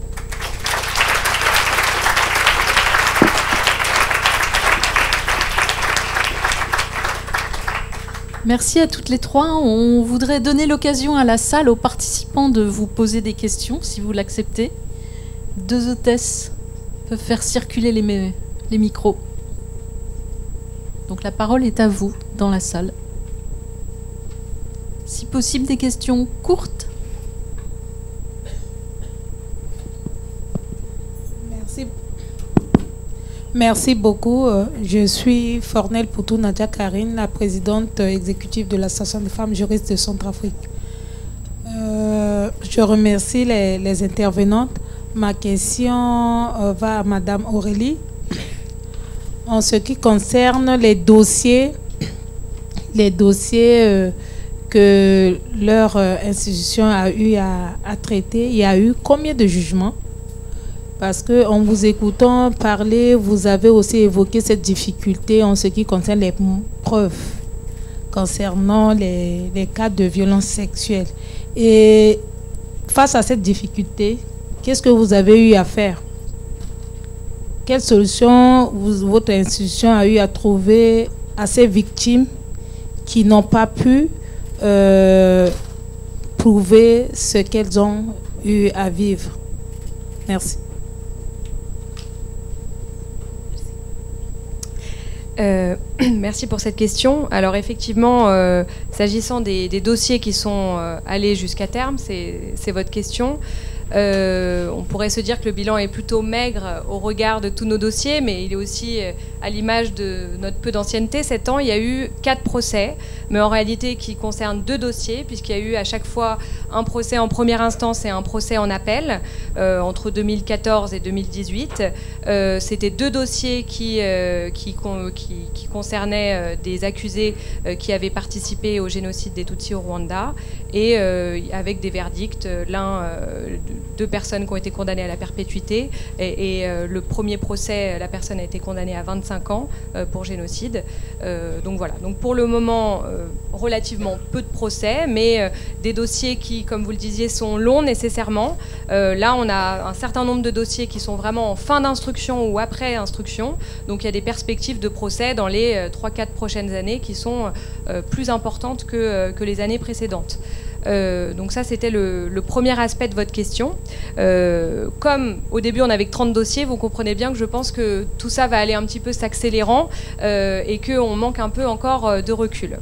Merci à toutes les trois. On voudrait donner l'occasion à la salle, aux participants, de vous poser des questions, si vous l'acceptez. Deux hôtesses peuvent faire circuler les, les micros. Donc la parole est à vous dans la salle. Si possible, des questions courtes. Merci. Merci beaucoup. Je suis Fornel Poutou Nadia Karine, la présidente exécutive de l'Association des femmes juristes de Centrafrique. Euh, je remercie les, les intervenantes. Ma question euh, va à Madame Aurélie. En ce qui concerne les dossiers, les dossiers euh, que leur euh, institution a eu à, à traiter, il y a eu combien de jugements? Parce qu'en vous écoutant parler, vous avez aussi évoqué cette difficulté en ce qui concerne les preuves concernant les, les cas de violence sexuelle. Et face à cette difficulté, qu'est-ce que vous avez eu à faire? Quelle solution vous, votre institution a eu à trouver à ces victimes qui n'ont pas pu euh, prouver ce qu'elles ont eu à vivre? Merci. Euh, merci pour cette question. Alors effectivement, euh, s'agissant des, des dossiers qui sont euh, allés jusqu'à terme, c'est votre question. Euh, on pourrait se dire que le bilan est plutôt maigre au regard de tous nos dossiers, mais il est aussi euh, à l'image de notre peu d'ancienneté. Sept ans, il y a eu quatre procès, mais en réalité qui concernent deux dossiers, puisqu'il y a eu à chaque fois un procès en première instance et un procès en appel euh, entre deux mille quatorze et deux mille dix-huit. Euh, C'était deux dossiers qui, euh, qui, qui, qui concernaient euh, des accusés euh, qui avaient participé au génocide des Tutsis au Rwanda, et euh, avec des verdicts, l'un euh, deux personnes qui ont été condamnées à la perpétuité, et, et euh, le premier procès, la personne a été condamnée à vingt-cinq ans euh, pour génocide. Euh, donc voilà, donc pour le moment, euh, relativement peu de procès, mais euh, des dossiers qui, comme vous le disiez, sont longs nécessairement. Euh, là, on a un certain nombre de dossiers qui sont vraiment en fin d'instruction ou après instruction, donc il y a des perspectives de procès dans les euh, trois quatre prochaines années qui sont euh, plus importantes que, euh, que les années précédentes. Euh, donc ça, c'était le, le premier aspect de votre question. Euh, comme au début, on avait que trente dossiers, vous comprenez bien que je pense que tout ça va aller un petit peu s'accélérant euh, et qu'on manque un peu encore de recul.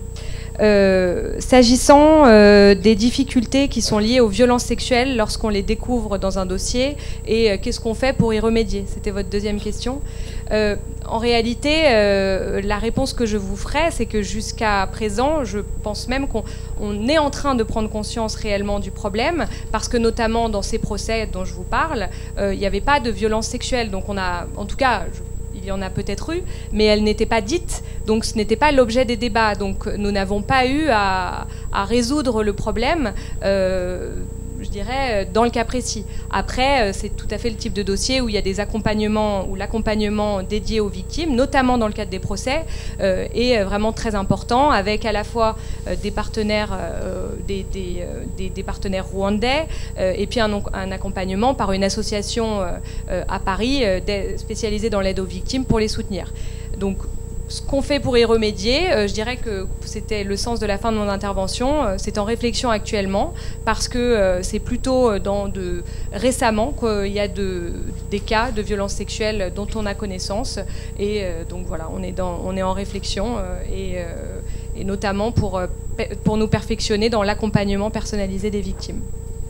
Euh, S'agissant euh, des difficultés qui sont liées aux violences sexuelles lorsqu'on les découvre dans un dossier, et euh, qu'est-ce qu'on fait pour y remédier? C'était votre deuxième question. Euh, en réalité, euh, la réponse que je vous ferai, c'est que jusqu'à présent, je pense même qu'on on est en train de prendre conscience réellement du problème, parce que notamment dans ces procès dont je vous parle, euh, il n'y avait pas de violence sexuelle. Donc on a, en tout cas, je, il y en a peut-être eu, mais elles n'étaient pas dites, donc ce n'était pas l'objet des débats. Donc nous n'avons pas eu à, à résoudre le problème, euh, je dirais, dans le cas précis. Après, c'est tout à fait le type de dossier où il y a des accompagnements, où l'accompagnement dédié aux victimes, notamment dans le cadre des procès, euh, est vraiment très important, avec à la fois euh, des partenaires, euh, des, des, euh, des, des partenaires rwandais, euh, et puis un, un accompagnement par une association euh, à Paris euh, spécialisée dans l'aide aux victimes pour les soutenir. Donc, ce qu'on fait pour y remédier, euh, je dirais que c'était le sens de la fin de mon intervention, euh, c'est en réflexion actuellement, parce que euh, c'est plutôt dans de, récemment qu'il y a de, des cas de violences sexuelles dont on a connaissance, et euh, donc voilà, on est, dans, on est en réflexion, euh, et, euh, et notamment pour, euh, pour nous perfectionner dans l'accompagnement personnalisé des victimes.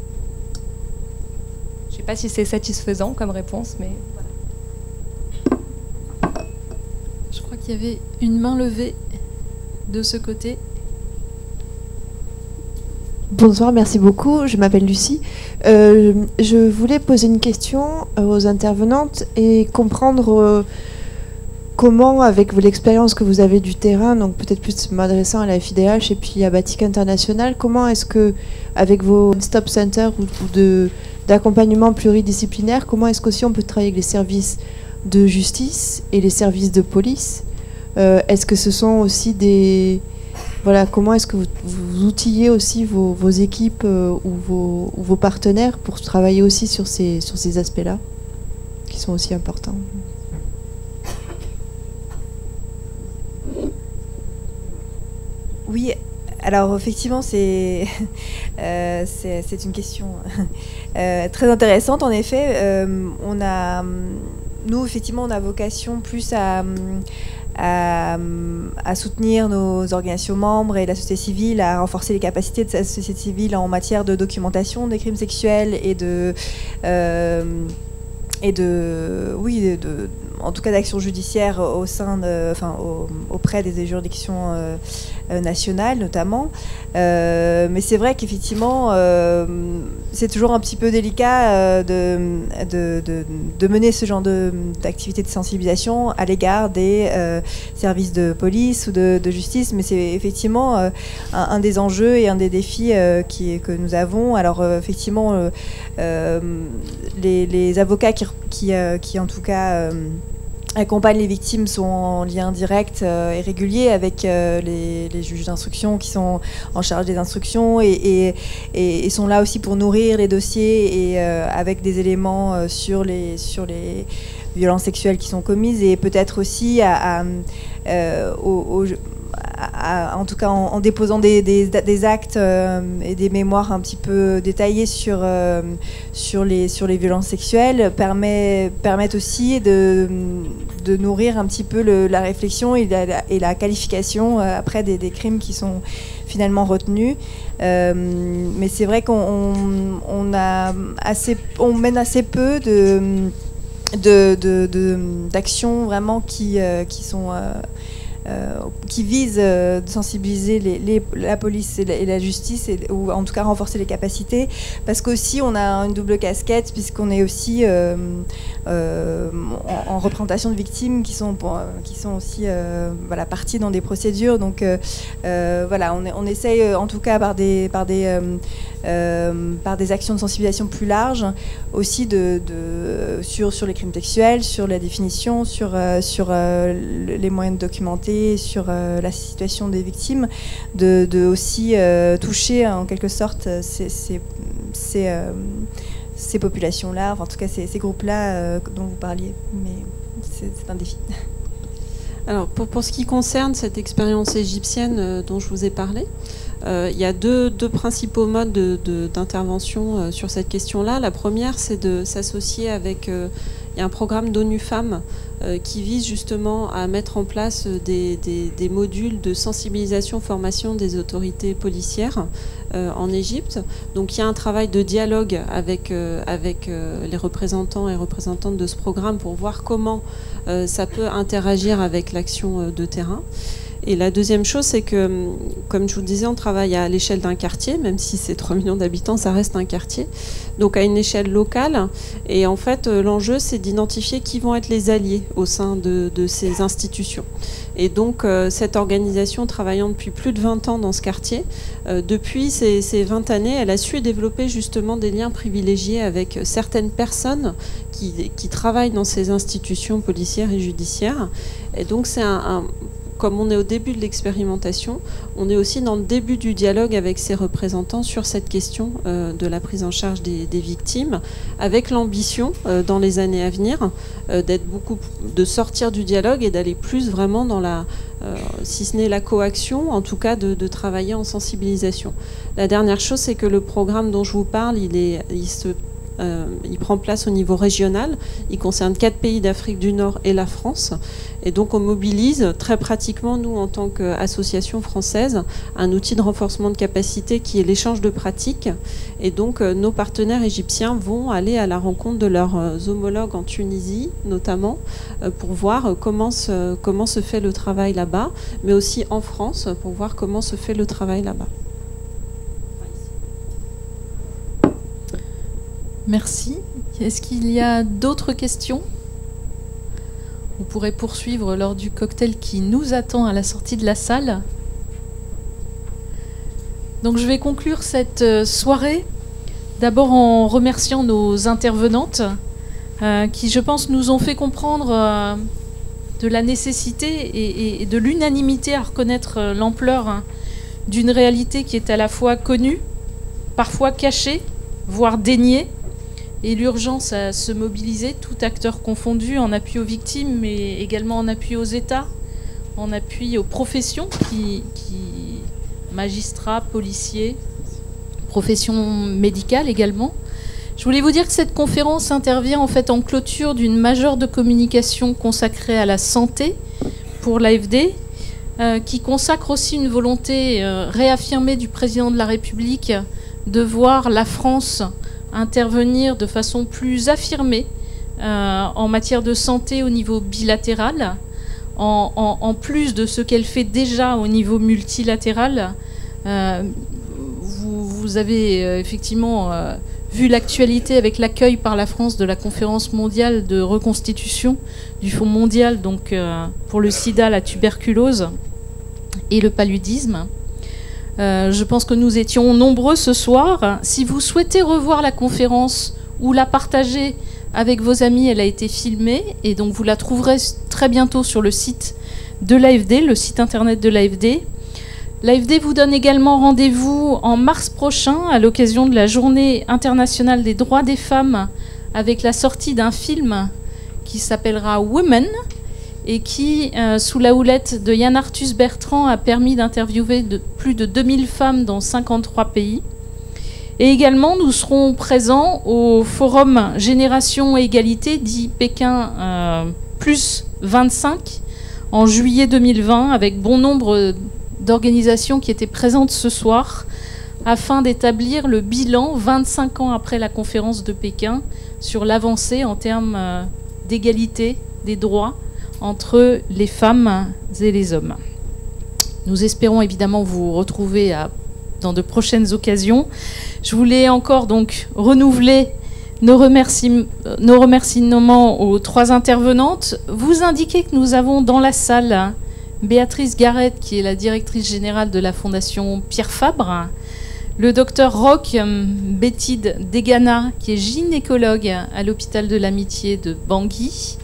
Je ne sais pas si c'est satisfaisant comme réponse, mais... Il y avait une main levée de ce côté. Bonsoir, merci beaucoup. Je m'appelle Lucie. Euh, je voulais poser une question aux intervenantes et comprendre euh, comment, avec l'expérience que vous avez du terrain, donc peut-être plus m'adressant à la F I D H et puis à Batik International, comment est-ce que, avec vos stop centers ou, ou de d'accompagnement pluridisciplinaire, comment est-ce qu'aussi on peut travailler avec les services de justice et les services de police? Euh, est-ce que ce sont aussi des... Voilà, comment est-ce que vous, vous outillez aussi vos, vos équipes euh, ou, vos, ou vos partenaires pour travailler aussi sur ces, sur ces aspects-là, qui sont aussi importants? Oui, alors effectivement, c'est euh, c'est une question euh, très intéressante. En effet, euh, on a... nous, effectivement, on a vocation plus à, à, à soutenir nos organisations membres et la société civile, à renforcer les capacités de la société civile en matière de documentation des crimes sexuels et de... Euh, et de, oui, de, en tout cas d'action judiciaire au sein de, enfin, au, auprès des juridictions euh, nationales notamment. Euh, mais c'est vrai qu'effectivement, euh, c'est toujours un petit peu délicat euh, de, de, de, de mener ce genre d'activité de, de sensibilisation à l'égard des euh, services de police ou de, de justice. Mais c'est effectivement euh, un, un des enjeux et un des défis euh, qui, que nous avons. Alors euh, effectivement, euh, euh, les, les avocats qui Qui, euh, qui en tout cas euh, accompagnent les victimes sont en lien direct euh, et régulier avec euh, les, les juges d'instruction qui sont en charge des instructions et, et, et, et sont là aussi pour nourrir les dossiers et euh, avec des éléments euh, sur, les, sur les violences sexuelles qui sont commises et peut-être aussi à, à, euh, aux, aux À, en tout cas en, en déposant des, des, des actes euh, et des mémoires un petit peu détaillés sur, euh, sur, les, sur les violences sexuelles permet, permettent aussi de, de nourrir un petit peu le, la réflexion et la, et la qualification euh, après des, des crimes qui sont finalement retenus. Euh, mais c'est vrai qu'on on, on a assez, on mène assez peu de, de, de, de, d'actions vraiment qui, euh, qui sont... Euh, Euh, qui vise euh, de sensibiliser les, les, la police et la, et la justice, et, ou en tout cas renforcer les capacités, parce qu'aussi on a une double casquette, puisqu'on est aussi euh, euh, en, en représentation de victimes qui sont, pour, qui sont aussi euh, voilà, parties dans des procédures. Donc euh, euh, voilà, on, on essaye en tout cas par des, par des, euh, euh, par des actions de sensibilisation plus larges, aussi de, de, sur, sur les crimes sexuels, sur la définition, sur, euh, sur euh, les moyens de documenter, sur euh, la situation des victimes, de, de aussi euh, toucher en quelque sorte ces, ces, ces, euh, ces populations-là, enfin, en tout cas ces, ces groupes-là euh, dont vous parliez. Mais c'est un défi. Alors pour, pour ce qui concerne cette expérience égyptienne euh, dont je vous ai parlé, euh, il y a deux, deux principaux modes d'intervention de, de, euh, sur cette question-là. La première, c'est de s'associer avec... Euh, il y a un programme d'ONU Femmes euh, qui vise justement à mettre en place des, des, des modules de sensibilisation, formation des autorités policières euh, en Égypte. Donc il y a un travail de dialogue avec, euh, avec euh, les représentants et représentantes de ce programme pour voir comment euh, ça peut interagir avec l'action de terrain. Et la deuxième chose, c'est que, comme je vous le disais, on travaille à l'échelle d'un quartier, même si c'est trois millions d'habitants, ça reste un quartier, donc à une échelle locale. Et en fait, l'enjeu, c'est d'identifier qui vont être les alliés au sein de, de ces institutions. Et donc, euh, cette organisation, travaillant depuis plus de vingt ans dans ce quartier, euh, depuis ces, ces vingt années, elle a su développer justement des liens privilégiés avec certaines personnes qui, qui travaillent dans ces institutions policières et judiciaires. Et donc, c'est un... un Comme on est au début de l'expérimentation, on est aussi dans le début du dialogue avec ses représentants sur cette question euh, de la prise en charge des, des victimes, avec l'ambition euh, dans les années à venir euh, d'être beaucoup, de sortir du dialogue et d'aller plus vraiment dans la, euh, si ce n'est la coaction, en tout cas de, de travailler en sensibilisation. La dernière chose, c'est que le programme dont je vous parle, il est, il se Euh, il prend place au niveau régional. Il concerne quatre pays d'Afrique du Nord et la France. Et donc on mobilise très pratiquement, nous en tant qu'association française, un outil de renforcement de capacité qui est l'échange de pratiques. Et donc euh, nos partenaires égyptiens vont aller à la rencontre de leurs euh, homologues en Tunisie, notamment, euh, pour voir euh, comment, se, comment se fait le travail là-bas, mais aussi en France, pour voir comment se fait le travail là-bas. Merci. Est-ce qu'il y a d'autres questions? Vous pourrez poursuivre lors du cocktail qui nous attend à la sortie de la salle. Donc je vais conclure cette soirée, d'abord en remerciant nos intervenantes, euh, qui je pense nous ont fait comprendre euh, de la nécessité et, et de l'unanimité à reconnaître euh, l'ampleur hein, d'une réalité qui est à la fois connue, parfois cachée, voire déniée, et l'urgence à se mobiliser, tout acteur confondu, en appui aux victimes, mais également en appui aux États, en appui aux professions, qui, qui magistrats, policiers, professions médicales également. Je voulais vous dire que cette conférence intervient en fait en clôture d'une majeure de communication consacrée à la santé pour l'A F D, euh, qui consacre aussi une volonté euh, réaffirmée du président de la République de voir la France intervenir de façon plus affirmée euh, en matière de santé au niveau bilatéral, en, en, en plus de ce qu'elle fait déjà au niveau multilatéral. Euh, vous, vous avez euh, effectivement euh, vu l'actualité avec l'accueil par la France de la conférence mondiale de reconstitution du Fonds mondial donc, euh, pour le sida, la tuberculose et le paludisme. Euh, je pense que nous étions nombreux ce soir. Si vous souhaitez revoir la conférence ou la partager avec vos amis, elle a été filmée et donc vous la trouverez très bientôt sur le site de l'A F D, le site internet de l'A F D. L'A F D vous donne également rendez-vous en mars prochain à l'occasion de la Journée internationale des droits des femmes avec la sortie d'un film qui s'appellera Women et qui, euh, sous la houlette de Yann Arthus Bertrand, a permis d'interviewer de plus de deux mille femmes dans cinquante-trois pays. Et également, nous serons présents au Forum Génération et Égalité, dit Pékin euh, plus vingt-cinq, en juillet deux mille vingt, avec bon nombre d'organisations qui étaient présentes ce soir, afin d'établir le bilan, vingt-cinq ans après la conférence de Pékin, sur l'avancée en termes euh, d'égalité des droits entre les femmes et les hommes. Nous espérons évidemment vous retrouver à, dans de prochaines occasions. Je voulais encore donc renouveler nos, remercie, nos remerciements aux trois intervenantes. Vous indiquer que nous avons dans la salle Béatrice Garrett, qui est la directrice générale de la Fondation Pierre Fabre, le docteur Roch Bétide Degana, qui est gynécologue à l'hôpital de l'Amitié de Bangui,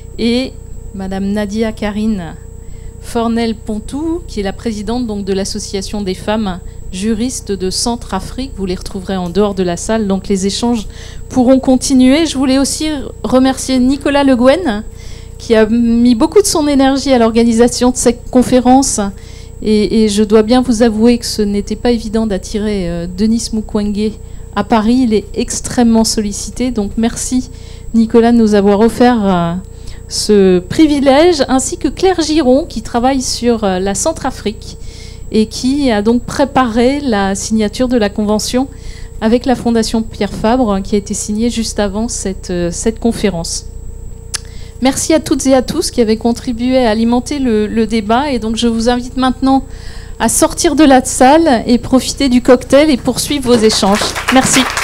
et Madame Nadia Karine Fornel-Pontou, qui est la présidente donc, de l'Association des femmes juristes de Centrafrique. Vous les retrouverez en dehors de la salle, donc les échanges pourront continuer. Je voulais aussi remercier Nicolas Le Guen, qui a mis beaucoup de son énergie à l'organisation de cette conférence. Et, et je dois bien vous avouer que ce n'était pas évident d'attirer euh, Denis Mukwege à Paris. Il est extrêmement sollicité. Donc merci Nicolas de nous avoir offert euh, ce privilège, ainsi que Claire Giron, qui travaille sur euh, la Centrafrique et qui a donc préparé la signature de la convention avec la Fondation Pierre Fabre, qui a été signée juste avant cette, euh, cette conférence. Merci à toutes et à tous qui avaient contribué à alimenter le, le débat. Et donc, je vous invite maintenant à sortir de la salle et profiter du cocktail et poursuivre vos échanges. Merci.